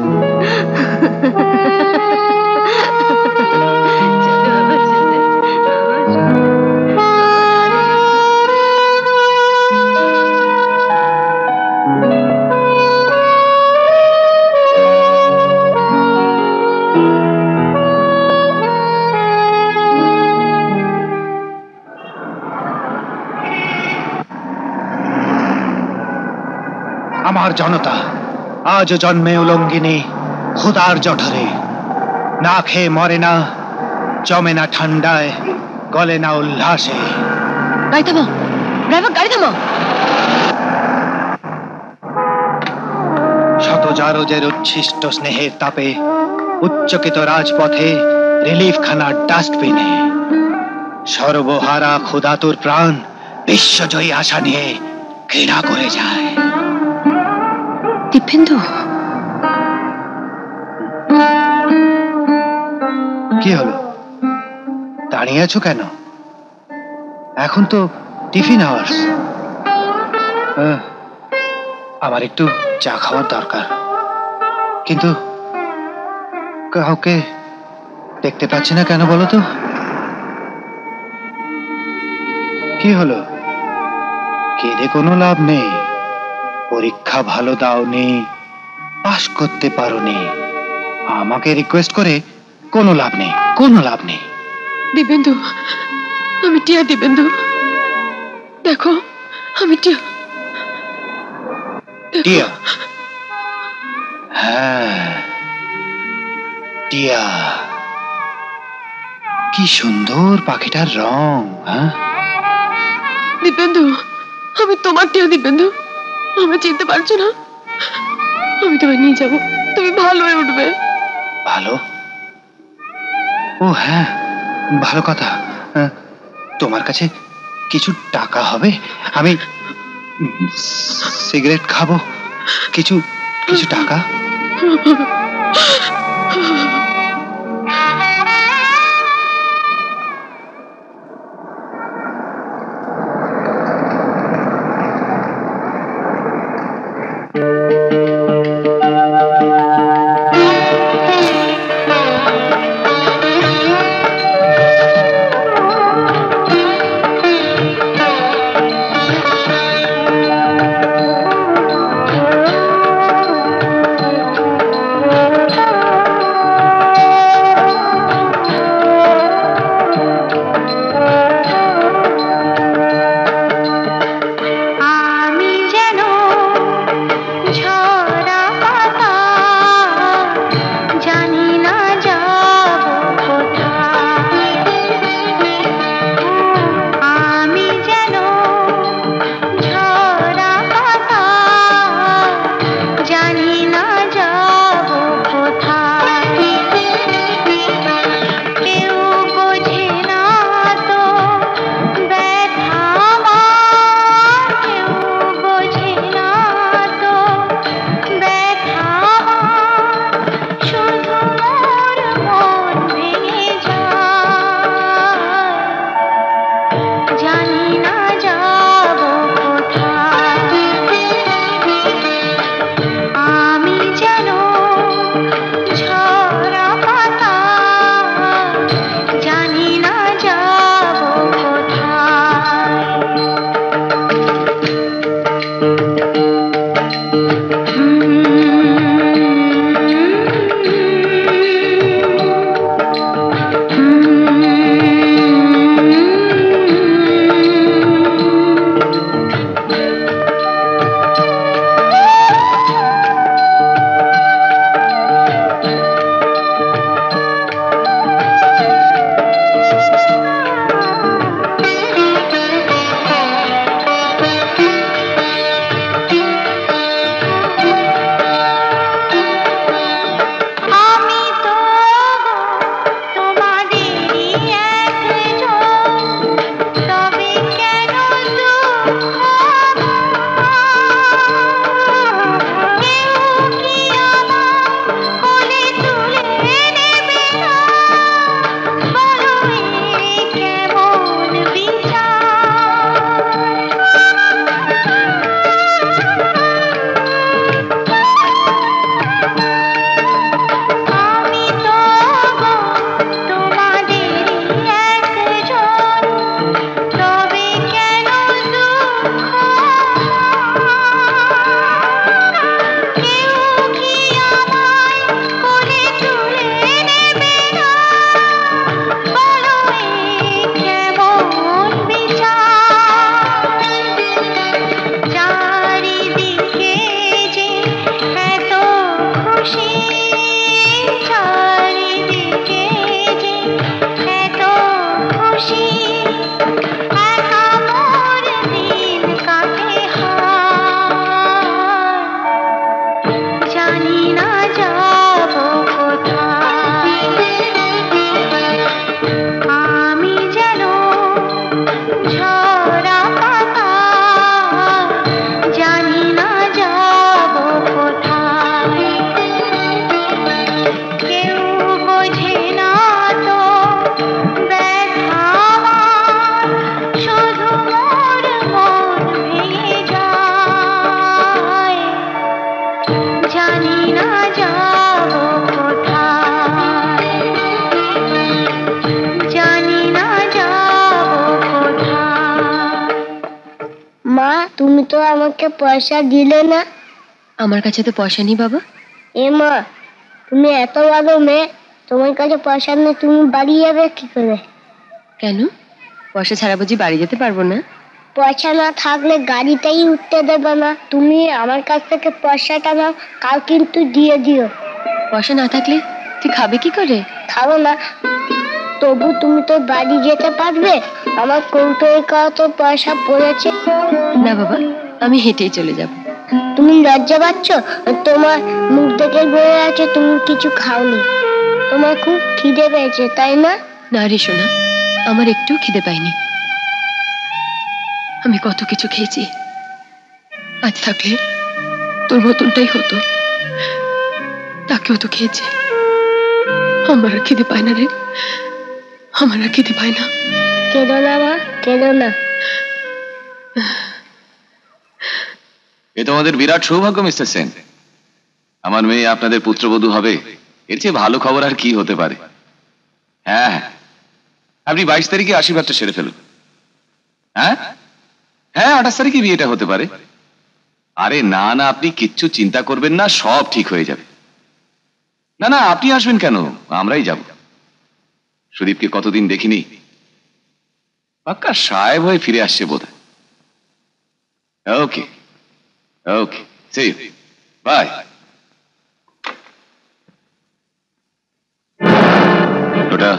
আমার জনতা আজ জন্মে উলঙ্গিনী, খুদার জঠরে। না খেয়ে মরে না, জমে না ঠান্ডায়, গলে না উল্লাসে। গাড়ি থামাও, ড্রাইভার গাড়ি থামাও। প্রজারোজের উচ্ছিষ্ট স্নেহের তাপে উচ্চকিত রাজপথে রিলিফ খানার ডাস্টবিনে সর্বহারা ক্ষুধাতুর প্রাণ বিশ্বজয়ী আশা নিয়ে ঘৃণা করে যায়। দীপেন্দু, কি হলো, দাঁড়িয়ে আছো কেন? এখন তো টিফিন আওয়ার্স। আমার একটু চা খাওয়ার দরকার, কিন্তু কাউকে দেখতে পাচ্ছি না কেন বলো তো? কি হলো? কেঁদে কোনো লাভ নেই। পরীক্ষা ভালো দাওনি, পাশ করতে পারোনি, আমাকে রিকোয়েস্ট করে কোনো লাভ নেই, কোনো লাভ নেই। দীপেন্দু, আমি টিয়া। দীপেন্দু দেখো, আমি টিয়া। টিয়া? হ্যাঁ, টিয়া। কি সুন্দর পাখিটার রং। হ্যাঁ দীপেন্দু, আমি তোমার টিয়া। দীপেন্দু, আমি চিনতে পারছো না? আমি তোমায় নিয়ে যাবো, তুমি ভালো হয়ে উঠবে। ভালো? ও হ্যাঁ, ভালো কথা। তোমার কাছে কিছু টাকা হবে? আমি সিগারেট খাবো। কিছু কিছু টাকা? মা তুমি তো আমাকে পয়সা দিলে না। আমার কাছে তো পয়সা নেই বাবা। এ মা, তুমি এত ভালো মেয়ে, তোমার কাছে পয়সা নেই, তুমি বাড়ি যাবে কি করে? কেন, পয়সা ছাড়া বুঝি বাড়ি যেতে পারবো না? পয়সা না থাকলে গাড়িটাই উঠতে দেবে না। তুমি আমার কাছ থেকে পয়সাটা নাও, কাল কিন্তু দিয়ে দিও। পয়সা না থাকলে তুই খাবে কি করে? খাবো না, তবু তুমি তো বাড়ি যেতে পারবে। আমার কৌটোয় কত পয়সা পড়েছে। না বাবা, আমি হেঁটেই চলে যাব। তুমি লজ্জা পাচ্ছ? তোমার মুখ দেখে বোঝা যাচ্ছে তুমি কিছু খাওনি। তোমার খুব খিদে পেয়েছে তাই না? না রে সোনা, আমার একটু খিদে পাইনি। আমি কত কিছু খেয়েছি, আজ থাকলে তোর মতনটাই হতো, তাকেও তো খেয়েছে। আমার আর খিদে পায় না রে, আমার আর খিদে পায় না। কেঁদো না মা, কেঁদো না। এ তোমাদের বিরাট সৌভাগ্য মিস্টার সেন। আমার মেয়ে আপনাদের পুত্রবধূ হবে, এর চেয়ে ভালো খবর আর কি হতে পারে। হ্যাঁ হ্যাঁ, আপনি বাইশ তারিখে আশীর্বাদটা সেরে ফেলুন। হ্যাঁ হ্যাঁ, আঠাশ তারিখে বিয়েটা হতে পারে। আরে না না, আপনি কিচ্ছু চিন্তা করবেন না, সব ঠিক হয়ে যাবে। না না, আপনি আসবেন কেন, আমরাই যাব। সুদীপকে কতদিন দেখিনি, পাক্কা সাহেব হয়ে ফিরে আসছে বোধহয়। Okay okay, see you, bye. ওটা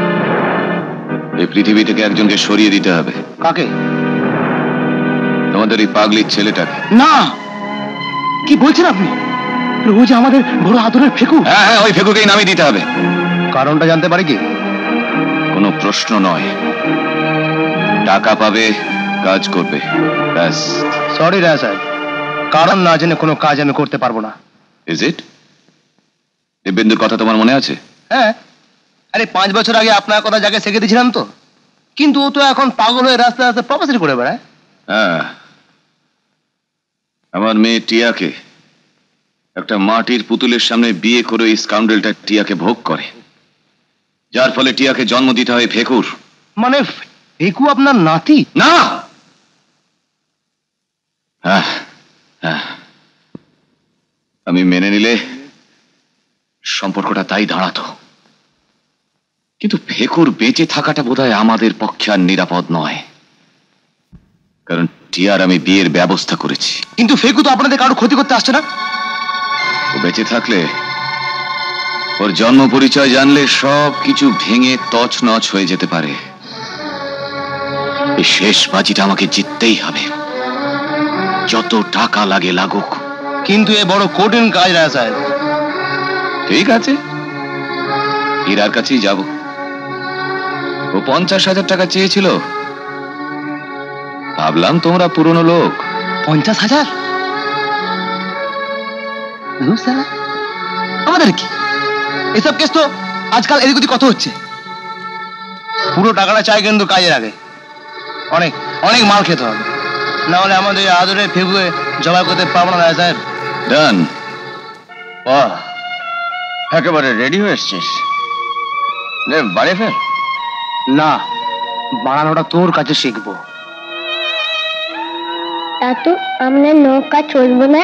এই পৃথিবী থেকে একজনকে সরিয়ে দিতে হবে। কাকে? তোমাদের এই পাগলির ছেলেটাকে। না, কি বলছেন আপনি? ও যে আমাদের বড় আদরের ফেকু। হ্যাঁ হ্যাঁ, ওই ফেকুকেই নামিয়ে দিতে হবে। কারণটা জানতে পারি কি? কোনো প্রশ্ন নয়, টাকা পাবে, কাজ করবে, ব্যাস। সরি রায় সাহেব, কারণ না জেনে কোনো কাজ আমি করতে পারবো না। Is it? দিব্যেন্দুর কথা তোমার মনে আছে? হ্যাঁ, আরে পাঁচ বছর আগে আপনার কথা জায়গায় শিখে দিয়েছিলাম তো। কিন্তু ও তো এখন পাগল হয়ে রাস্তায় রাস্তায় প্রফেসর করে বেড়ায়। হ্যাঁ, আমার মেয়ে টিয়াকে একটা মাটির পুতুলের সামনে বিয়ে করে এই স্কাউন্ডেলটা টিয়াকে ভোগ করে, যার ফলে টিয়াকে জন্ম দিতে হয় ফেকুর। মানে ফেকু আপনার নাতি? না, হ্যাঁ হ্যাঁ, আমি মেনে নিলে সম্পর্কটা তাই দাঁড়াতো, কিন্তু ফেকুর বেঁচে থাকাটা বোধহয় আমাদের পক্ষে আর নিরাপদ নয়, কারণ টিয়ার আমি বিয়ের ব্যবস্থা করেছি। কিন্তু ফেকু তো আপনাদের কারো ক্ষতি করতে আসছে না। ও বেঁচে থাকলে, ওর জন্ম পরিচয় জানলে সব কিছু ভেঙে তছনছ হয়ে যেতে পারে। এই শেষ বাজিটা আমাকে জিততেই হবে, যত টাকা লাগে লাগুক। কিন্তু এ বড় কঠিন কাজ রায় সাহেব। ঠিক আছে, হীরার কাছেই যাব। ও পঞ্চাশ হাজার টাকা চেয়েছিল, ভাবলাম তোমরা পুরনো লোক। পঞ্চাশ হাজার? আমাদের কি এসব কেস তো আজকাল এদিক ওদিক কত হচ্ছে। পুরো টাকাটা চাই কিন্তু কাজের আগে অনেক অনেক মাল খেতে হবে, না হলে আমাদের আদরে ফেগুয়ে জবাই করতে পারবো না রায় সাহেব। ডান। বাহ, একেবারে রেডি হয়ে এসছিস, বাড়ি ফের। না, বানানোটা তোর কাছে শিখবো। দাদু, আমরা নৌকা চলবো না?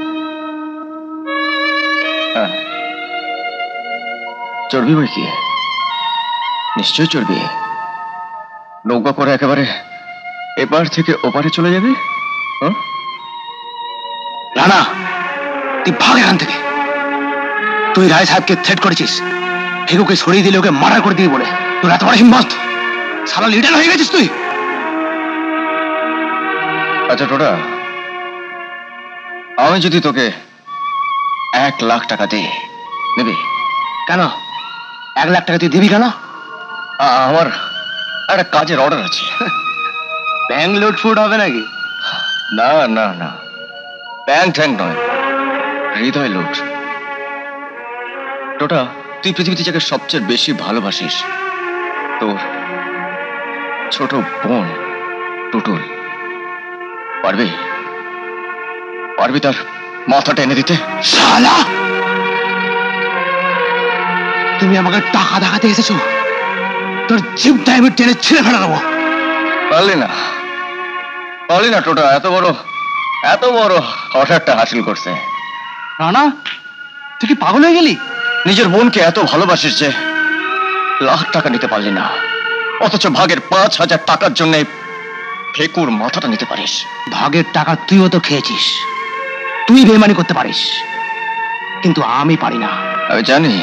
চড়বি বই কি? নিশ্চয় চড়বি। নৌকা করে একেবারে এপার থেকে ওপারে চলে যাবে। রানা, তুই ভাগ এখান থেকে। তুই রায় সাহেবকে থ্রেট করেছিস, ফেকুকে সরিয়ে দিলে ওকে মার্ডার করে দিবি বলে। তোর এত বড় হিম্মত, সারা লিডার হয়ে গেছিস তুই। আচ্ছা টোটা, আমি যদি তোকে এক লাখ টাকা দিই, নেবি? কেন এক লাখ টাকা তুই দিবি কেন? আমার একটা কাজের অর্ডার আছে। ব্যাংক লুট ফুট হবে নাকি? না না না, ব্যাংক ট্যাঙ্ক নয়, হৃদয় লুট। টোটা, তুই পৃথিবীতে যাকে সবচেয়ে বেশি ভালোবাসিস, তোর ছোট বোন টুটুল, পারবি পারবি তার মাথা টেনে দিতে? শালা, তুমি আমাকে টাকা দেখাতে এসেছো, তোর জিভটা আমি টেনে ছিঁড়ে ফেলে দেবো। পারলি না, বলি না টোটা এত বড় এত বড় অর্ডারটা হাসিল করছে। রানা তুই কি পাগল হয়ে গেলি? নিজের বোনকে এত ভালোবাসিস যে লাখ টাকা নিতে পারলি না, অথচ ভাগের পাঁচ হাজার টাকার জন্য ফেকুর মাথাটা নিতে পারিস। ভাগের টাকা তুইও তো খেয়েছিস, তুই বেমানি করতে পারিস, কিন্তু আমি পারি না। আমি জানি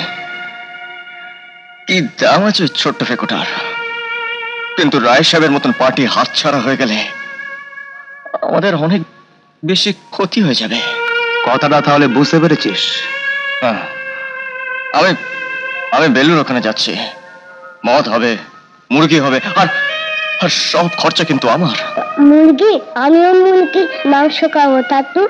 কি দাম আছে ছোট্ট ফেকুটার, কিন্তু রায় সাহেবের মতন পার্টি হাতছাড়া হয়ে গেলে আমাদের অনেক বেশি ক্ষতি হয়ে যাবে। কথাটা তাহলে বুঝতে পেরেছিস? হ্যাঁ, আমি আমি বেলুর ওখানে যাচ্ছি, মদ হবে, মুরগি হবে, আর আর সব খরচা কিন্তু আমার। মুরগি? আমিও মুরগি মাংস খাবো। তাতু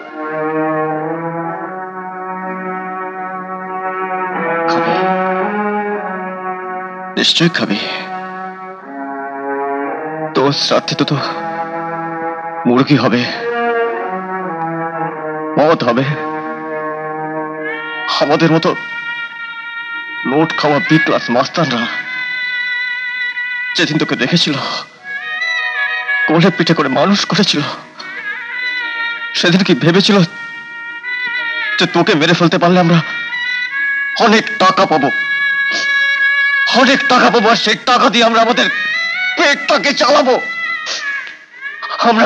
নিশ্চয় খাবি, তোর সাথে তো তো মুরগি হবে, মদ হবে, আমাদের মতো নোট খাওয়া বি ক্লাস মাস্টাররা যেদিন তোকে দেখেছিল, কোলে পিঠে করে মানুষ করেছিল, সেদিন কি ভেবেছিল যে তোকে মেরে ফেলতে পারলে আমরা অনেক টাকা পাবো, অনেক টাকা পাবো, আর সেই টাকা দিয়ে আমরা আমাদের পেটটাকে চালাবো। আমরা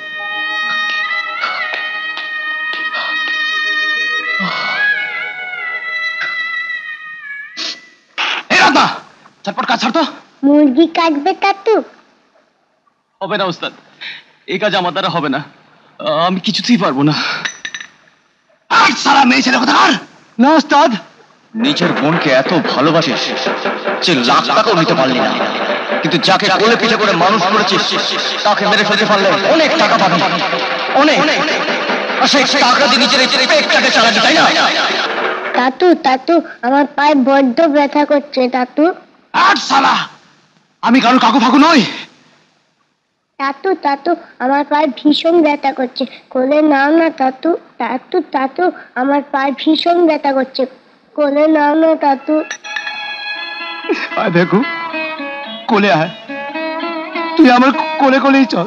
চটপট কাজ ছাড়তো। মুরগি কাটবে তাতু? হবে না ওস্তাদ, এই কাজ আমার দ্বারা হবে না, আমি কিছুতেই পারবো না। আর সারা মেয়ে ছেলে কথা আর না ওস্তাদ। নিজের বোনকে এত ভালোবাসিস যে লাখ টাকাও নিতে পারলি না, কিন্তু যাকে কোলে পিঠে করে মানুষ করেছিস তাকে মেরে ফেলতে পারলে অনেক টাকা পাবি, অনেক। আর সেই টাকা দিয়ে নিজের পেটটাকে চালাবি, তাই না? তাতু তাতু আমার পায়ে বড্ড ব্যথা করছে তাতু। আর সালা আমি কারো কাকু ফাকু নই। তাতু তাতু আমার পায়ে ভীষণ ব্যথা করছে, কোলে নাও না তাতু। তাতু তাতু আমার পায়ে ভীষণ ব্যথা করছে, কোলে নাও না তাতু। আয় দেখো কোলে আয়, তুই আমার কোলে কোলেই চল।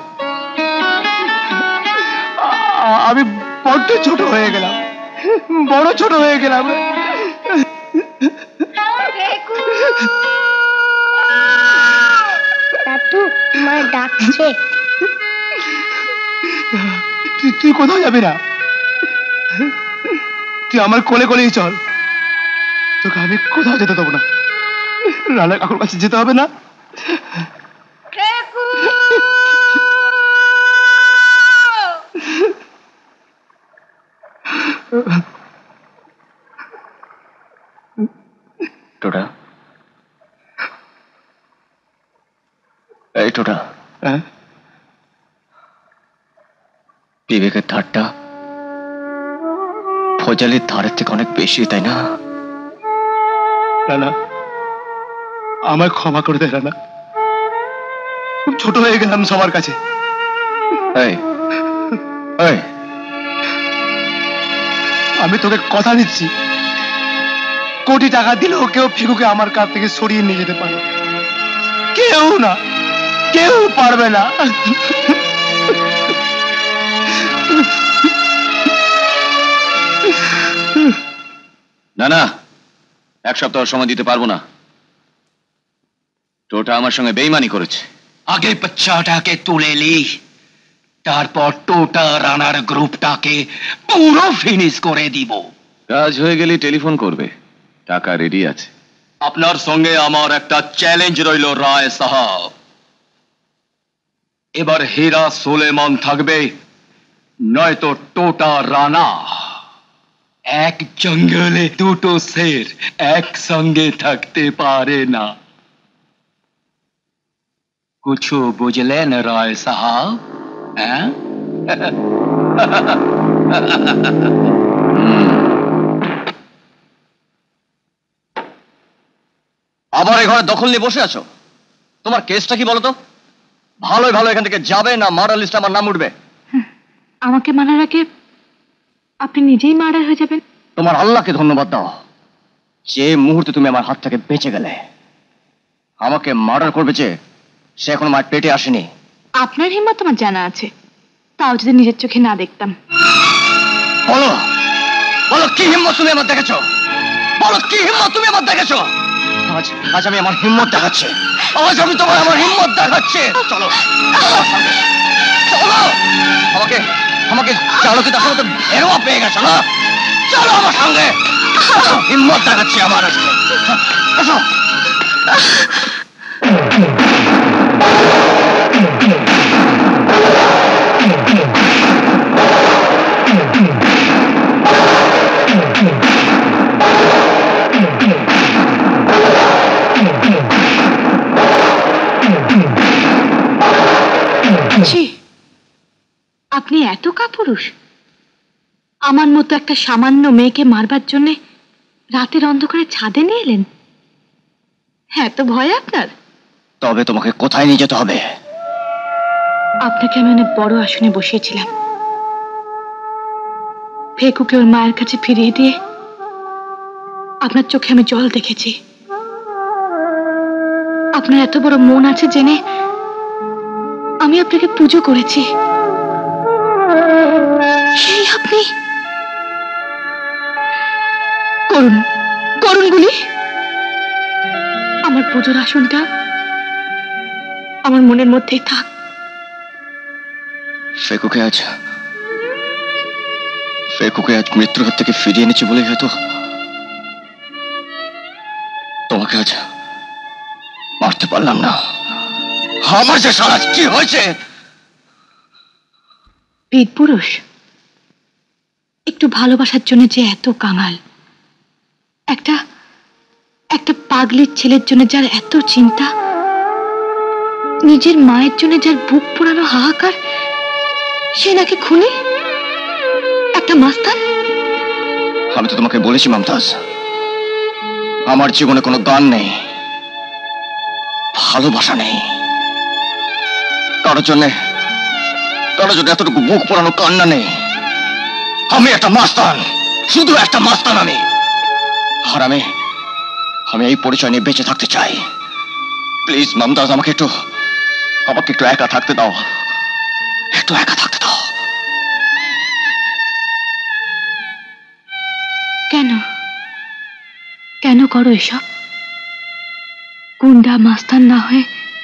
আমি বড্ড ছোট হয়ে গেলাম, বড় ছোট হয়ে গেলাম। তাতু আমার ডাকছে। তুই কোথাও যাবি না, তুই আমার কোলে কোলেই চল, তোকে আমি কোথাও যেতে দেবো না। রানা কাকুর কাছে যেতে হবে না। টোটা, এই টোটা, বিবেকের ধারটা ফজলের ধারের থেকে অনেক বেশি, তাই না? রানা আমায় ক্ষমা করে দে রানা, খুব ছোট হয়ে গেলাম সবার কাছে। এই এই আমি তোকে কথা দিচ্ছি, কোটি টাকা দিলেও কেউ ফিকুকে আমার কাছ থেকে সরিয়ে নিয়ে যেতে পারে, কেউ না, কেউ পারবে না। না না, এক সপ্তাহ সময় দিতে পারবো না। টোটা আমার সঙ্গে বেইমানি করেছে। আগে বাচ্চাটাকে তুলে লি, তারপর টোটা রানার গ্রুপটাকে পুরো ফিনিশ করে দিব। কাজ হয়ে গেলে টেলিফোন করবে, টাকা রেডি আছে। আপনার সঙ্গে আমার একটা চ্যালেঞ্জ রইল রায় সাহাব। এবার হীরা সুলেমান থাকবে, নয়তো টোটা রানা। এক জঙ্গলে দুটো শের একসঙ্গে থাকতে পারে না। কুছু বুঝলেন রায় সাহাব? হ্যাঁ, আবার এই ঘরে দখল নিয়ে বসে আছো, তোমার কেসটা কি বলো তো? ভালোই ভালো এখান থেকে যাবে, না মার্ডার লিস্টে আমার নাম উঠবে? আমাকে মারার আগে আপনি নিজেই মার্ডার হয়ে যাবেন। তোমার আল্লাহকে ধন্যবাদ দাও, যে মুহূর্তে তুমি আমার হাত থেকে বেঁচে গেলে। আমাকে মার্ডার করবে যে, সে এখন আমার পেটে আসেনি। আপনার হিম্মত আমার জানা আছে, তাও যদি নিজের চোখে না দেখতাম। বলো বলো কি হিম্মত তুমি আমার দেখেছো? বলো কি হিম্মত তুমি আমার দেখেছো? আজ আজ আমি আমার হিম্মত দেখাচ্ছি। আজ আমি তোমার আমার হিম্মত দেখাচ্ছি। চলো চলো আমাকে আমাকে চালকে দেখার মতো বেরোয়া পেয়ে গেছো না? চলো আমার সঙ্গে, হিম্মত দেখাচ্ছি আমার আজকে। আসো। আপনি এত কাপুরুষ? আমার মতো একটা সামান্য মেয়েকে মারবার জন্য রাতের অন্ধকারে ছাদে নিয়ে এলেন? হ্যাঁ, তো ভয় আপনার? তবে তোমাকে কোথায় নিয়ে যেতে হবে? আপনাকে আমি অনেক বড় আসনে বসিয়েছিলাম। ফেকুকে ওর মায়ের কাছে ফিরিয়ে দিয়ে আপনার চোখে আমি জল দেখেছি। আপনার এত বড় মন আছে জেনে আমি আপনাকে পুজো করেছি। সেই আপনি করুন করুন গুলি। আমার পুজোর আসনটা আমার মনের মধ্যেই থাক। ফেকুকে আজ ফেকুকে আজ মৃত্যুর হাত থেকে ফিরিয়ে এনেছি বলেই হয়তো তোমাকে আজ মারতে পারলাম না। আমার যে সারা কি হয়েছে? বীর পুরুষ একটু ভালোবাসার জন্য যে এত কাঙাল, একটা একটা পাগলির ছেলের জন্য যার এত চিন্তা, নিজের মায়ের জন্য যার বুক পোড়ানো হাহাকার, সে নাকি খুনি, একটা মাস্তান। আমি তো তোমাকে বলেছি মমতাজ, আমার জীবনে কোনো গান নেই, ভালোবাসা নেই, কারোর জন্য কারোর জন্য এতটুকু বুক পোড়ানো কান্না নেই। আমি একটা মাস্তান, শুধু একটা মাস্তান আমি। আর আমি আমি এই পরিচয় নিয়ে বেঁচে থাকতে চাই। প্লিজ মমতাজ, আমাকে একটু আমাকে একটু একা থাকতে দাও, একটু একা থাকতে দাও। কেন কেন করো এসব? গুন্ডা মাস্তান না হয়ে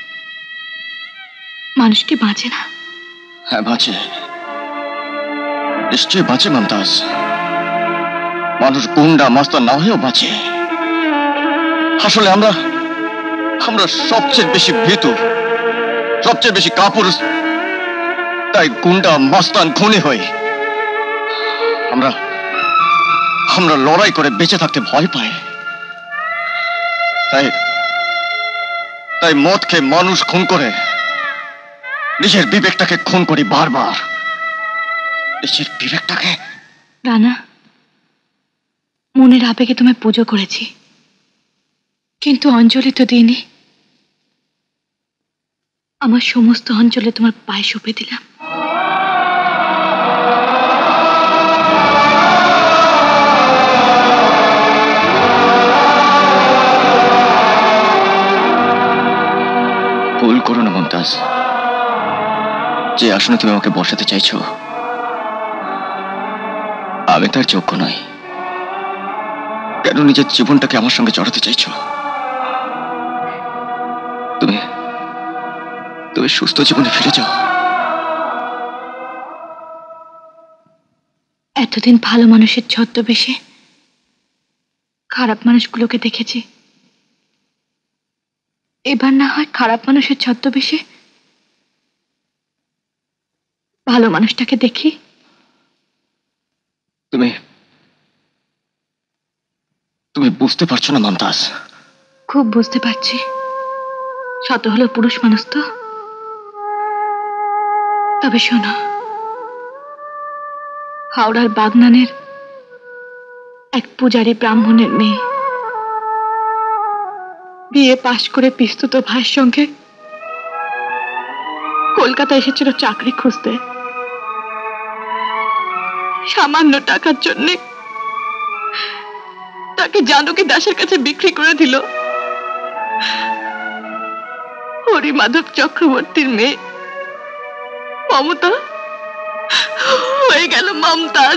মানুষ কি বাঁচে না? হ্যাঁ বাঁচে, নিশ্চয়ই বাঁচে মমতাজ। মানুষ গুন্ডা মাস্তান না হয়েও বাঁচে। আসলে আমরা আমরা সবচেয়ে বেশি ভীতু, সবচেয়ে বেশি কাপুরুষ, তাই গুন্ডা মাস্তান খুনি হই। আমরা আমরা লড়াই করে বেঁচে থাকতে ভয় পাই। তাই তাই মদ খেয়ে মানুষ খুন করে নিজের বিবেকটাকে খুন করি বারবার, নিজের বিবেকটাকে। রানা, মনের আবেগে তোমায় পুজো করেছি, কিন্তু অঞ্জলি তো দিইনি। আমার সমস্ত অঞ্চলে তোমার পায়ে সঁপে দিলাম। ভুল করো না মমতাজ, যে আসলে তুমি আমাকে বসাতে চাইছো আমি তার যোগ্য নই। কেন নিজের জীবনটাকে আমার সঙ্গে জড়াতে চাইছো? তুমি তুমি সুস্থ জীবনে ফিরে যাও। এতদিন ভালো মানুষের ছদ্মবেশে খারাপ মানুষগুলোকে দেখেছি, এবার না হয় খারাপ মানুষের ছদ্মবেশে ভালো মানুষটাকে দেখি। তুমি তুমি বুঝতে পারছো না মমতাজ? খুব বুঝতে পারছি। শত হলো পুরুষ মানুষ তো। তবে শোনো, হাওড়ার বাগনানের এক পূজারী ব্রাহ্মণের মেয়ে, বিয়ে পাশ করে পিস্তুত ভাইয়ের সঙ্গে কলকাতা এসেছিল চাকরি খুঁজতে। সামান্য টাকার জন্য তাকে জানকী দাসের কাছে বিক্রি করে দিল। হরিমাধব চক্রবর্তীর মেয়ে মমতা মমতাজ।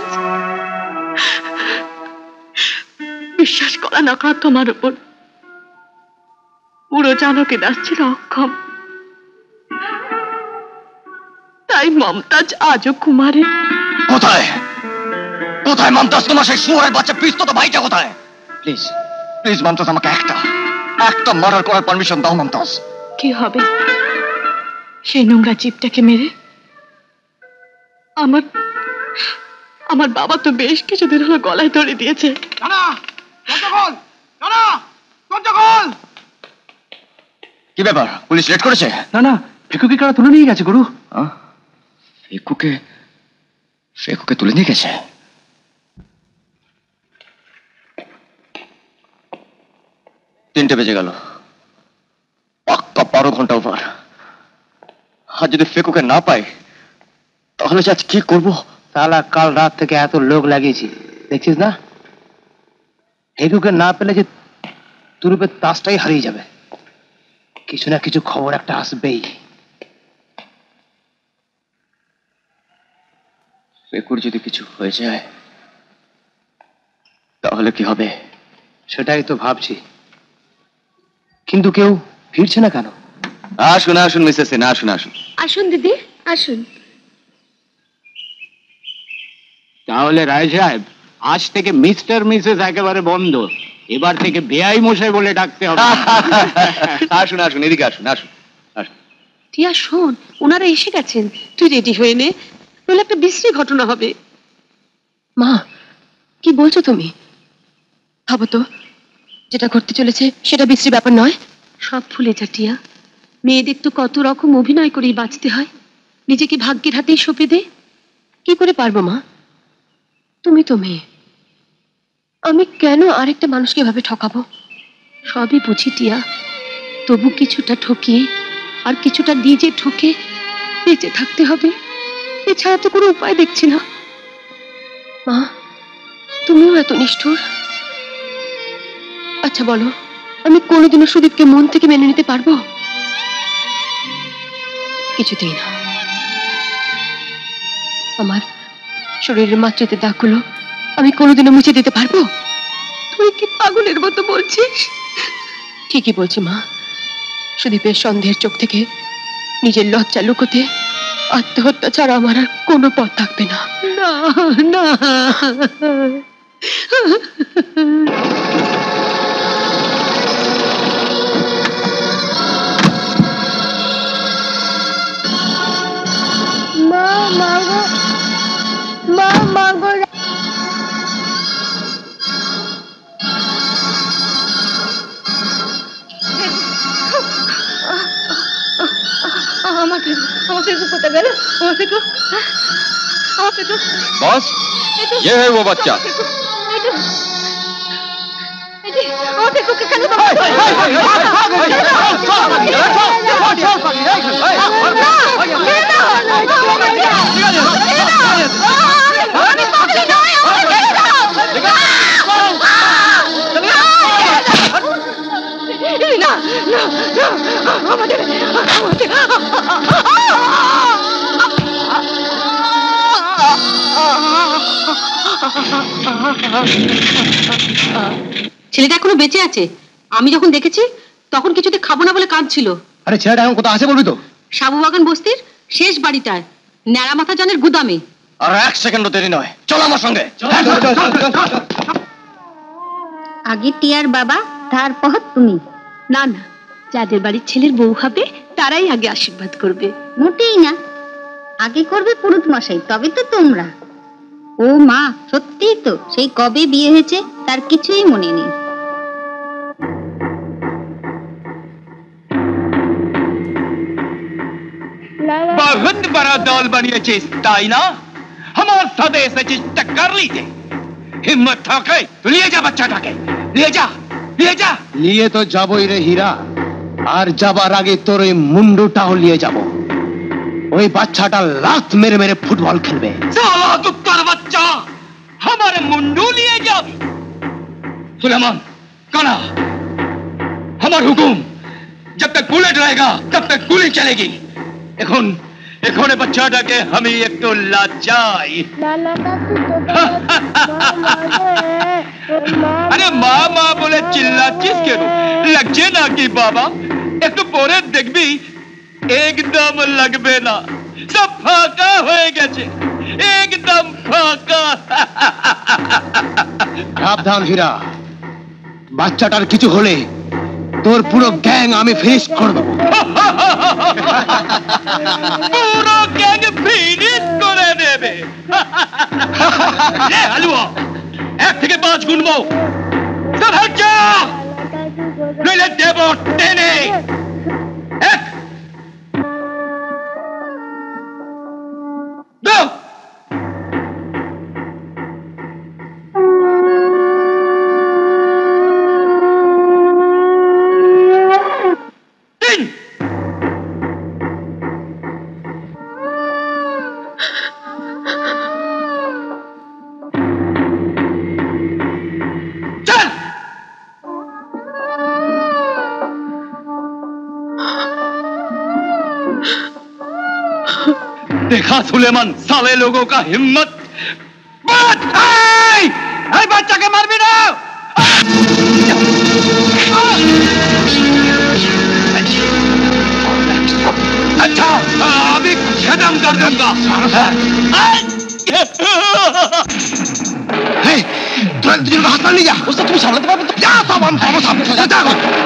বিশ্বাস করা না করা তোমার উপর পুরো জানকী দাস ছিল অক্ষম, তাই মমতাজ আজও কুমারী। কোথায় কোথায় মমতাজ? তোমার সেই শুয়োরের বাচ্চা পিস্তো তো ভাইটা কোথায়? প্লিজ প্লিজ মমতাজ, আমাকে একটা একটা মার্ডার করার পারমিশন দাও মমতাজ। কি হবে সেই নোংরা জীবটাকে মেরে? আমার আমার বাবা তো বেশ কিছুদিন হলো গলায় ধরে দিয়েছে। কি ব্যাপার, পুলিশ রেড করেছে? না না, ফেকুকে কারা তুলে নিয়ে গেছে গুরু। ফেকুকে ফেকুকে তুলে নিয়ে গেছে? তিনটে বেজে গেল, পাক্কা বারো ঘন্টা ওভার। আর যদি ফেকুকে না পাই তাহলে আজ কি করবো? তাহলে কাল রাত থেকে এত লোক লাগিয়েছি, দেখছিস না? ফেকুকে না পেলে যে তুরুপের তাসটাই হারিয়ে যাবে। কিছু না কিছু খবর একটা আসবেই। ফেকুর যদি কিছু হয়ে যায় তাহলে কি হবে? সেটাই তো ভাবছি, কিন্তু কেউ ফিরছে না কেন? আসুন আসুন মিসেস সিনহা, আসুন আসুন। আসুন দিদি, আসুন। তাহলে রায় সাহেব, আজ থেকে মিস্টার মিসেস একেবারে বন্ধ, এবার থেকে বেআই মশাই বলে ডাকতে হবে। আসুন আসুন, এদিকে আসুন আসুন আসুন। টিয়া শোন, ওনারা এসে গেছেন, তুই রেডি হয়ে নে, নইলে একটা বিশ্রী ঘটনা হবে। মা, কি বলছো তুমি? ভাবো তো, যেটা ঘটতে চলেছে সেটা বিশ্রী ব্যাপার নয়। সব ভুলে যা টিয়া, মেয়েদের তো কত রকম অভিনয় করেই বাঁচতে হয়। নিজেকে ভাগ্যের হাতেই সঁপে দে। কি করে পারবো মা? তুমি তো মেয়ে, আমি কেন আরেকটা মানুষকে এভাবে ঠকাবো? সবই বুঝি টিয়া, তবু কিছুটা ঠকিয়ে আর কিছুটা নিজে ঠকে বেঁচে থাকতে হবে, এছাড়া তো কোনো উপায় দেখছি না। মা, তুমিও এত নিষ্ঠুর। আচ্ছা বলো, আমি কোনোদিনও সুদীপকে মন থেকে মেনে নিতে পারবো? কিছুতেই না। আমার শরীরের মাত্রাতে দাগগুলো আমি কোনোদিনও মুছে দিতে পারবো? তুই কি পাগলের মতো বলছিস? ঠিকই বলছি মা, সুদীপের সন্দেহের চোখ থেকে নিজের লজ্জা লুকোতে আত্মহত্যা ছাড়া আমার আর কোনো পথ থাকবে না। না না, মা মাগো, মা মাগো। আমার ফেকু, আমার ফেকু কোথায় গেল? আমার ফেকু, আমার ফেকু। बॉस, ये है वो बच्चा। আমার ফেকুকে কেন না, না, আমাদের ছেলেটা এখনো বেঁচে আছে। আমি যখন দেখেছি তখন কিছুতে খাবো না বলে কাঁদছিল। আরে ছেলেটা এখন কোথাও আছে বলবি তো? সাবুবাগান বস্তির শেষ বাড়িটায়, ন্যাড়া মাথা জানের গুদামে। আর এক সেকেন্ডও দেরি নয়, চলো আমার সঙ্গে। আগে টিয়ার বাবা, তারপর তুমি। না না, যাদের বাড়ির ছেলের বউ হবে তারাই আগে আশীর্বাদ করবে। মোটেই না, আগে করবে পুরুত মশাই, তবে তো তোমরা। ও মা, সত্যিই তো সেই কবে বিয়ে হয়েছে তার কিছুই মনে নেই। बहुत बड़ा दौल बनिয়েছিস তাই না? আমার সাথে এসেছিস টক্কর নিতে। হিম্মত থাকে তো নিয়ে যা বাচ্চাটাকে, নিয়ে যা, নিয়ে যা। নিয়ে তো যাবই রে হীরা, আর যাবার আগে তোর ওই মুন্ডুটাও নিয়ে যাব। ওই বাচ্চাটা লাত মেরে মেরে ফুটবল খেলবে। साला कुत्तर बच्चा, हमारे मुंडू लिए जाबी। सुलेमान, काना, हमार हुकुम, जब तक बुलेट रहेगा तब तक गोली चलेगी। এখন এখানে বাচ্চাটাকে আমি একটু লজ্জাই। আরে মা মা বলে চিল্লাচ্ছিস কেন? লাগছে নাকি বাবা? একটু পরে দেখবি একদম লাগবে না, সব ফাঁকা হয়ে গেছে, একদম ফাঁকা। সাবধান হীরা, বাচ্চাটার কিছু হলে তোর পুরো গ্যাং আমি ফিনিশ করে দেবো। পুরো গ্যাং ফিনিশ করে দেবে? হালুয়া, এক থেকে পাঁচ গুনবো, নইলে দেব টেনে। এক, দু, তিন। চল। देखा सुलेमान साले लोगों का हिम्मत। बात आई, आई बच्चा के मार भी ना। अच्छा अभी खत्म कर दूंगा। तुरंत तुझे हाथ में नहीं जा, उससे तुम सामने तो जा, सब हम सब सामने जा जा।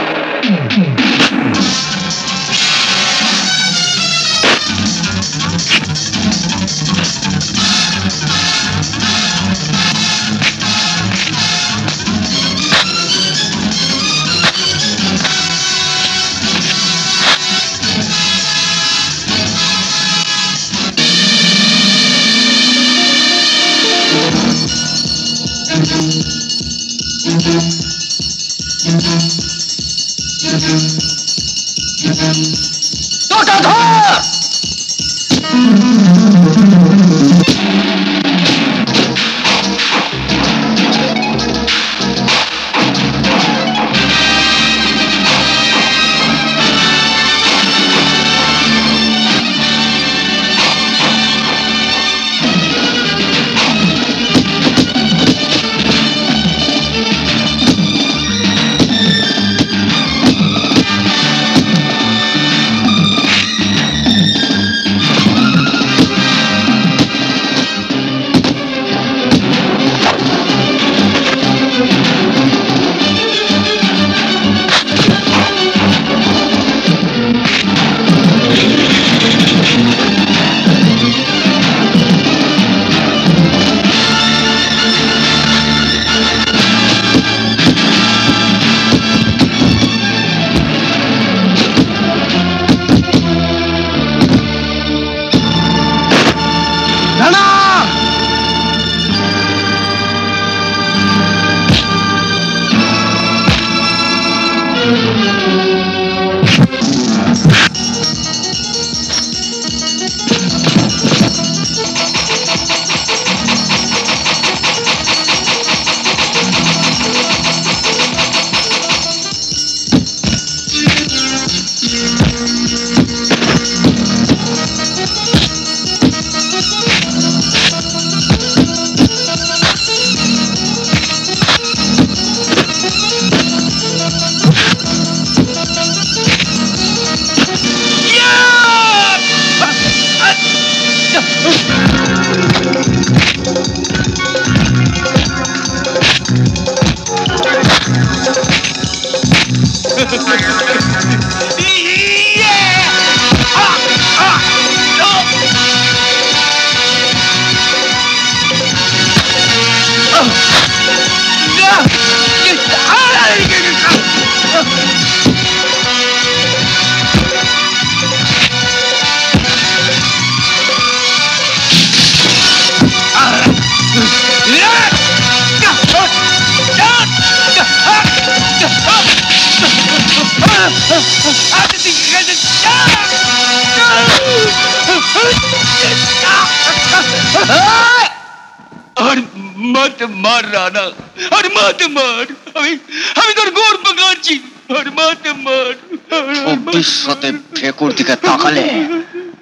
और मत मार राना, और मत मार, আমি আমি তোর গোর পাকাচ্ছি, और मत मार। ভবিষ্যতে ফেকুর দিকে তাকালে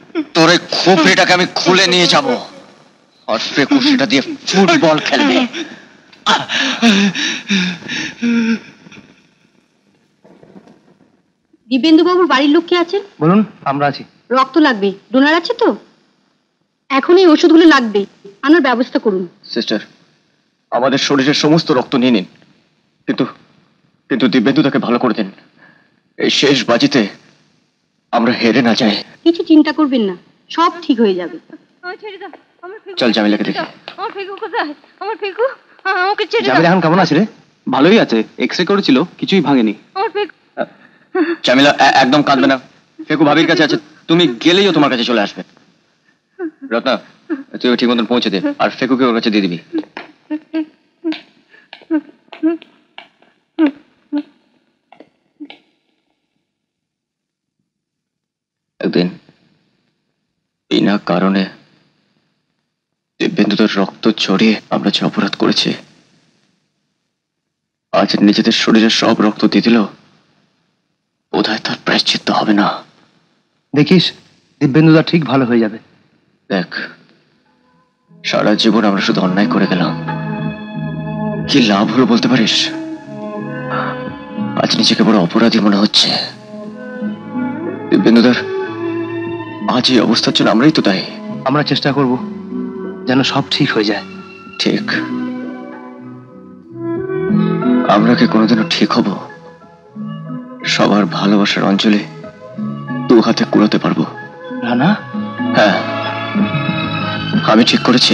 তোর এই খোপড়িটাকে আমি খুলে নিয়ে যাব আর ফেকু সেটা দিয়ে ফুটবল খেলবে। দিব্যেন্দু বাবুর বাড়ির লোক কে আছেন? বলুন, আমরা আছি। রক্ত লাগবে, ডোনার আছে তো? এখন এই ওষুধগুলো লাগবে, আনার ব্যবস্থা করুন। সিস্টার, আমাদের শরীরের সমস্ত রক্ত নিয়ে নিন, কিন্তু কিন্তু দিব্যেন্দু তাকে ভালো করে দেন। এই শেষ বাজিতে আমরা হেরে না যাই। কিছু চিন্তা করবেন না, সব ঠিক হয়ে যাবে। চল জামিলাকে দেখি। আমার ফেকু কোথায়? আমার ফেকু, আমাকে ছেড়ে দাও। জামিলা এখন কেমন আছে রে? ভালোই আছে, এক্স রে করেছিল, কিছুই ভাঙেনি। আমার ফেকু। জামিলা একদম কাঁদবে না, ফেকু ভাবির কাছে আছে, তুমি গেলেই ও তোমার কাছে চলে আসবে। রত্না, তুই ঠিক মতন পৌঁছে দে আর ফেকুকে ওর কাছে দিয়ে দিবি। একদিন বিনা কারণে দিব্যেন্দুদের রক্ত ছড়িয়ে আমরা যে অপরাধ করেছি, আজ নিজেদের শরীরের সব রক্ত দিয়ে দিল, বোধহয় তার প্রায়শ্চিত্ত হবে না। দেখিস, দিব্যেন্দুদা ঠিক ভালো হয়ে যাবে। দেখ, সারা জীবন আমরা শুধু অন্যায় করে গেলাম, কি লাভ হলো বলতে পারিস? আজ নিজেকে বড় অপরাধী মনে হচ্ছে। দিব্যেন্দুদার আজ এই অবস্থার জন্য আমরাই তো দায়ী। আমরা চেষ্টা করব যেন সব ঠিক হয়ে যায়। ঠিক? আমরা কি কোনোদিনও ঠিক হব? সবার ভালোবাসার অঞ্জলি দু হাতে কুড়াতে পারবো না? না, হ্যাঁ, আমি ঠিক করেছি,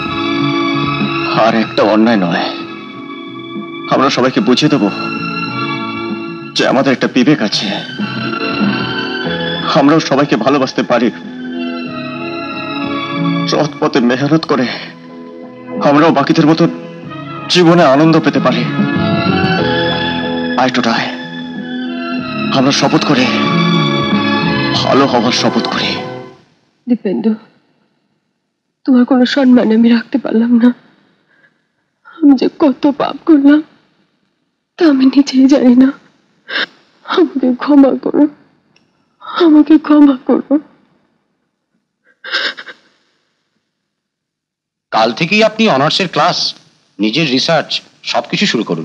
আর একটা অন্যায় নয়। আমরা সবাইকে বুঝিয়ে দেব যে আমাদের একটা বিবেক আছে, আমরাও সবাইকে ভালোবাসতে পারি। সৎ পথে মেহনত করে আমরাও বাকিদের মতো জীবনে আনন্দ পেতে পারি। আয় টোটায় আমরা শপথ করি, ভালো হওয়ার শপথ করি। দীপেন্দু, তোমার কোনো সম্মান আমি রাখতে পারলাম না। আমি যে কত পাপ করলাম তা আমি নিজেই জানি না। আমাকে ক্ষমা করো, আমাকে ক্ষমা করো। কাল থেকেই আপনি অনার্সের ক্লাস, নিজের রিসার্চ সবকিছু শুরু করুন।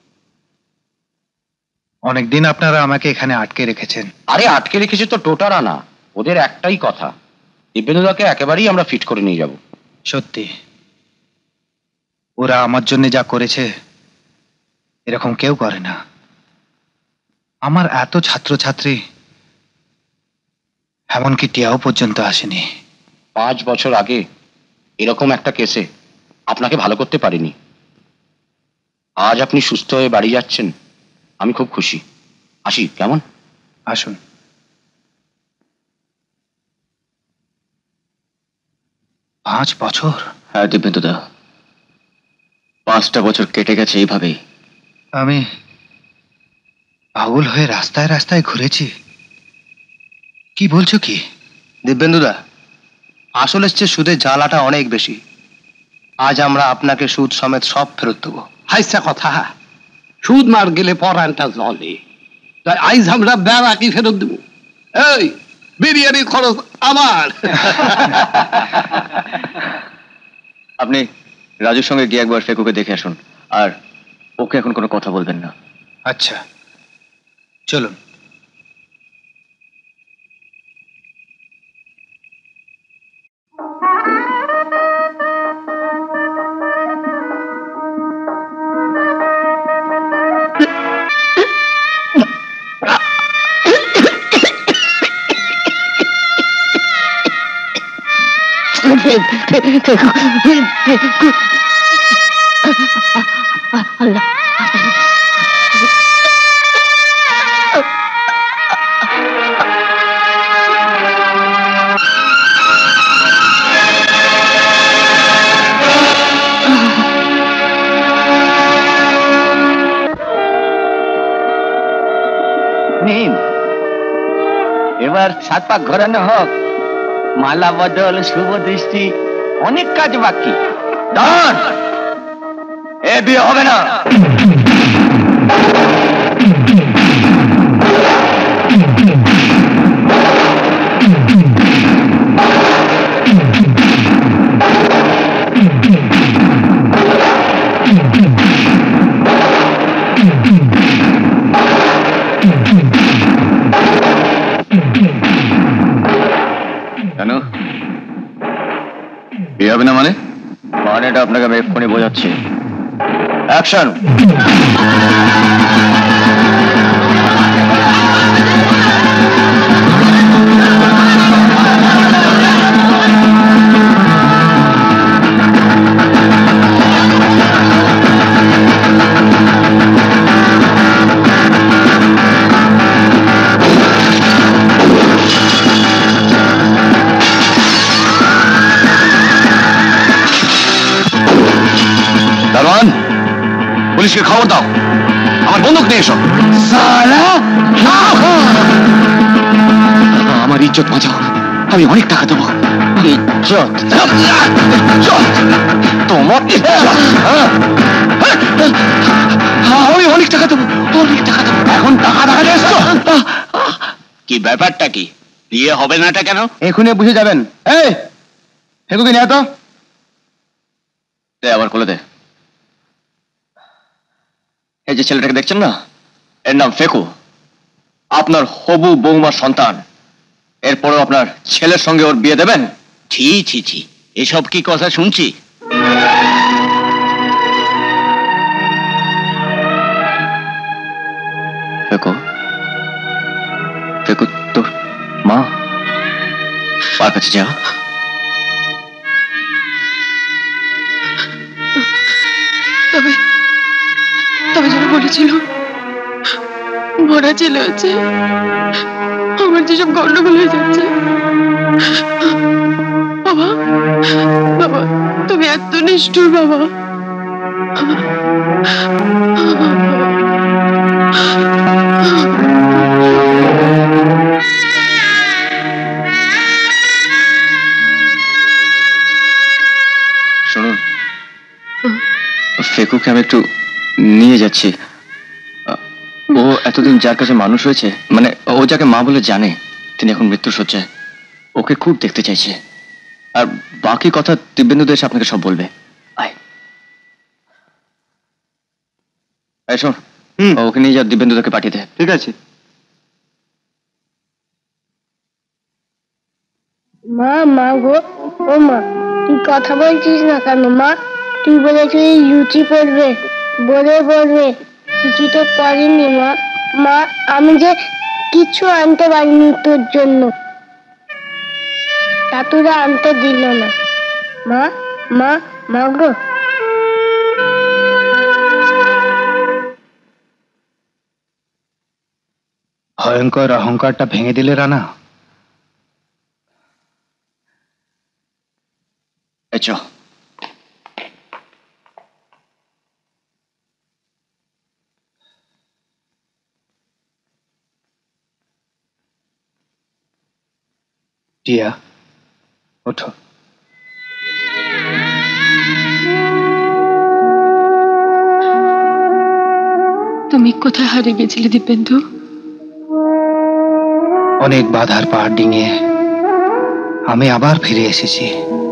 অনেকদিন আপনারা আমাকে এখানে আটকে রেখেছেন। আরে আটকে রেখেছে তো টোটারা না, ওদের একটাই কথা, দিব্যেন্দুদাকে একেবারেই আমরা ফিট করে নিয়ে যাব। সত্যি, ওরা আমার জন্য যা করেছে এরকম কেউ করে না। আমার এত ছাত্রছাত্রী, এমনকি টিয়াও পর্যন্ত আসেনি। পাঁচ বছর আগে এরকম একটা কেসে আপনাকে ভালো করতে পারিনি। আজ আপনি সুস্থ হয়ে বাড়ি যাচ্ছেন, আমি খুব খুশি। আসি, কেমন? আসুন। পাঁচ বছর? হ্যাঁ দিব্যেন্দুদা, পাঁচটা বছর কেটে গেছে এইভাবেই। আমি পাগল হয়ে রাস্তায় রাস্তায় ঘুরেছি। কি বলছো কি? দিব্যেন্দুদা, আসলে চেয়ে সুদের জ্বালাটা অনেক বেশি। আজ আমরা আপনাকে সুদ সমেত সব ফেরত দেবো। হাইসা কথা, সুদ মার গেলে পরানটা জলে। তাই আইজ আমরা বেড়া কি ফেরত দেবো? এই বিরিয়ানির খরচ আমার। আপনি রাজুর সঙ্গে গিয়ে একবার ফেকুকে দেখে আসুন, আর ওকে এখন কোনো কথা বলবেন না। আচ্ছা, চলুন। আল্লাহ, নিন, এবার সাত পাক ঘোরানো হোক। মালা বদল, শুভ দৃষ্টি, অনেক কাজ বাকি। দাঁড়ান, এ বিয়ে হবে না। যাবে না মানে? মানেটা আপনাকে আমি এক্ষুনি বোঝাচ্ছি। অ্যাকশন। দারোয়ান, পুলিশকে খবর দাও, আমার বন্দুক নিয়ে এসো। আমার ইজ্জত বাঁচাও, আমি অনেক টাকা দেবো। ইজ্জত? তোমার ইজ্জত? আমি অনেক টাকা দেবো, অনেক টাকা দেবো। এখন টাকা টাকা নিয়ে এসো। কি ব্যাপারটা কি? বিয়ে হবে না এটা কেন? এখনই বুঝে যাবেন। এই ফেকুকে নিয়ে তো দে, আবার খুলে দে। এই যে ছেলেটাকে দেখছেন না, এর নাম ফেকু, আপনার হবু বৌমার সন্তান। এরপরও আপনার ছেলের সঙ্গে ওর বিয়ে দেবেন? ছি ছি ছি, এসব কি কথা শুনছি? ফেকু, ফেকু তোর মা মার কাছে যা। তবে তবে যারা বলেছিল মরা ছেলে হচ্ছে, আমার যেসব গন্ডগোল হয়ে যাচ্ছে। বাবা, বাবা তুমি এত নিষ্ঠুর বাবা। শুনুন, ফেকুকে আমি একটু নিয়ে যাচ্ছি। ও এতদিন যার কাছে মানুষ হয়েছে, মানে ও যাকে মা বলে জানে, তিনি এখন মৃত্যুর শয্যায়। ওকে খুব দেখতে চাইছে। আর বাকি কথা দিব্যেন্দু এসে আপনাকে সব বলবে। আয় আয়, শোন, ওকে নিয়ে যা, দিব্যেন্দুদাকে পাঠিয়ে দে। ঠিক আছে। মা, মা গো, ও মা, তুই কথা বলছিস না কেন মা? তুই বলেছিস লুচি পড়বে, বলে পড়বে, কিছু তো পড়িনি মা। মা, আমি যে কিছু আনতে পারিনি তোর জন্য, চাতুরা আনতে দিল না। মা, মা, মা গো। ভয়ঙ্কর অহংকারটা ভেঙে দিলে রানা। এই চ। টিয়া, ওঠো। তুমি কোথায় হারিয়ে গেছিলে দিব্যেন্দু? অনেক বাধার পাহাড় ডিঙিয়ে আমি আবার ফিরে এসেছি,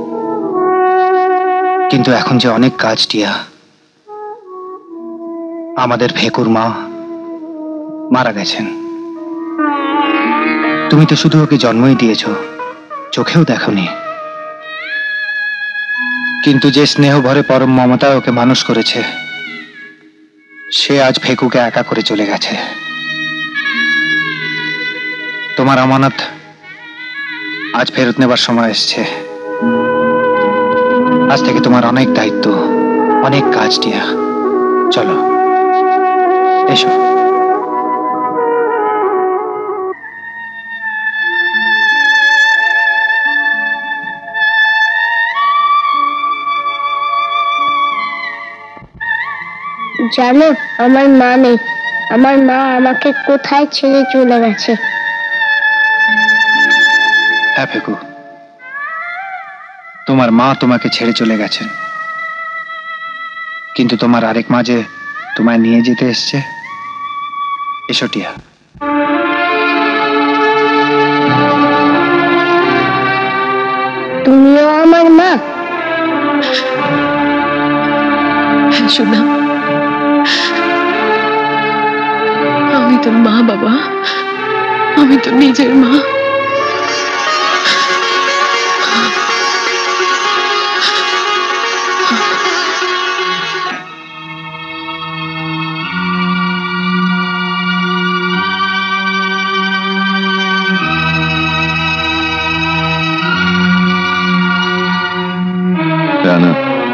কিন্তু এখন যে অনেক কাজ টিয়া। আমাদের ফেকুর মা মারা গেছেন। তুমি তো শুধু ওকে জন্মই দিয়েছ, চোখেও দেখোনি। কিন্তু যে স্নেহ ভরে পরম মমতায় ওকে মানুষ করেছে, সে আজ ফেকুকে একা করে চলে গেছে। তোমার আমানত আজ ফেরত নেবার সময় এসছে। আজ থেকে তোমার অনেক দায়িত্ব, অনেক কাজ টিয়া। চলো, এসো। জানো, আমার মা নেই। আমার মা আমাকে কোথায় ছেড়ে চলে গেছে। হ্যাঁ ফেকু, তোমার মা তোমাকে ছেড়ে চলে গেছেন, কিন্তু তোমার আরেক মা যে তোমায় নিয়ে যেতে এসছে। এসো টিয়া। তুমিও আমার মা? হ্যাঁ সোনা, আমি তোর মা বাবা, আমি তোর নিজের মা। রানা,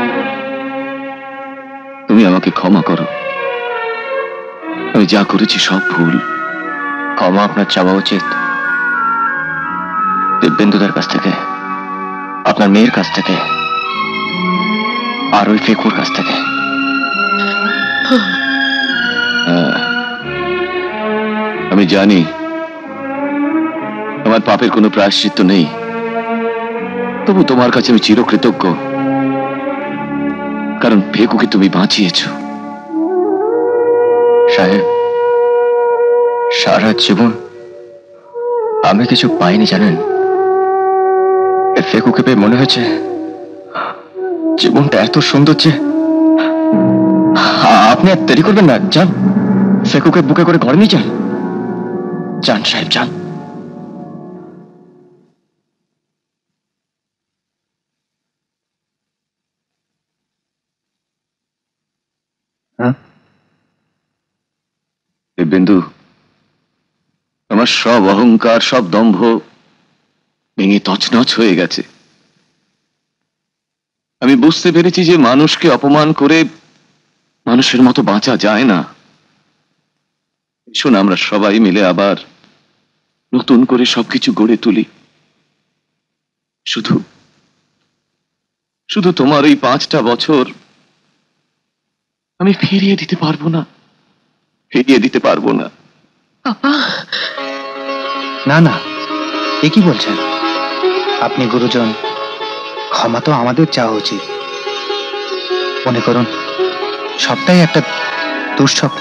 তুমি আমাকে ক্ষমা করো। আমি যা করেছি সব ভুল। ক্ষমা আপনার চাওয়া উচিত দিব্যেন্দুদের কাছ থেকে, আপনার মেয়ের কাছ থেকে, আর ওই ফেকুর কাছ থেকে। হ্যাঁ, আমি জানি আমার পাপের কোনো প্রায়শ্চিত্ত নেই, তবু তোমার কাছে আমি চিরকৃতজ্ঞ, কারণ ফেকুকে তুমি বাঁচিয়েছ। সাহেব, সারা জীবন আমি কিছু পাইনি জানেন। ফেকুকে পেয়ে মনে হয়েছে জীবনটা এত সুন্দর যে আপনি আর দেরি করবেন না, যান ফেকুকে বুকে করে ঘরে নিয়ে যান। যান সাহেব, যান। দিব্যেন্দু, আমার সব অহংকার, সব দম্ভ ভেঙে তছনছ হয়ে গেছে। আমি বুঝতে পেরেছি যে মানুষকে অপমান করে মানুষের মতো বাঁচা যায় না। শোন, আমরা সবাই মিলে আবার নতুন করে সবকিছু গড়ে তুলি। শুধু শুধু তোমার এই পাঁচটা বছর আমি ফিরিয়ে দিতে পারবো না, ফিরিয়ে দিতে পারবো না। না না, এ কি বলছেন আপনি গুরুজন? ক্ষমা তো আমাদের চাওয়া উচিত। মনে করুন সবটাই একটা দুঃস্বপ্ন।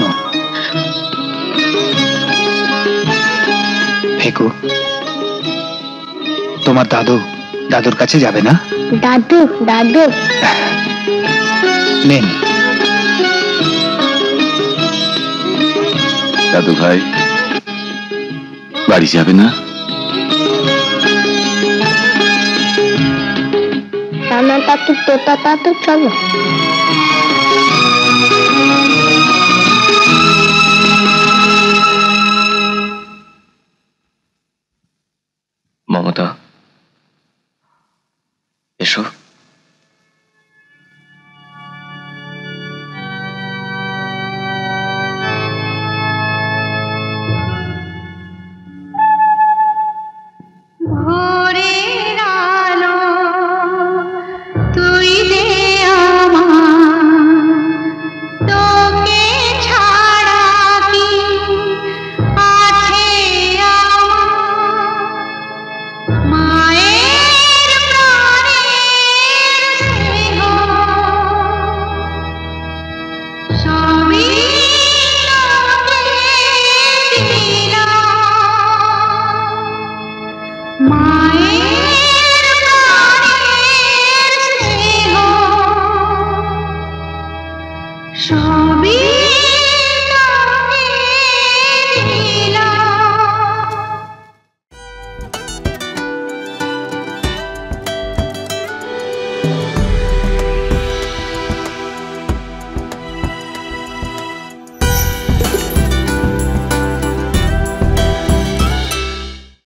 ফেকু, তোমার দাদু দাদুর কাছে যাবে না? দাদু দাদু নেন। দাদু ভাই বাড়ি যাবে না? রানা দাদু, তোতা দাদু, চলো। মমতা,